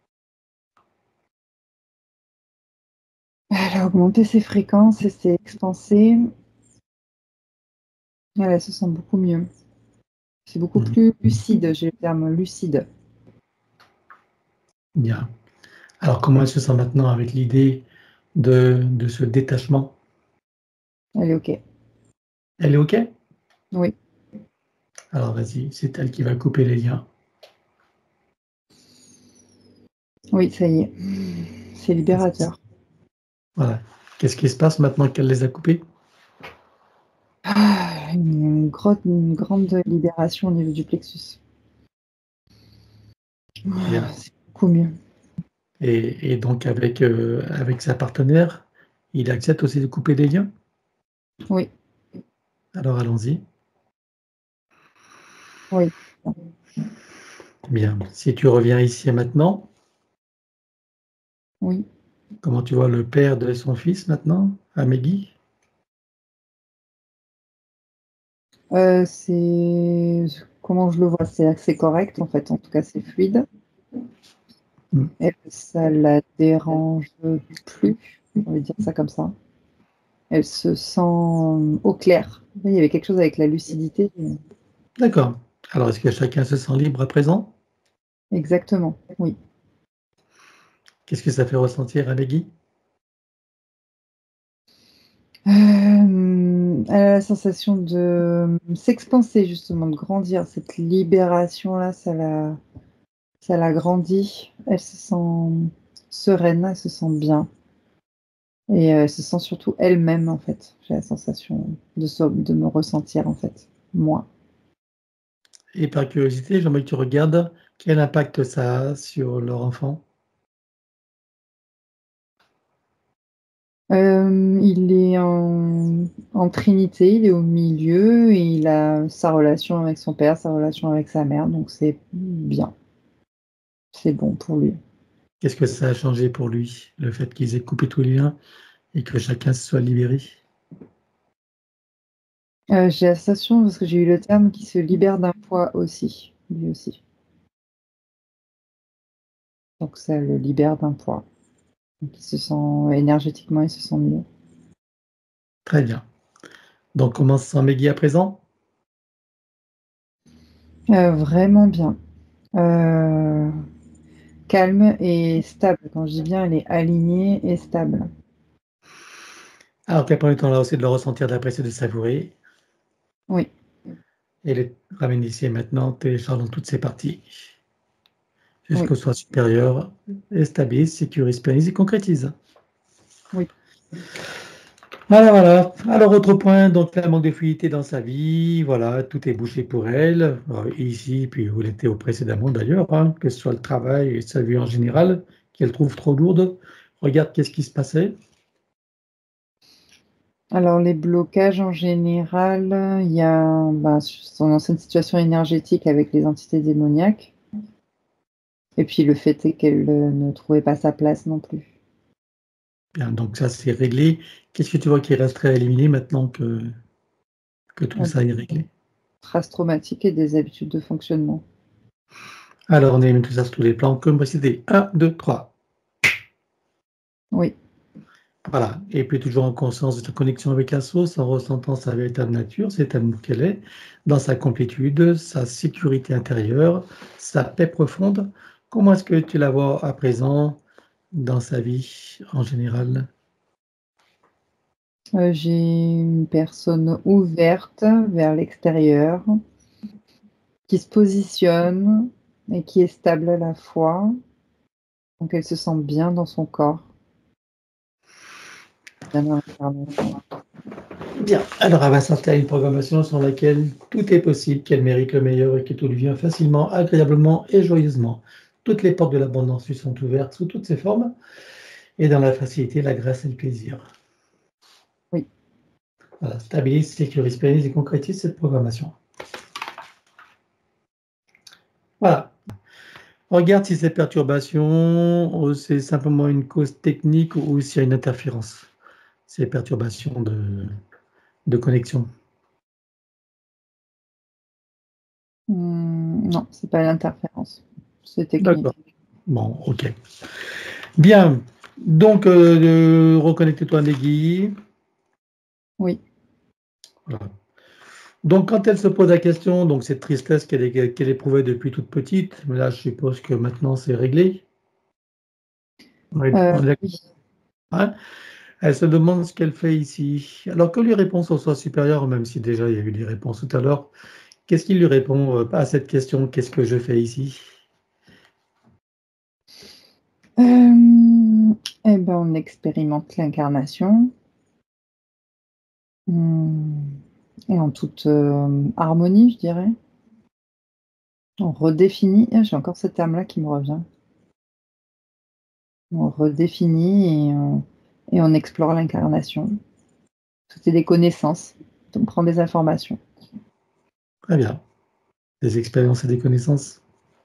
S3: augmenter ses fréquences et ses expansées. Elle se sent beaucoup mieux. C'est beaucoup plus lucide, j'ai le terme lucide.
S1: Bien. Alors, comment elle se sent maintenant avec l'idée de ce détachement?
S3: Elle est OK.
S1: Elle est OK?
S3: Oui.
S1: Alors, vas-y, c'est elle qui va couper les liens.
S3: Oui, ça y est. C'est libérateur.
S1: Voilà. Qu'est-ce qui se passe maintenant qu'elle les a coupés?
S3: Une grande libération au niveau du plexus.
S1: Bien.
S3: C'est beaucoup mieux.
S1: Et donc, avec sa partenaire, il accepte aussi de couper les liens?
S3: Oui.
S1: Alors, allons-y.
S3: Oui.
S1: Bien. Si tu reviens ici et maintenant,
S3: Oui.
S1: comment tu vois le père de son fils maintenant, à Meggy?
S3: Comment je le vois, c'est assez correct en fait. En tout cas, c'est fluide. Et ça la dérange plus. On va dire ça comme ça. Elle se sent au clair. Il y avait quelque chose avec la lucidité.
S1: D'accord. Alors, est-ce que chacun se sent libre à présent?
S3: Exactement. Oui.
S1: Qu'est-ce que ça fait ressentir à Meggy?
S3: Elle a la sensation de s'expanser justement, de grandir. Cette libération-là, ça l'a grandie. Elle se sent sereine, elle se sent bien. Et elle se sent surtout elle-même en fait. J'ai la sensation de me ressentir en fait, moi.
S1: Et par curiosité, j'aimerais que tu regardes quel impact ça a sur leur enfant.
S3: Il est en trinité, il est au milieu et il a sa relation avec son père, sa relation avec sa mère, donc c'est bien. C'est bon pour lui.
S1: Qu'est-ce que ça a changé pour lui, le fait qu'ils aient coupé tous les liens et que chacun se soit libéré?
S3: J'ai la sensation, parce que j'ai eu le terme, qu'il se libère d'un poids aussi, lui aussi. Donc ça le libère d'un poids. Donc il se sent énergétiquement, il se sent mieux.
S1: Très bien. Donc, comment se sent Meggy à présent?
S3: Vraiment bien. Calme et stable. Quand je dis bien, elle est alignée et stable.
S1: Alors, tu as pris le temps là aussi de le ressentir, de l'apprécier, de savourer.
S3: Oui,
S1: Et le ramène ici et maintenant, téléchargeant toutes ces parties
S3: oui,
S1: jusqu'au soi supérieur et stabilise, sécurise, planise et concrétise.
S3: oui.
S1: Voilà, voilà. Alors, autre point, donc la manque de fluidité dans sa vie, voilà, tout est bouché pour elle, ici, puis où elle était précédemment d'ailleurs, hein, que ce soit le travail et sa vie en général, qu'elle trouve trop lourde. Regarde qu'est-ce qui se passait.
S3: Alors les blocages en général, il y a son ancienne situation énergétique avec les entités démoniaques. Et puis le fait est qu'elle ne trouvait pas sa place non plus.
S1: Bien, donc ça, c'est réglé. Qu'est-ce que tu vois qui resterait à éliminer maintenant que tout ça est réglé?
S3: Traces traumatiques et des habitudes de fonctionnement.
S1: Alors, on élimine tout ça sur tous les plans, comme précédé. 1, 2, 3.
S3: Oui,
S1: Voilà. Et puis, toujours en conscience de ta connexion avec la source, en ressentant sa véritable nature, cet amour qu'elle est, dans sa complétude, sa sécurité intérieure, sa paix profonde. Comment est-ce que tu la vois à présent dans sa vie en général?
S3: j'ai une personne ouverte vers l'extérieur, qui se positionne et qui est stable à la fois. Donc elle se sent bien dans son corps, bien dans l'incarnation.
S1: Bien. Alors, elle va s'installer une programmation sur laquelle tout est possible, qu'elle mérite le meilleur et que tout lui vient facilement, agréablement et joyeusement. Toutes les portes de l'abondance lui sont ouvertes sous toutes ses formes et dans la facilité, la grâce et le plaisir.
S3: Oui.
S1: Voilà, stabilise, sécurise, pérennise et concrétise cette programmation. Voilà. Regarde si ces perturbations, c'est simplement une cause technique ou s'il y a une interférence. Ces perturbations de connexion.
S3: Non, c'est pas l'interférence, c'est technique.
S1: D'accord. Bon, ok. Bien. Donc, reconnectez-toi à Meggy.
S3: Oui.
S1: Voilà. Donc, quand elle se pose la question, donc cette tristesse qu'elle éprouvait depuis toute petite, mais là, je suppose que maintenant, c'est réglé. On est d'accord.
S3: Oui.
S1: Hein. Elle se demande ce qu'elle fait ici. Alors que lui répond son soi supérieur, même si déjà il y a eu des réponses tout à l'heure, qu'est-ce qu'il lui répond à cette question? Qu'est-ce que je fais ici?
S3: Eh ben, on expérimente l'incarnation. Et en toute harmonie, je dirais. On redéfinit, j'ai encore ce terme-là qui me revient. On redéfinit et on explore l'incarnation. Tout est des connaissances, on prend des informations.
S1: Très bien. Des expériences et des connaissances.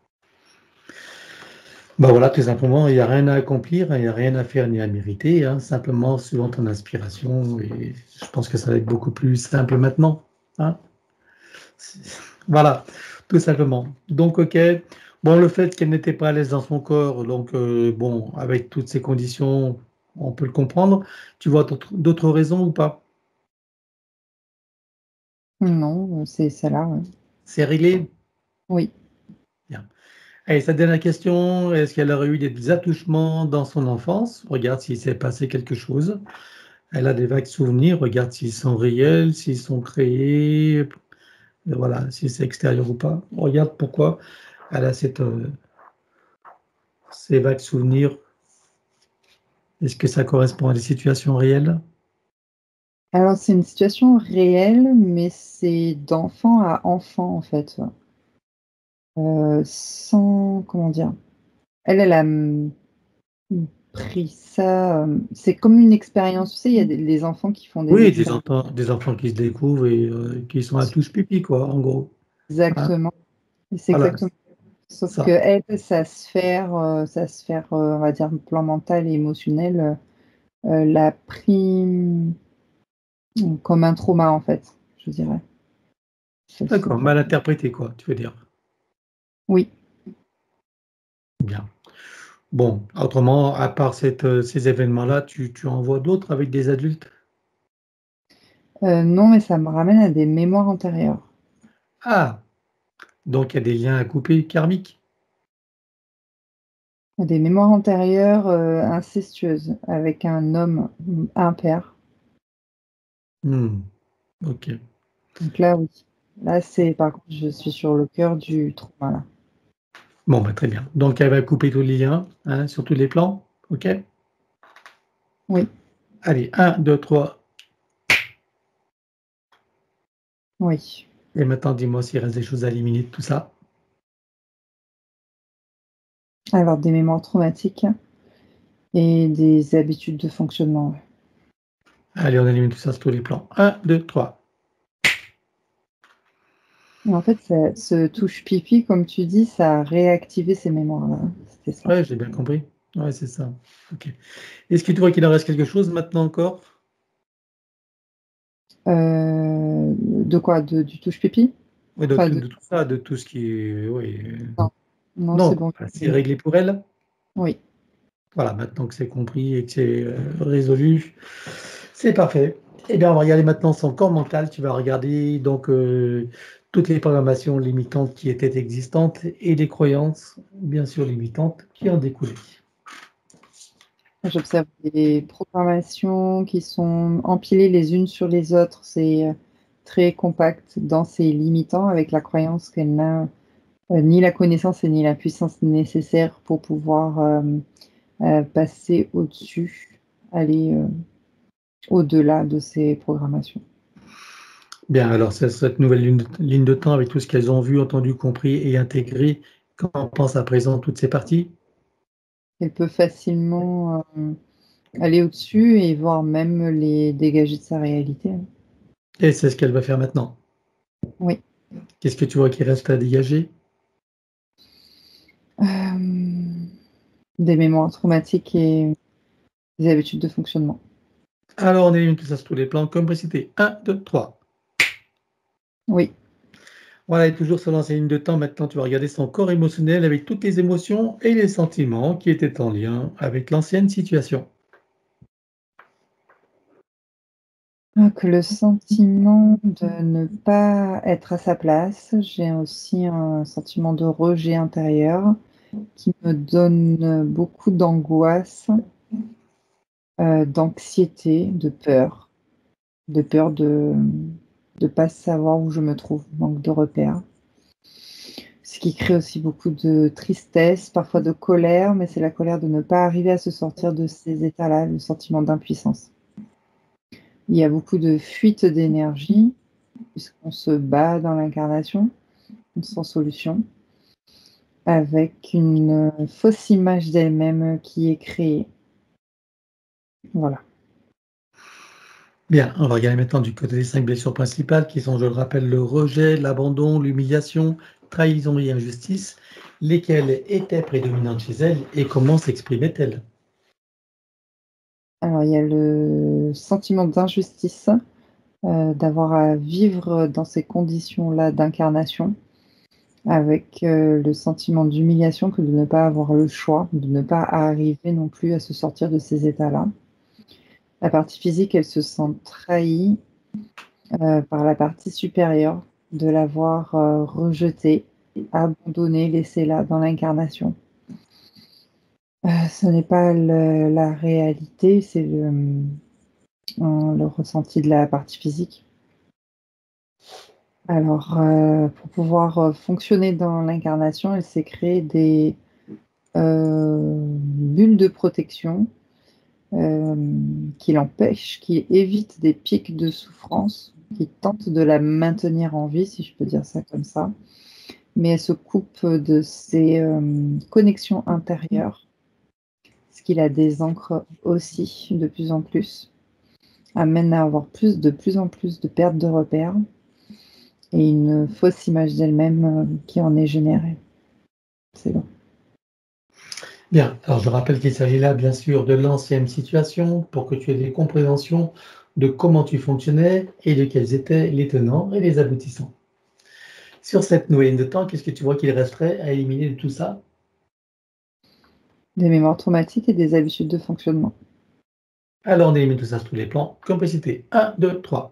S1: Ben voilà, tout simplement, il n'y a rien à accomplir, il n'y a rien à faire ni à mériter, hein, simplement suivant ton inspiration. Et je pense que ça va être beaucoup plus simple maintenant. Hein. Voilà, tout simplement. Donc, ok. Bon, le fait qu'elle n'était pas à l'aise dans son corps, donc, bon, avec toutes ces conditions, on peut le comprendre. Tu vois d'autres raisons ou pas?
S3: Non, c'est celle-là, ouais.
S1: C'est réglé?
S3: Oui.
S1: Bien. Et sa dernière question, est-ce qu'elle aurait eu des attouchements dans son enfance? Regarde s'il s'est passé quelque chose. Elle a des vagues souvenirs, regarde s'ils sont réels, s'ils sont créés, voilà, si c'est extérieur ou pas. Regarde pourquoi elle a ces vagues souvenirs. Est-ce que ça correspond à des situations réelles?
S3: Alors c'est une situation réelle, mais c'est d'enfant à enfant, en fait. Sans comment dire? Elle a, pris ça, c'est comme une expérience. Tu sais, il y a les enfants qui font des
S1: Oui,
S3: expériences.
S1: des enfants qui se découvrent et qui sont à touche pipi, quoi, en gros. Hein,
S3: Exactement, et c'est
S1: voilà,
S3: exactement. Sauf
S1: ça.
S3: qu'elle, sa sphère, on va dire plan mental et émotionnel, l'a pris, comme un trauma, en fait, je dirais. Ce
S1: D'accord, mal interprété, quoi, tu veux dire.
S3: Oui.
S1: Bien. Bon, autrement, à part ces événements-là, tu en vois d'autres avec des adultes?
S3: Non, mais ça me ramène à des mémoires antérieures.
S1: Ah, donc il y a des liens à couper karmiques.
S3: Des mémoires antérieures, incestueuses avec un homme, impair.
S1: Hmm, ok.
S3: Donc là, oui. Là, c'est par contre, je suis sur le cœur du trauma, là.
S1: Bon, bah, très bien. Donc elle va couper tous les liens, hein, sur tous les plans, ok?
S3: Oui,
S1: Allez, un, 2, 3.
S3: oui.
S1: Et maintenant, dis-moi s'il reste des choses à éliminer de tout ça.
S3: Alors des mémoires traumatiques et des habitudes de fonctionnement, ouais.
S1: Allez, on élimine tout ça sur tous les plans. Un, 2, 3.
S3: Et en fait, ça ce touche pipi, comme tu dis, ça a réactivé ces mémoires-là. C'était ça.
S1: Ouais, j'ai bien compris. Ouais, c'est ça. Ok. Est-ce que tu vois qu'il en reste quelque chose maintenant encore?
S3: De quoi? Du touche pipi?
S1: Oui,
S3: Enfin
S1: de tout ça, de tout ce qui est. Oui.
S3: non, non, c'est
S1: Non,
S3: bon.
S1: c'est réglé pour elle.
S3: Oui.
S1: Voilà, maintenant que c'est compris et que c'est résolu, c'est parfait. Eh bien, on va regarder maintenant son corps mental. Tu vas regarder donc toutes les programmations limitantes qui étaient existantes et les croyances, bien sûr, limitantes qui en découlaient.
S3: J'observe des programmations qui sont empilées les unes sur les autres. C'est, très compact, dense et limitant avec la croyance qu'elle n'a, ni la connaissance et ni la puissance nécessaires pour pouvoir, passer au-dessus, aller, au-delà de ces programmations.
S1: Bien, alors cette nouvelle ligne de temps avec tout ce qu'elles ont vu, entendu, compris et intégré, quand on pense à présent toutes ces parties,
S3: Elle peut facilement, aller au-dessus et voire même les dégager de sa réalité, hein.
S1: et c'est ce qu'elle va faire maintenant.
S3: Oui.
S1: Qu'est-ce que tu vois qui reste à dégager?
S3: Des mémoires traumatiques et des habitudes de fonctionnement.
S1: Alors, on élimine tout ça sur tous les plans, comme précité. Un, 2, 3.
S3: Oui.
S1: Voilà, et toujours sur l'ancienne ligne de temps, maintenant, tu vas regarder son corps émotionnel avec toutes les émotions et les sentiments qui étaient en lien avec l'ancienne situation.
S3: Que le sentiment de ne pas être à sa place, j'ai aussi un sentiment de rejet intérieur qui me donne beaucoup d'angoisse, d'anxiété, de peur de pas savoir où je me trouve, manque de repères. Ce qui crée aussi beaucoup de tristesse, parfois de colère, mais c'est la colère de ne pas arriver à se sortir de ces états-là, le sentiment d'impuissance. Il y a beaucoup de fuite d'énergie, puisqu'on se bat dans l'incarnation, sans solution, avec une fausse image d'elle-même qui est créée. Voilà.
S1: Bien, on va regarder maintenant du côté des 5 blessures principales qui sont, je le rappelle, le rejet, l'abandon, l'humiliation, trahison et injustice, lesquelles étaient prédominantes chez elle et comment s'exprimaient-elles?
S3: Alors, il y a le sentiment d'injustice, d'avoir à vivre dans ces conditions-là d'incarnation, avec le sentiment d'humiliation que de ne pas avoir le choix, de ne pas arriver non plus à se sortir de ces états-là. La partie physique, elle se sent trahie par la partie supérieure, de l'avoir rejetée, abandonnée, laissée là dans l'incarnation. Ce n'est pas la réalité, c'est le ressenti de la partie physique. Alors, pour pouvoir fonctionner dans l'incarnation, elle s'est créée des bulles de protection qui l'empêchent, qui évitent des pics de souffrance, qui tentent de la maintenir en vie, si je peux dire ça comme ça. Mais elle se coupe de ses connexions intérieures, ce qui la désancre aussi de plus en plus, amène à avoir de plus en plus de pertes de repères et une fausse image d'elle-même qui en est générée. C'est bon.
S1: Bien, alors je rappelle qu'il s'agit là, bien sûr, de l'ancienne situation pour que tu aies des compréhensions de comment tu fonctionnais et de quels étaient les tenants et les aboutissants. Sur cette nouvelle ligne de temps, qu'est-ce que tu vois qu'il resterait à éliminer de tout ça?
S3: Des mémoires traumatiques et des habitudes de fonctionnement.
S1: Alors on élimine tout ça sur tous les plans. Complicité, 1, 2, 3.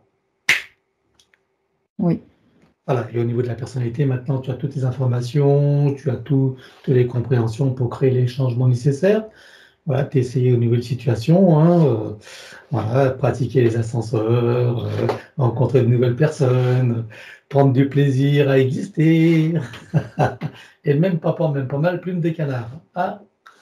S3: Oui.
S1: Voilà, et au niveau de la personnalité, maintenant tu as toutes les informations, tu as toutes les compréhensions pour créer les changements nécessaires. Voilà, tu essayé aux nouvelles situations, hein, voilà, pratiquer les ascenseurs, rencontrer de nouvelles personnes, prendre du plaisir à exister. Et même pas mal, plume des canards. Ah,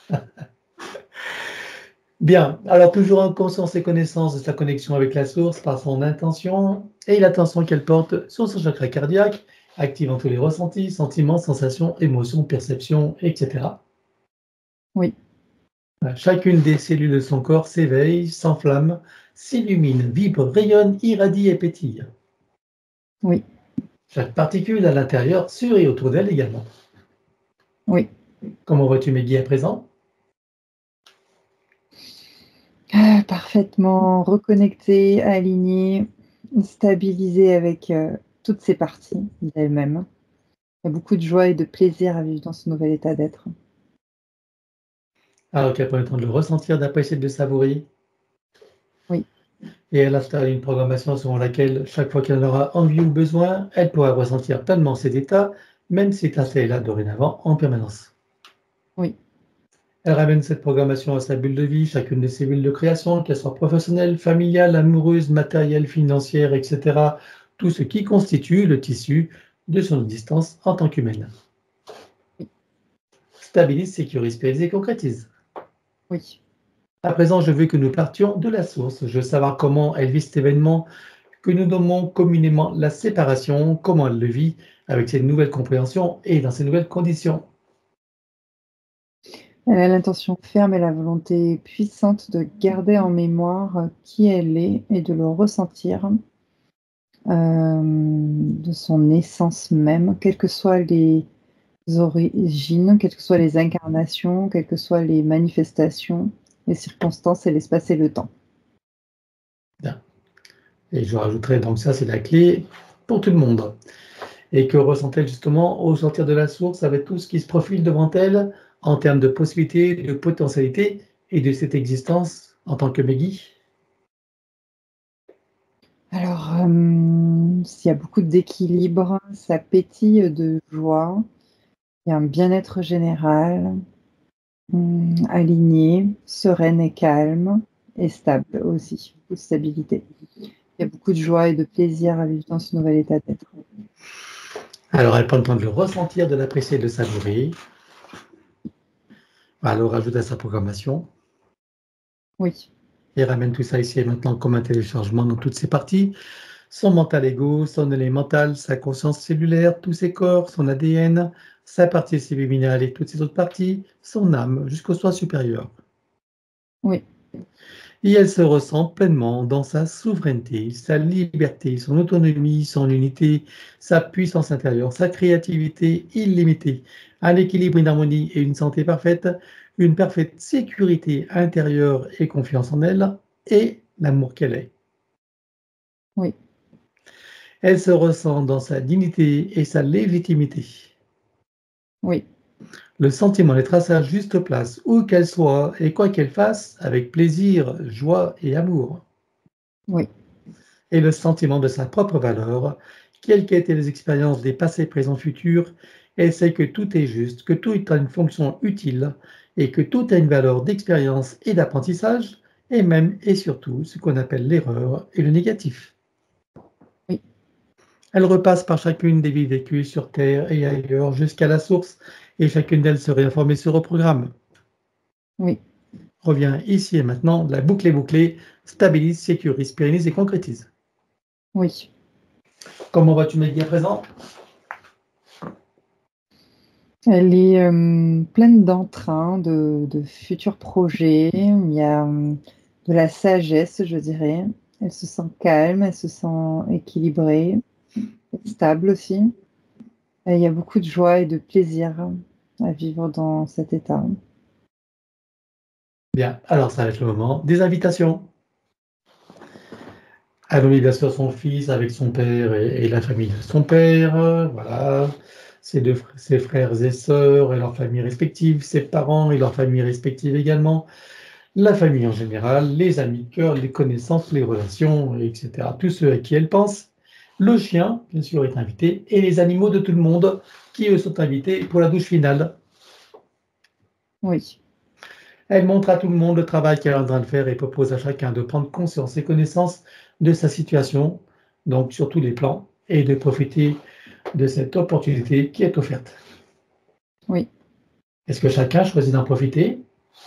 S1: bien, alors toujours en conscience et connaissance de sa connexion avec la source par son intention et l'attention qu'elle porte sur son chakra cardiaque, activant tous les ressentis, sentiments, sensations, émotions, perceptions, etc.
S3: Oui.
S1: Chacune des cellules de son corps s'éveille, s'enflamme, s'illumine, vibre, rayonne, irradie et pétille.
S3: Oui.
S1: Chaque particule à l'intérieur, sur et autour d'elle également.
S3: Oui.
S1: Comment vois-tu Meggy à présent?
S3: Parfaitement reconnectée, alignée, stabilisée avec toutes ces parties d'elle-même. Il y a beaucoup de joie et de plaisir à vivre dans ce nouvel état d'être.
S1: Alors qu'elle prend le temps de le ressentir, d'apprécier, de le savourer.
S3: Oui.
S1: Et elle installe une programmation selon laquelle, chaque fois qu'elle en aura envie ou besoin, elle pourra ressentir pleinement cet état, même si cet est là dorénavant en permanence.
S3: Oui.
S1: Elle ramène cette programmation à sa bulle de vie, chacune de ses bulles de création, qu'elle soit professionnelle, familiale, amoureuse, matérielle, financière, etc. Tout ce qui constitue le tissu de son existence en tant qu'humaine. Stabilise, sécurise, pèse et concrétise.
S3: Oui.
S1: À présent, je veux que nous partions de la source. Je veux savoir comment elle vit cet événement que nous nommons communément la séparation, comment elle le vit avec cette nouvelle compréhension et dans ces nouvelles conditions.
S3: Elle a l'intention ferme et la volonté puissante de garder en mémoire qui elle est et de le ressentir de son essence même, quelles que soient les origines, quelles que soient les incarnations, quelles que soient les manifestations, les circonstances et l'espace et le temps.
S1: Bien. Et je rajouterai donc ça, c'est la clé pour tout le monde. Et que ressent-elle justement au sortir de la source avec tout ce qui se profile devant elle en termes de possibilités, de potentialités et de cette existence en tant que Meggy?
S3: Alors, s'il y a beaucoup d'équilibre, ça pétille de joie, il y a un bien-être général, aligné, sereine et calme et stable aussi, beaucoup de stabilité. Il y a beaucoup de joie et de plaisir à vivre dans ce nouvel état d'être.
S1: Alors elle prend le temps de le ressentir, de l'apprécier, de le savourer. Alors rajoute à sa programmation
S3: Oui,
S1: et ramène tout ça ici et maintenant comme un téléchargement dans toutes ses parties. Son mental ego, son élément mental, sa conscience cellulaire, tous ses corps, son ADN, sa partie subliminale et toutes ses autres parties, son âme jusqu'au soi supérieur.
S3: oui,
S1: Et elle se ressent pleinement dans sa souveraineté, sa liberté, son autonomie, son unité, sa puissance intérieure, sa créativité illimitée, un équilibre, une harmonie et une santé parfaite, une parfaite sécurité intérieure et confiance en elle, et l'amour qu'elle est.
S3: oui,
S1: Elle se ressent dans sa dignité et sa légitimité.
S3: oui,
S1: Le sentiment d'être à sa juste place, où qu'elle soit et quoi qu'elle fasse, avec plaisir, joie et amour.
S3: oui,
S1: Et le sentiment de sa propre valeur, quelles qu'aient été les expériences des passés, présents, futurs, elle sait que tout est juste, que tout a une fonction utile et que tout a une valeur d'expérience et d'apprentissage, et même et surtout ce qu'on appelle l'erreur et le négatif.
S3: oui,
S1: Elle repasse par chacune des vies vécues sur Terre et ailleurs jusqu'à la source, et chacune d'elles se réinforme et se reprogramme.
S3: oui.
S1: Revient ici et maintenant, la boucle est bouclée, stabilise, sécurise, pérennise et concrétise.
S3: Oui.
S1: Comment vas-tu, Maggie, à présent?
S3: Elle est pleine d'entrain, de futurs projets. Il y a de la sagesse, je dirais. Elle se sent calme, elle se sent équilibrée, stable aussi. Et il y a beaucoup de joie et de plaisir à vivre dans cet état.
S1: Bien, alors ça va être le moment des invitations. À nommer bien sûr son fils avec son père et la famille de son père, voilà, ses frères et sœurs et leurs familles respectives, ses parents et leurs familles respectives également, la famille en général, les amis de cœur, les connaissances, les relations, etc. Tous ceux à qui elle pense. Le chien, bien sûr, est invité, et les animaux de tout le monde qui, eux, sont invités pour la douche finale.
S3: Oui,
S1: Elle montre à tout le monde le travail qu'elle est en train de faire et propose à chacun de prendre conscience et connaissance de sa situation, donc sur tous les plans, et de profiter de cette opportunité qui est offerte.
S3: oui,
S1: Est-ce que chacun choisit d'en profiter?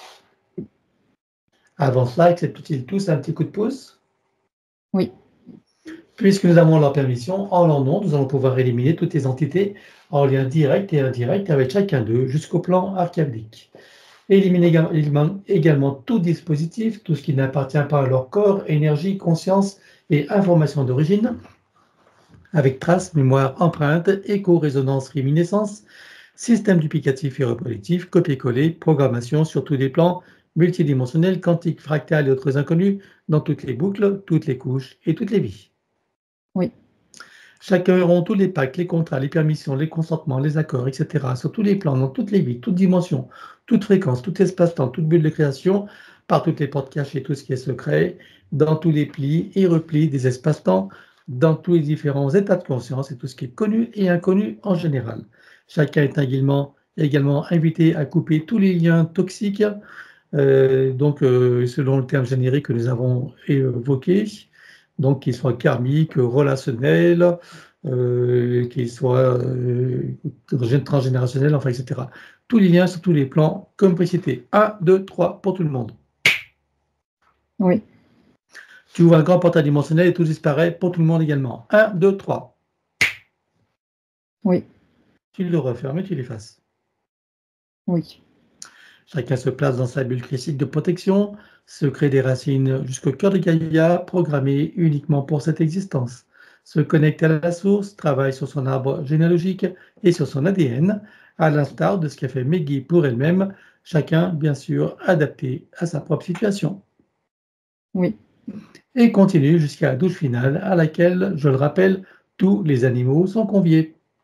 S1: Avant cela, acceptent-ils tous un petit coup de pouce?
S3: oui,
S1: Puisque nous avons leur permission, en leur nom, nous allons pouvoir éliminer toutes les entités en lien direct et indirect avec chacun d'eux jusqu'au plan archaïque. Éliminer également tout dispositif, tout ce qui n'appartient pas à leur corps, énergie, conscience et information d'origine, avec traces, mémoire, empreinte, écho, résonance, réminiscence, système duplicatif et reproductif, copier-coller, programmation sur tous les plans, multidimensionnels, quantiques, fractales et autres inconnus, dans toutes les boucles, toutes les couches et toutes les vies.
S3: oui,
S1: Chacun auront tous les pactes, les contrats, les permissions, les consentements, les accords, etc., sur tous les plans, dans toutes les vies, toutes dimensions, toute fréquence, tout espace-temps, toute bulle de création, par toutes les portes cachées, tout ce qui est secret, dans tous les plis et replis des espaces-temps, dans tous les différents états de conscience et tout ce qui est connu et inconnu en général. Chacun est également invité à couper tous les liens toxiques, selon le terme générique que nous avons évoqué, donc qu'ils soient karmiques, relationnels, qu'ils soient transgénérationnels, enfin, etc. Tous les liens sur tous les plans, comme précité. 1, 2, 3 pour tout le monde.
S3: oui,
S1: Tu ouvres un grand portail dimensionnel et tout disparaît pour tout le monde également. 1, 2, 3.
S3: oui,
S1: Tu le refermes et tu l'effaces.
S3: oui,
S1: Chacun se place dans sa bulle critique de protection, se crée des racines jusqu'au cœur de Gaïa, programmées uniquement pour cette existence. Se connecte à la source, travaille sur son arbre généalogique et sur son ADN, à l'instar de ce qu'a fait Meggy pour elle-même, chacun, bien sûr, adapté à sa propre situation.
S3: oui,
S1: Et continue jusqu'à la douche finale, à laquelle, je le rappelle, tous les animaux sont conviés.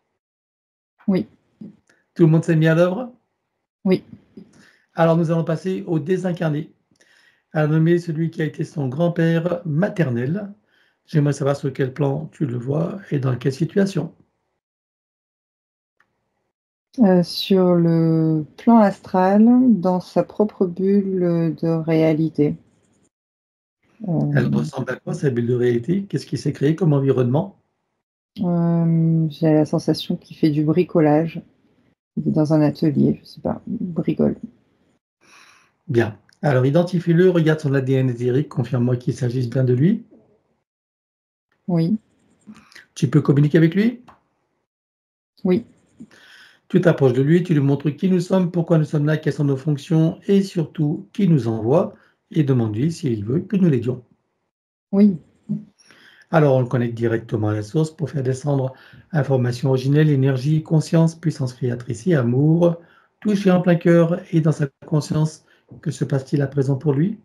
S3: Oui.
S1: Tout le monde s'est mis à l'œuvre?
S3: Oui.
S1: Alors nous allons passer au désincarné, à nommer celui qui a été son grand-père maternel. J'aimerais savoir sur quel plan tu le vois et dans quelle situation.
S3: Sur le plan astral, dans sa propre bulle de réalité.
S1: Elle ressemble à quoi, sa bulle de réalité? Qu'est-ce qui s'est créé comme environnement?
S3: J'ai la sensation qu'il fait du bricolage. Il est dans un atelier, je sais pas, il bricole.
S1: Bien. Alors identifie-le, regarde son ADN éthérique, confirme-moi qu'il s'agisse bien de lui.
S3: Oui,
S1: Tu peux communiquer avec lui?
S3: oui,
S1: Tu t'approches de lui, tu lui montres qui nous sommes, pourquoi nous sommes là, quelles sont nos fonctions et surtout qui nous envoie et demande-lui s'il veut que nous l'aidions.
S3: oui.
S1: Alors on le connecte directement à la source pour faire descendre information originelle, énergie, conscience, puissance créatrice et amour, touché en plein cœur et dans sa conscience. Que se passe-t-il à présent pour lui?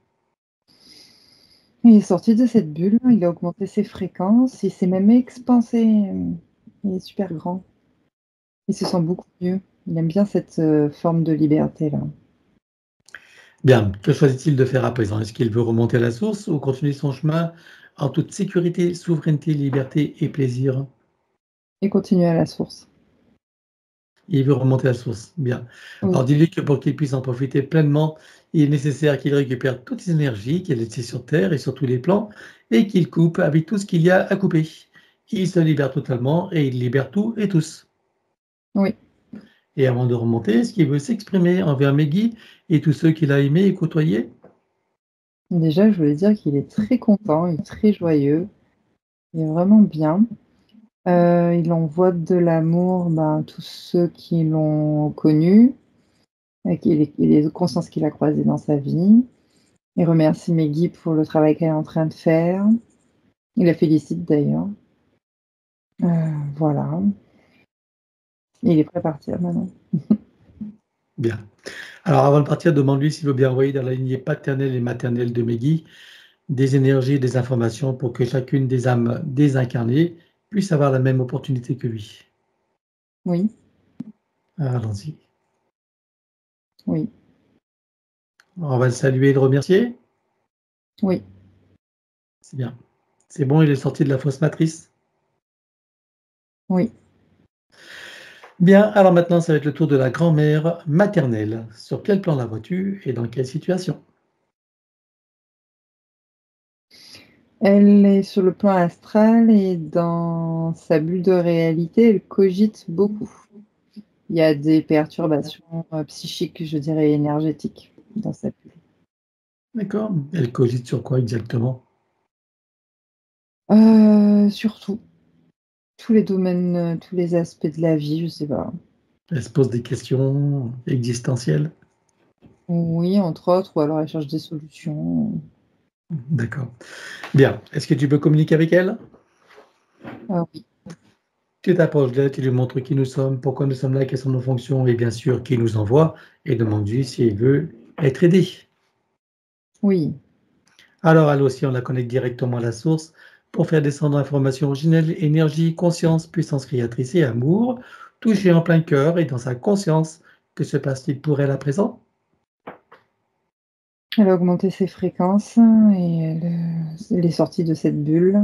S3: Il est sorti de cette bulle, il a augmenté ses fréquences, il s'est même expansé, il est super grand. Il se sent beaucoup mieux. Il aime bien cette, forme de liberté-là.
S1: Bien, que choisit-il de faire à présent? Est-ce qu'il veut remonter à la source ou continuer son chemin en toute sécurité, souveraineté, liberté et plaisir?
S3: Et continuer à la source.
S1: Il veut remonter à la source. Bien.
S3: Oui,
S1: Alors dis-lui que pour qu'il puisse en profiter pleinement, il est nécessaire qu'il récupère toutes les énergies qu'il a laissées sur Terre et sur tous les plans et qu'il coupe avec tout ce qu'il y a à couper. Il se libère totalement et il libère tout et tous.
S3: oui.
S1: Et avant de remonter, est-ce qu'il veut s'exprimer envers Meggy et tous ceux qu'il a aimés et côtoyés?
S3: Déjà, je voulais dire qu'il est très content, il est très joyeux, il est vraiment bien. Il envoie de l'amour, ben, à tous ceux qui l'ont connu et les consciences qu'il a croisées dans sa vie. Il remercie Meggy pour le travail qu'elle est en train de faire. Il la félicite d'ailleurs. Voilà. Il est prêt à partir maintenant.
S1: Bien. Alors avant de partir, demande-lui s'il veut bien envoyer dans la lignée paternelle et maternelle de Meggy des énergies et des informations pour que chacune des âmes désincarnées puisse avoir la même opportunité que lui.
S3: Oui,
S1: Allons-y.
S3: oui,
S1: On va le saluer et le remercier.
S3: oui,
S1: C'est bien. C'est bon, il est sorti de la fausse matrice.
S3: oui.
S1: Bien, alors maintenant, ça va être le tour de la grand-mère maternelle. Sur quel plan la vois-tu et dans quelle situation?
S3: Elle est sur le plan astral et dans sa bulle de réalité, elle cogite beaucoup. Il y a des perturbations, psychiques, je dirais énergétiques dans sa bulle.
S1: D'accord. Elle cogite sur quoi exactement?
S3: Surtout, tous les domaines, tous les aspects de la vie, je sais pas.
S1: Elle se pose des questions existentielles?
S3: Oui, entre autres, ou alors elle cherche des solutions.
S1: D'accord. Bien. Est-ce que tu peux communiquer avec elle?
S3: Oui,
S1: Tu t'approches d'elle, tu lui montres qui nous sommes, pourquoi nous sommes là, quelles sont nos fonctions et bien sûr qui nous envoie et demande-lui s'il veut être aidé.
S3: oui,
S1: Alors elle aussi, on la connecte directement à la source pour faire descendre information originelle, énergie, conscience, puissance créatrice et amour, touché en plein cœur et dans sa conscience. Que se passe-t-il pour elle à présent?
S3: elle a augmenté ses fréquences et elle est sortie de cette bulle.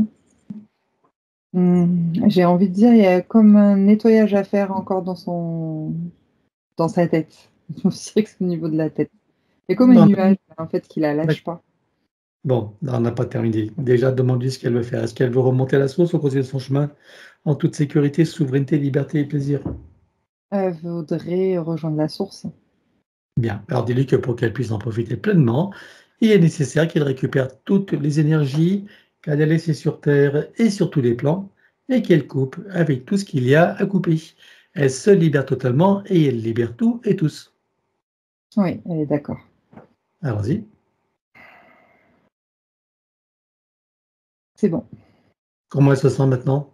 S3: J'ai envie de dire, il y a comme un nettoyage à faire encore dans sa tête. Je sais que c'est au niveau de la tête. Il y a comme un
S1: Non,
S3: nuage, en fait, qui la lâche
S1: d'accord.
S3: pas.
S1: Bon, on n'a pas terminé. Déjà, demande-lui ce qu'elle veut faire. Est-ce qu'elle veut remonter à la source ou continuer son chemin en toute sécurité, souveraineté, liberté et plaisir?
S3: Elle voudrait rejoindre la source.
S1: Bien, alors dis-lui que pour qu'elle puisse en profiter pleinement, il est nécessaire qu'elle récupère toutes les énergies qu'elle a laissées sur Terre et sur tous les plans, et qu'elle coupe avec tout ce qu'il y a à couper. Elle se libère totalement et elle libère tout et tous.
S3: Oui, elle est d'accord.
S1: Allons-y.
S3: C'est bon.
S1: Comment elle se sent maintenant?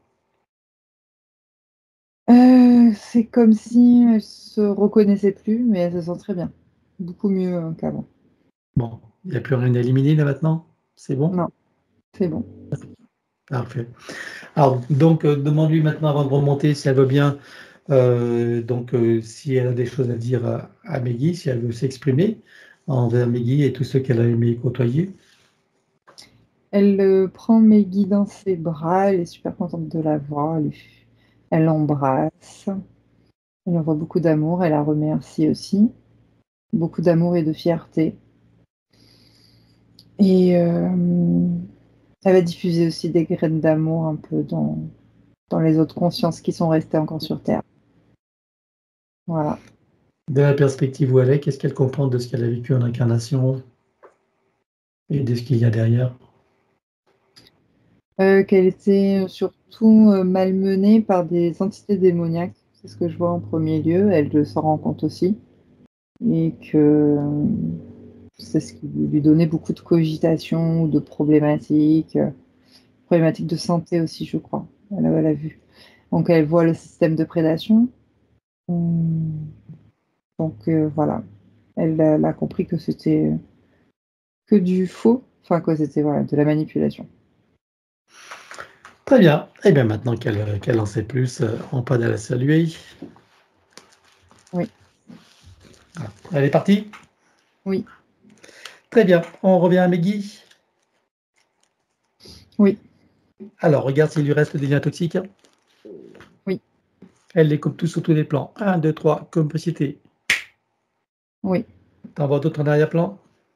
S3: C'est comme si elle se reconnaissait plus, mais elle se sent très bien. Beaucoup mieux, qu'avant.
S1: Bon, il n'y a plus rien à éliminer là maintenant? C'est bon?
S3: Non, c'est bon.
S1: Parfait. Alors, donc, demande-lui maintenant avant de remonter si elle veut bien Donc, si elle a des choses à dire à Meggy, si elle veut s'exprimer envers Meggy et tous ceux qu'elle a aimé côtoyer.
S3: Elle prend Meggy dans ses bras, elle est super contente de la voir, elle l'embrasse, elle envoie beaucoup d'amour, elle la remercie aussi, beaucoup d'amour et de fierté. Et elle va diffuser aussi des graines d'amour un peu dans les autres consciences qui sont restées encore sur Terre. Voilà.
S1: De la perspective où elle est, qu'est-ce qu'elle comprend de ce qu'elle a vécu en incarnation et de ce qu'il y a derrière?
S3: Qu'elle était surtout malmenée par des entités démoniaques, c'est ce que je vois en premier lieu, elle s'en rend compte aussi, et que c'est ce qui lui donnait beaucoup de cogitation ou de problématiques, problématiques de santé aussi, je crois, elle a vu. Donc elle voit le système de prédation. Donc voilà, elle a compris que c'était que du faux, enfin que c'était voilà, de la manipulation.
S1: Très bien. Et bien maintenant qu'elle en sait plus, on peut aller la saluer.
S3: Oui,
S1: Voilà. Elle est partie?
S3: oui,
S1: Très bien. On revient à Meggy.
S3: oui,
S1: Alors, regarde s'il lui reste des liens toxiques.
S3: oui,
S1: Elle les coupe tous sur tous les plans. 1, 2, 3, complicité.
S3: oui.
S1: T'en vois d'autres en arrière-plan?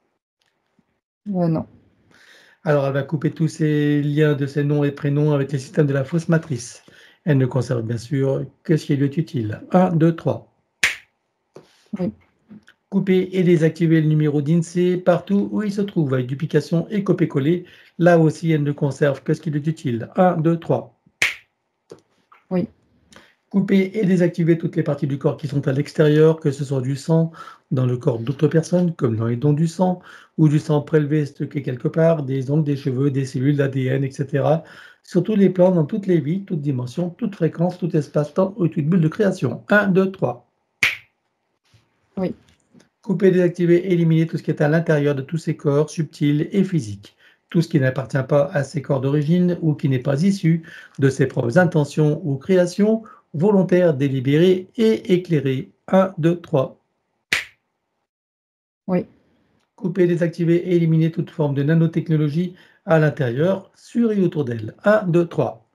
S3: Non,
S1: Alors, elle va couper tous ces liens de ses noms et prénoms avec les systèmes de la fausse matrice. Elle ne conserve bien sûr que ce qui lui est utile. 1, 2, 3.
S3: oui,
S1: Couper et désactiver le numéro d'INSEE partout où il se trouve, avec duplication et copier-coller. Là aussi, elle ne conserve que ce qui lui est utile. 1, 2, 3.
S3: oui,
S1: Couper et désactiver toutes les parties du corps qui sont à l'extérieur, que ce soit du sang dans le corps d'autres personnes, comme dans les dons du sang, ou du sang prélevé stocké quelque part, des ongles, des cheveux, des cellules, l'ADN, etc. Sur tous les plans, dans toutes les vies, toutes dimensions, toutes fréquences, tout espace-temps ou toute bulle de création. 1, 2, 3.
S3: oui,
S1: Couper, désactiver, éliminer tout ce qui est à l'intérieur de tous ces corps subtils et physiques. Tout ce qui n'appartient pas à ces corps d'origine ou qui n'est pas issu de ses propres intentions ou créations volontaires, délibérées et éclairées. 1, 2, 3.
S3: oui,
S1: Couper, désactiver et éliminer toute forme de nanotechnologie à l'intérieur, sur et autour d'elle. 1, 2, 3.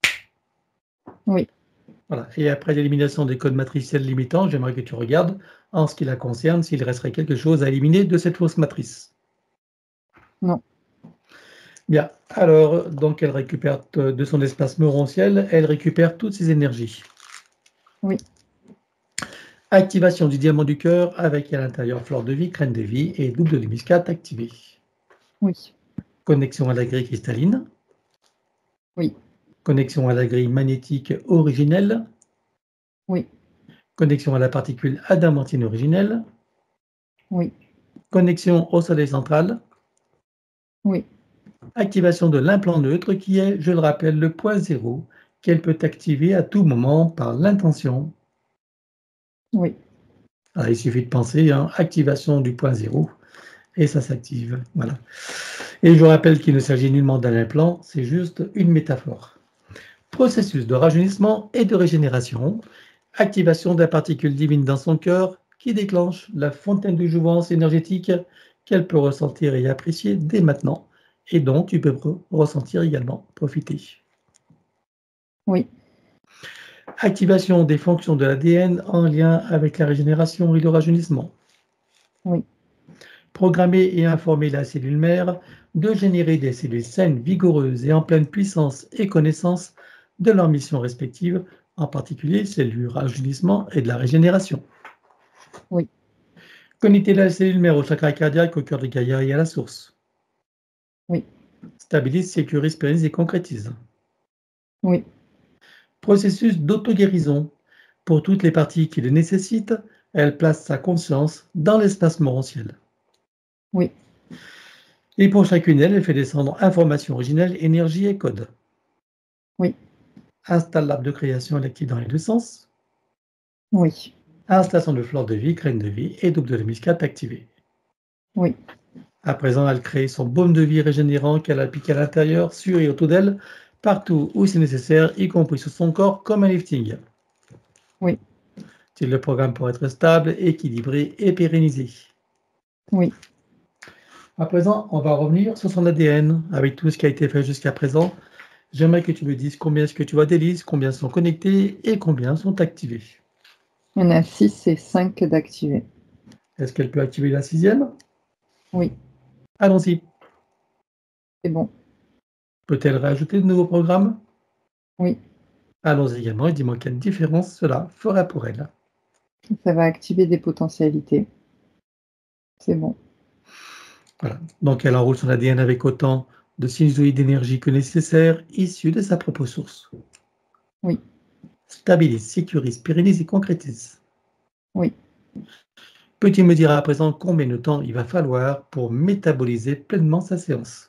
S3: oui,
S1: Voilà. Et après l'élimination des codes matriciels limitants, j'aimerais que tu regardes, en ce qui la concerne, s'il resterait quelque chose à éliminer de cette fausse matrice.
S3: non,
S1: Bien, alors, donc elle récupère de son espace morontiel, elle récupère toutes ses énergies.
S3: oui,
S1: Activation du diamant du cœur avec à l'intérieur fleur de vie, crâne de vie et double de l'hémiscate activé.
S3: oui,
S1: Connexion à la grille cristalline.
S3: oui,
S1: Connexion à la grille magnétique originelle.
S3: oui,
S1: Connexion à la particule adamantine originelle.
S3: oui,
S1: Connexion au soleil central.
S3: oui,
S1: Activation de l'implant neutre qui est, je le rappelle, le point zéro qu'elle peut activer à tout moment par l'intention.
S3: oui,
S1: Alors, il suffit de penser, hein, activation du point zéro, et ça s'active. Voilà. Et je vous rappelle qu'il ne s'agit nullement d'un implant, c'est juste une métaphore. Processus de rajeunissement et de régénération. Activation de la particule divine dans son cœur qui déclenche la fontaine de jouvence énergétique qu'elle peut ressentir et apprécier dès maintenant et dont tu peux ressentir également, profiter.
S3: oui,
S1: Activation des fonctions de l'ADN en lien avec la régénération et le rajeunissement.
S3: oui,
S1: Programmer et informer la cellule mère de générer des cellules saines, vigoureuses et en pleine puissance et connaissance de leurs missions respectives, en particulier celle du rajeunissement et de la régénération.
S3: oui,
S1: Connecter la cellule mère au chakra cardiaque, au cœur de Gaïa et à la source.
S3: oui,
S1: Stabilise, sécurise, pérennise et concrétise.
S3: oui,
S1: Processus d'auto-guérison. Pour toutes les parties qui le nécessitent, elle place sa conscience dans l'espace morontiel.
S3: oui,
S1: Et pour chacune d'elles, elle fait descendre information originelle, énergie et code.
S3: oui,
S1: Installe l'arbre de création électrique dans les deux sens.
S3: oui,
S1: Installation de fleur de vie, graine de vie et double de l'hémiscate activée.
S3: oui,
S1: À présent, elle crée son baume de vie régénérant qu'elle applique à l'intérieur, sur et autour d'elle, partout où c'est nécessaire, y compris sur son corps, comme un lifting.
S3: Oui.
S1: Tu le programmes pour être stable, équilibré et pérennisé.
S3: Oui.
S1: À présent, on va revenir sur son ADN avec tout ce qui a été fait jusqu'à présent. J'aimerais que tu me dises combien est-ce que tu vois d'hélices, combien sont connectées et combien sont activées.
S3: Il y en a 6 et 5 d'activés.
S1: Est-ce qu'elle peut activer la 6e?
S3: Oui,
S1: Allons-y.
S3: c'est bon.
S1: Peut-elle rajouter de nouveaux programmes?
S3: Oui,
S1: Allons-y également et dis-moi quelle différence cela fera pour elle.
S3: ça va activer des potentialités. C'est bon.
S1: Voilà. Donc elle enroule son ADN avec autant de sinusoïdes d'énergie que nécessaire, issus de sa propre source.
S3: Oui,
S1: Stabilise, sécurise, pérennise et concrétise.
S3: oui.
S1: Peux-tu me dire à présent combien de temps il va falloir pour métaboliser pleinement sa séance?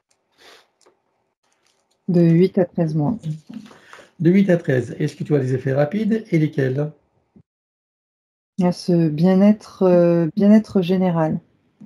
S3: De 8 à 13 mois.
S1: De 8 à 13, est-ce que tu as des effets rapides et lesquels?
S3: Il y a ce bien-être général.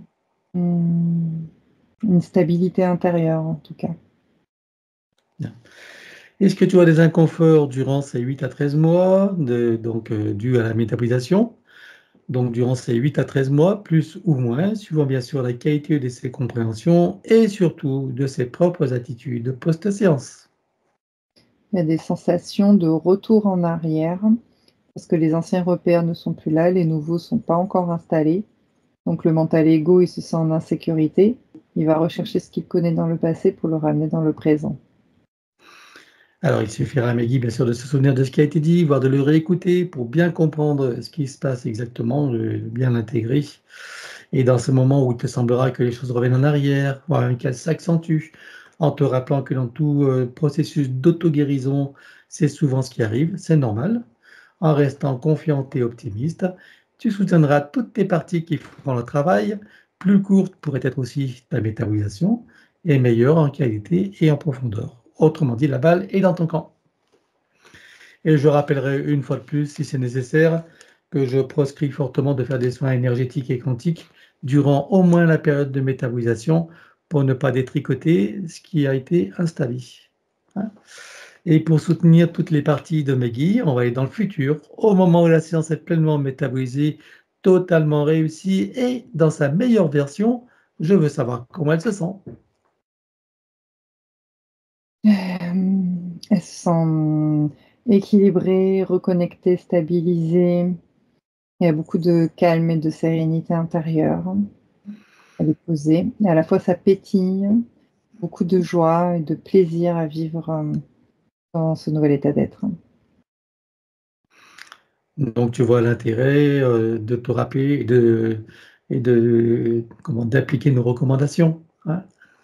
S3: Une stabilité intérieure, en tout cas.
S1: Bien. Est-ce que tu as des inconforts durant ces 8 à 13 mois, dus à la métabolisation? Donc, durant ces 8 à 13 mois, plus ou moins, suivant bien sûr la qualité de ses compréhensions et surtout de ses propres attitudes post-séance.
S3: Il y a des sensations de retour en arrière, parce que les anciens repères ne sont plus là, les nouveaux ne sont pas encore installés. Donc le mental égo, il se sent en insécurité. Il va rechercher ce qu'il connaît dans le passé pour le ramener dans le présent.
S1: Alors, il suffira à Maggie, bien sûr, de se souvenir de ce qui a été dit, voire de le réécouter pour bien comprendre ce qui se passe exactement, bien l'intégrer. Et dans ce moment où il te semblera que les choses reviennent en arrière, voire même qu'elles s'accentuent, en te rappelant que dans tout processus d'auto-guérison, c'est souvent ce qui arrive, c'est normal. En restant confiante et optimiste, tu soutiendras toutes tes parties qui font le travail. Plus courte pourrait être aussi ta métabolisation et meilleure en qualité et en profondeur. Autrement dit, la balle est dans ton camp. Et je rappellerai une fois de plus, si c'est nécessaire, que je proscris fortement de faire des soins énergétiques et quantiques durant au moins la période de métabolisation pour ne pas détricoter ce qui a été installé. Hein. Et pour soutenir toutes les parties de Meggy, on va aller dans le futur, au moment où la séance est pleinement métabolisée, totalement réussie et dans sa meilleure version. Je veux savoir comment elle se sent.
S3: Elles se sentent équilibrées, reconnectées, stabilisées. Il y a beaucoup de calme et de sérénité intérieure. Elle est posée et à la fois ça pétille, beaucoup de joie et de plaisir à vivre, dans ce nouvel état d'être.
S1: Donc tu vois l'intérêt de te rappeler d'appliquer nos recommandations. Hein.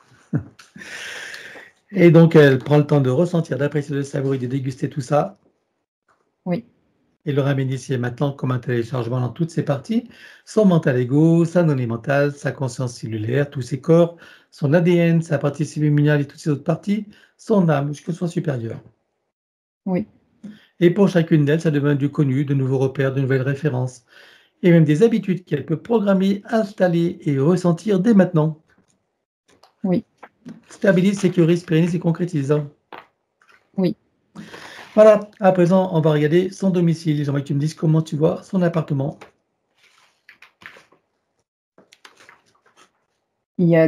S1: Et donc elle prend le temps de ressentir, d'apprécier, de savourer, de déguster tout ça.
S3: Oui,
S1: Et le ramène ici et maintenant comme un téléchargement dans toutes ses parties, son mental égo, sa donnée mentale, sa conscience cellulaire, tous ses corps, son ADN, sa partie subliminale et toutes ses autres parties, son âme jusqu'au soi supérieur.
S3: oui,
S1: Et pour chacune d'elles, ça devient du connu, de nouveaux repères, de nouvelles références, et même des habitudes qu'elle peut programmer, installer et ressentir dès maintenant.
S3: oui,
S1: Stabilise, sécurise, pérennise et concrétise.
S3: oui.
S1: Voilà, à présent, on va regarder son domicile. J'aimerais que tu me dises comment tu vois son appartement.
S3: Il y a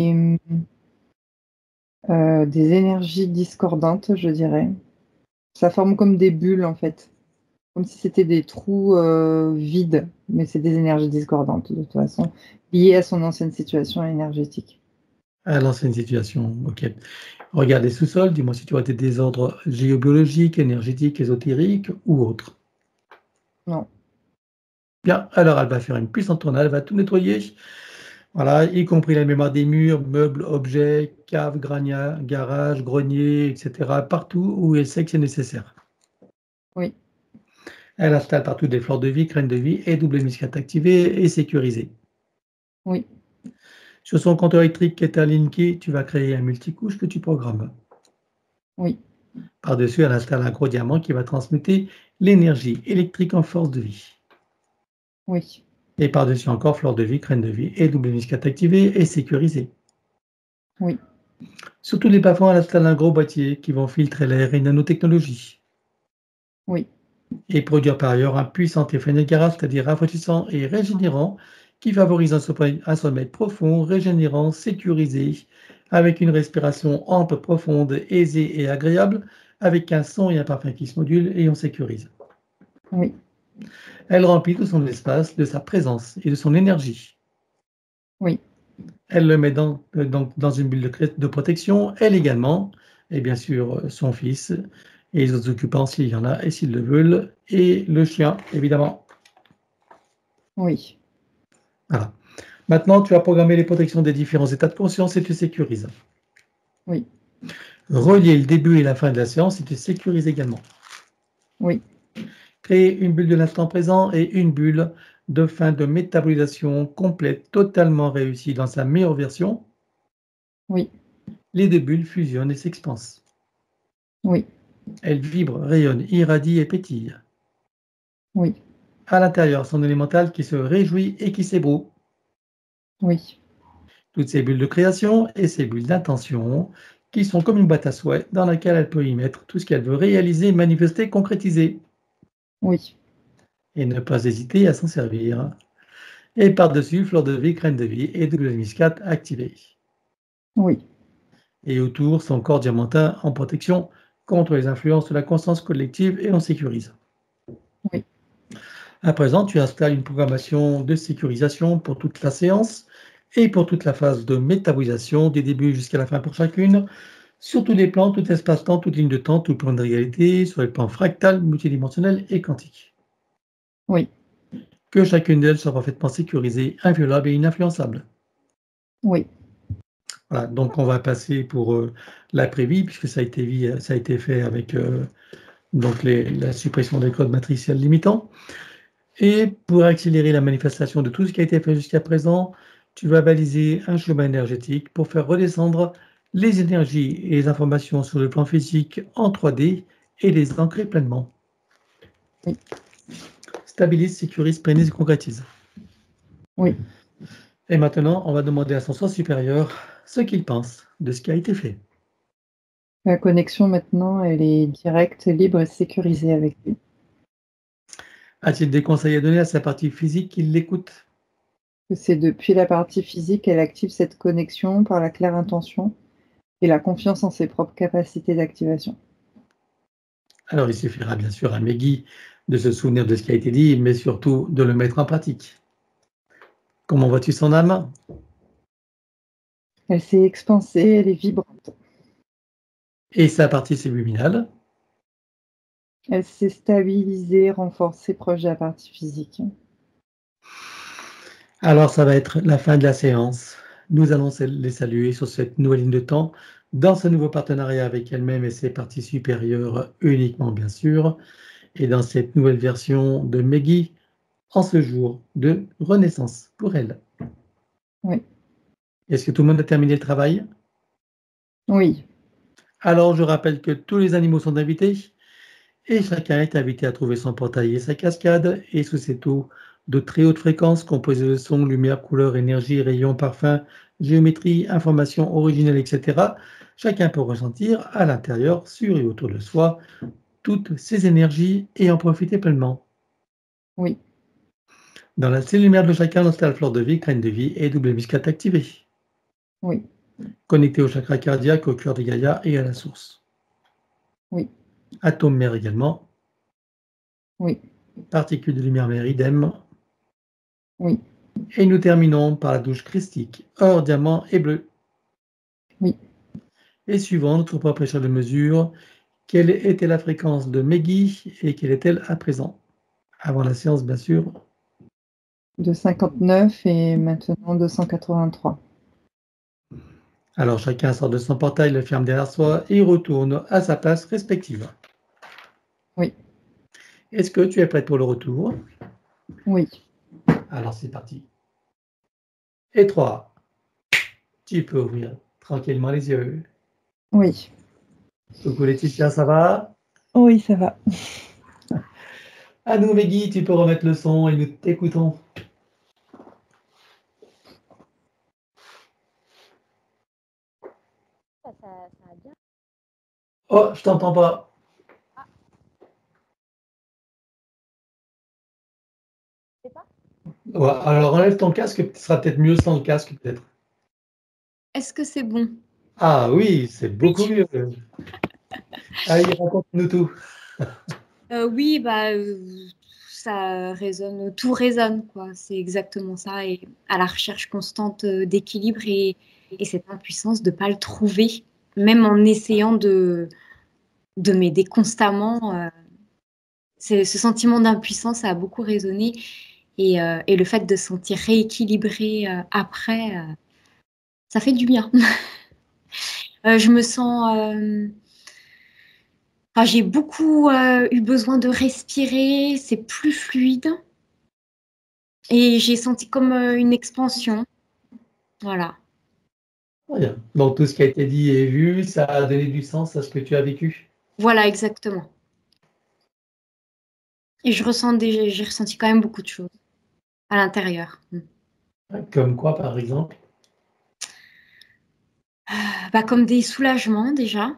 S3: des énergies discordantes, je dirais. Ça forme comme des bulles, en fait, comme si c'était des trous, vides, mais c'est des énergies discordantes, de toute façon, liées à son ancienne situation énergétique.
S1: À l'ancienne situation, ok. Regarde les sous-sols, dis-moi si tu vois des désordres géobiologiques, énergétiques, ésotériques ou autres.
S3: Non,
S1: Bien, alors elle va faire une puissante tournade, elle va tout nettoyer, voilà, y compris la mémoire des murs, meubles, objets, caves, garages, greniers, etc., partout où elle sait que c'est nécessaire.
S3: oui,
S1: Elle installe partout des fleurs de vie, graines de vie et double hémisphère activées et sécurisées.
S3: oui,
S1: Sur son compteur électrique qui est alinké, tu vas créer un multicouche que tu programmes.
S3: oui,
S1: Par-dessus, elle installe un gros diamant qui va transmuter l'énergie électrique en force de vie.
S3: oui,
S1: Et par-dessus encore, fleur de vie, graine de vie et double hémisphère activé et sécurisé.
S3: oui,
S1: Sur tous les plafonds, elle installe un gros boîtier qui va filtrer l'air et nanotechnologie.
S3: oui,
S1: et produire par ailleurs un puissant effet Niagara, c'est-à-dire rafraîchissant et régénérant, qui favorise un sommeil profond, régénérant, sécurisé, avec une respiration ample, profonde, aisée et agréable, avec un son et un parfum qui se modulent et on sécurise.
S3: Oui,
S1: Elle remplit tout son espace de sa présence et de son énergie.
S3: oui,
S1: Elle le met dans une bulle de protection, elle également, et bien sûr son fils, et les autres occupants s'il y en a et s'ils le veulent, et le chien, évidemment.
S3: oui,
S1: Voilà. Maintenant, tu as programmé les protections des différents états de conscience et tu sécurises.
S3: oui,
S1: Relier le début et la fin de la séance et tu sécurises également.
S3: oui,
S1: Créer une bulle de l'instant présent et une bulle de fin de métabolisation complète, totalement réussie dans sa meilleure version.
S3: oui,
S1: Les deux bulles fusionnent et s'expansent.
S3: oui,
S1: Elles vibrent, rayonnent, irradient et pétillent.
S3: oui,
S1: À l'intérieur, son élémental qui se réjouit et qui s'ébroue.
S3: oui,
S1: Toutes ces bulles de création et ces bulles d'intention qui sont comme une boîte à souhaits dans laquelle elle peut y mettre tout ce qu'elle veut réaliser, manifester, concrétiser
S3: oui,
S1: et ne pas hésiter à s'en servir. Et par-dessus, fleur de vie, graine de vie et WMIS4 activée.
S3: oui,
S1: Et autour, son corps diamantin en protection contre les influences de la conscience collective et on sécurise.
S3: oui,
S1: À présent, tu installes une programmation de sécurisation pour toute la séance et pour toute la phase de métabolisation, du début jusqu'à la fin pour chacune, sur tous les plans, tout espace-temps, toute ligne de temps, tout plan de réalité, sur les plans fractal, multidimensionnel et quantique.
S3: oui,
S1: Que chacune d'elles soit parfaitement sécurisée, inviolable et ininfluençable.
S3: oui,
S1: Voilà, donc on va passer pour l'après-vie, puisque ça a été fait avec donc la suppression des codes matriciels limitants. Et pour accélérer la manifestation de tout ce qui a été fait jusqu'à présent, tu vas baliser un chemin énergétique pour faire redescendre les énergies et les informations sur le plan physique en 3D et les ancrer pleinement.
S3: oui,
S1: Stabilise, sécurise, pérenise et concrétise.
S3: oui.
S1: Et maintenant, on va demander à son soi supérieur ce qu'il pense de ce qui a été fait.
S3: La connexion maintenant, elle est directe, libre et sécurisée avec lui.
S1: A-t-il des conseils à donner à sa partie physique qui l'écoute?
S3: C'est depuis la partie physique qu'elle active cette connexion par la claire intention et la confiance en ses propres capacités d'activation.
S1: Alors, il suffira bien sûr à Meggy de se souvenir de ce qui a été dit, mais surtout de le mettre en pratique. Comment vois-tu son âme?
S3: Elle s'est expansée, elle est vibrante.
S1: Et sa partie subliminale?
S3: Elle s'est stabilisée, renforcée, proche de la partie physique.
S1: Alors, ça va être la fin de la séance. Nous allons les saluer sur cette nouvelle ligne de temps, dans ce nouveau partenariat avec elle-même et ses parties supérieures uniquement, bien sûr, et dans cette nouvelle version de Meggy, en ce jour de renaissance pour elle.
S3: Oui,
S1: Est-ce que tout le monde a terminé le travail?
S3: oui,
S1: Alors, je rappelle que tous les animaux sont invités et chacun est invité à trouver son portail et sa cascade, et sous cette eau de très haute fréquence composée de sons, lumière, couleurs, énergie, rayons, parfums, géométrie, informations originelles, etc., chacun peut ressentir à l'intérieur, sur et autour de soi, toutes ces énergies et en profiter pleinement.
S3: oui,
S1: Dans la cellule lumière de chacun, installe fleur de vie, graine de vie et double biscuit activé,
S3: oui,
S1: connecté au chakra cardiaque, au cœur de Gaïa et à la source.
S3: oui,
S1: Atome mère également,
S3: oui,
S1: particules de lumière mère idem.
S3: oui,
S1: Et nous terminons par la douche christique, or, diamant et bleu.
S3: oui.
S1: Et suivant notre propre échelle de mesure, quelle était la fréquence de Meggy et quelle est-elle à présent? Avant la séance, bien sûr.
S3: De 59 et maintenant 283.
S1: Alors chacun sort de son portail, le ferme derrière soi et retourne à sa place respective.
S3: Oui,
S1: Est-ce que tu es prête pour le retour?
S3: oui,
S1: Alors c'est parti. Et 3. Tu peux ouvrir tranquillement les yeux.
S3: oui.
S1: Coucou Laetitia, ça va?
S3: Oui, ça va.
S1: À nous Meggy, tu peux remettre le son et nous t'écoutons.
S2: Ça a bien.
S1: Oh, je t'entends pas. Ouais, alors enlève ton casque, ce sera peut-être mieux sans le casque, peut-être.
S2: Est-ce que c'est bon?
S1: Ah oui, c'est beaucoup mieux. Allez, raconte-nous tout.
S2: Oui, bah, ça résonne, tout résonne, quoi. C'est exactement ça. Et à la recherche constante d'équilibre et cette impuissance de ne pas le trouver, même en essayant de m'aider constamment. Ce sentiment d'impuissance, ça a beaucoup résonné. Et le fait de se sentir rééquilibré après, ça fait du bien. Je me sens. Enfin, j'ai beaucoup eu besoin de respirer, c'est plus fluide. Et j'ai senti comme une expansion. Voilà.
S1: Bien. Donc tout ce qui a été dit et vu, ça a donné du sens à ce que tu as vécu.
S2: Voilà, exactement. Et j'ai ressenti quand même beaucoup de choses à l'intérieur.
S1: Comme quoi, par exemple?
S2: Bah, comme des soulagements déjà.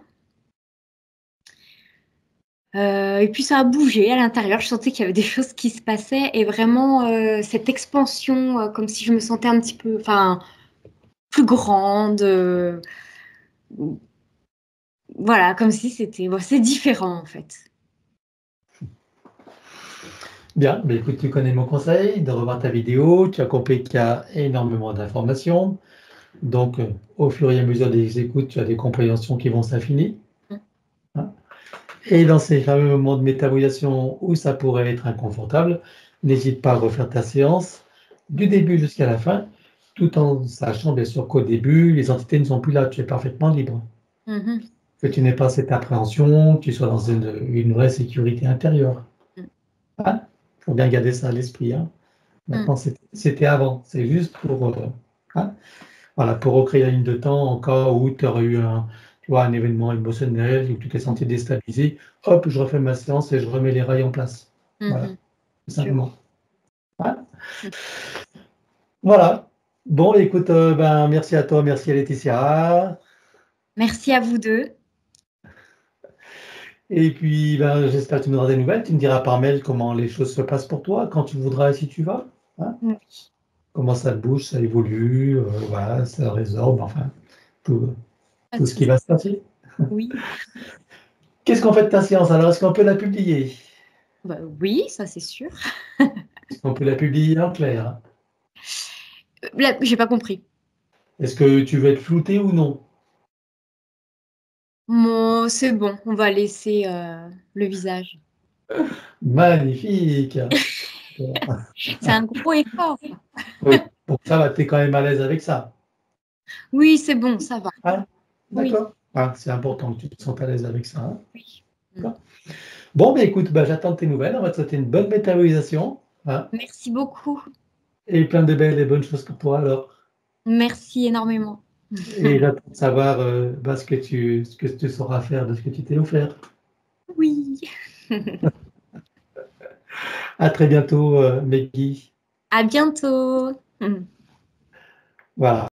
S2: Et puis ça a bougé à l'intérieur. Je sentais qu'il y avait des choses qui se passaient et vraiment cette expansion, comme si je me sentais un petit peu, enfin, plus grande. Voilà, comme si c'était, c'est différent en fait.
S1: Bien, mais écoute, tu connais mon conseil de revoir ta vidéo. Tu as compris qu'il y a énormément d'informations. Donc, au fur et à mesure des écoutes, tu as des compréhensions qui vont s'affiner. Hein. Et dans ces fameux moments de métabolisation où ça pourrait être inconfortable, n'hésite pas à refaire ta séance du début jusqu'à la fin, tout en sachant bien sûr qu'au début, les entités ne sont plus là, tu es parfaitement libre.
S2: Mhm.
S1: Que tu n'aies pas cette appréhension, que tu sois dans une vraie sécurité intérieure. Il faut bien garder ça à l'esprit. Hein. Maintenant, c'était avant. C'est juste pour, hein, voilà, pour recréer la ligne de temps en cas où tu aurais eu tu vois, un événement émotionnel, où tu t'es senti déstabilisé. Hop, je refais ma séance et je remets les rails en place. Voilà, tout simplement. Hein. Voilà. Bon, écoute, ben, merci à toi, merci à Laetitia.
S2: Merci à vous deux.
S1: Et puis, ben, j'espère que tu nous donneras des nouvelles. Tu me diras par mail comment les choses se passent pour toi, quand tu voudras et si tu vas. Hein.
S2: Oui.
S1: Comment ça bouge, ça évolue, voilà, ça résorbe, enfin, tout,
S2: Pas
S1: tout
S2: de
S1: ce qui
S2: souci.
S1: va se passer.
S2: Oui.
S1: Qu'est-ce qu'on fait de ta séance alors? Est-ce qu'on peut la publier?
S2: Bah, oui, ça c'est sûr.
S1: Est-ce qu'on peut la publier en clair?
S2: Là, j'ai pas compris.
S1: Est-ce que tu veux être flouté ou non?
S2: Bon, c'est bon, on va laisser le visage.
S1: Magnifique!
S2: C'est un gros effort.
S1: Oui, bon, ça va, tu es quand même à l'aise avec ça.
S2: Oui, c'est bon, ça va.
S1: Hein?
S2: Oui,
S1: D'accord? Ah, c'est important que tu te sentes à l'aise avec ça. Hein.
S2: oui.
S1: D'accord. Bon, ben écoute, ben, j'attends tes nouvelles. On va te souhaiter une bonne métabolisation. Hein,
S2: Merci beaucoup.
S1: et plein de belles et bonnes choses pour toi alors.
S2: Merci énormément.
S1: Et j'attends de savoir ben, ce que tu sauras faire de ce que tu t'es offert.
S2: Oui.
S1: À très bientôt, Meggy.
S2: À bientôt.
S1: Voilà.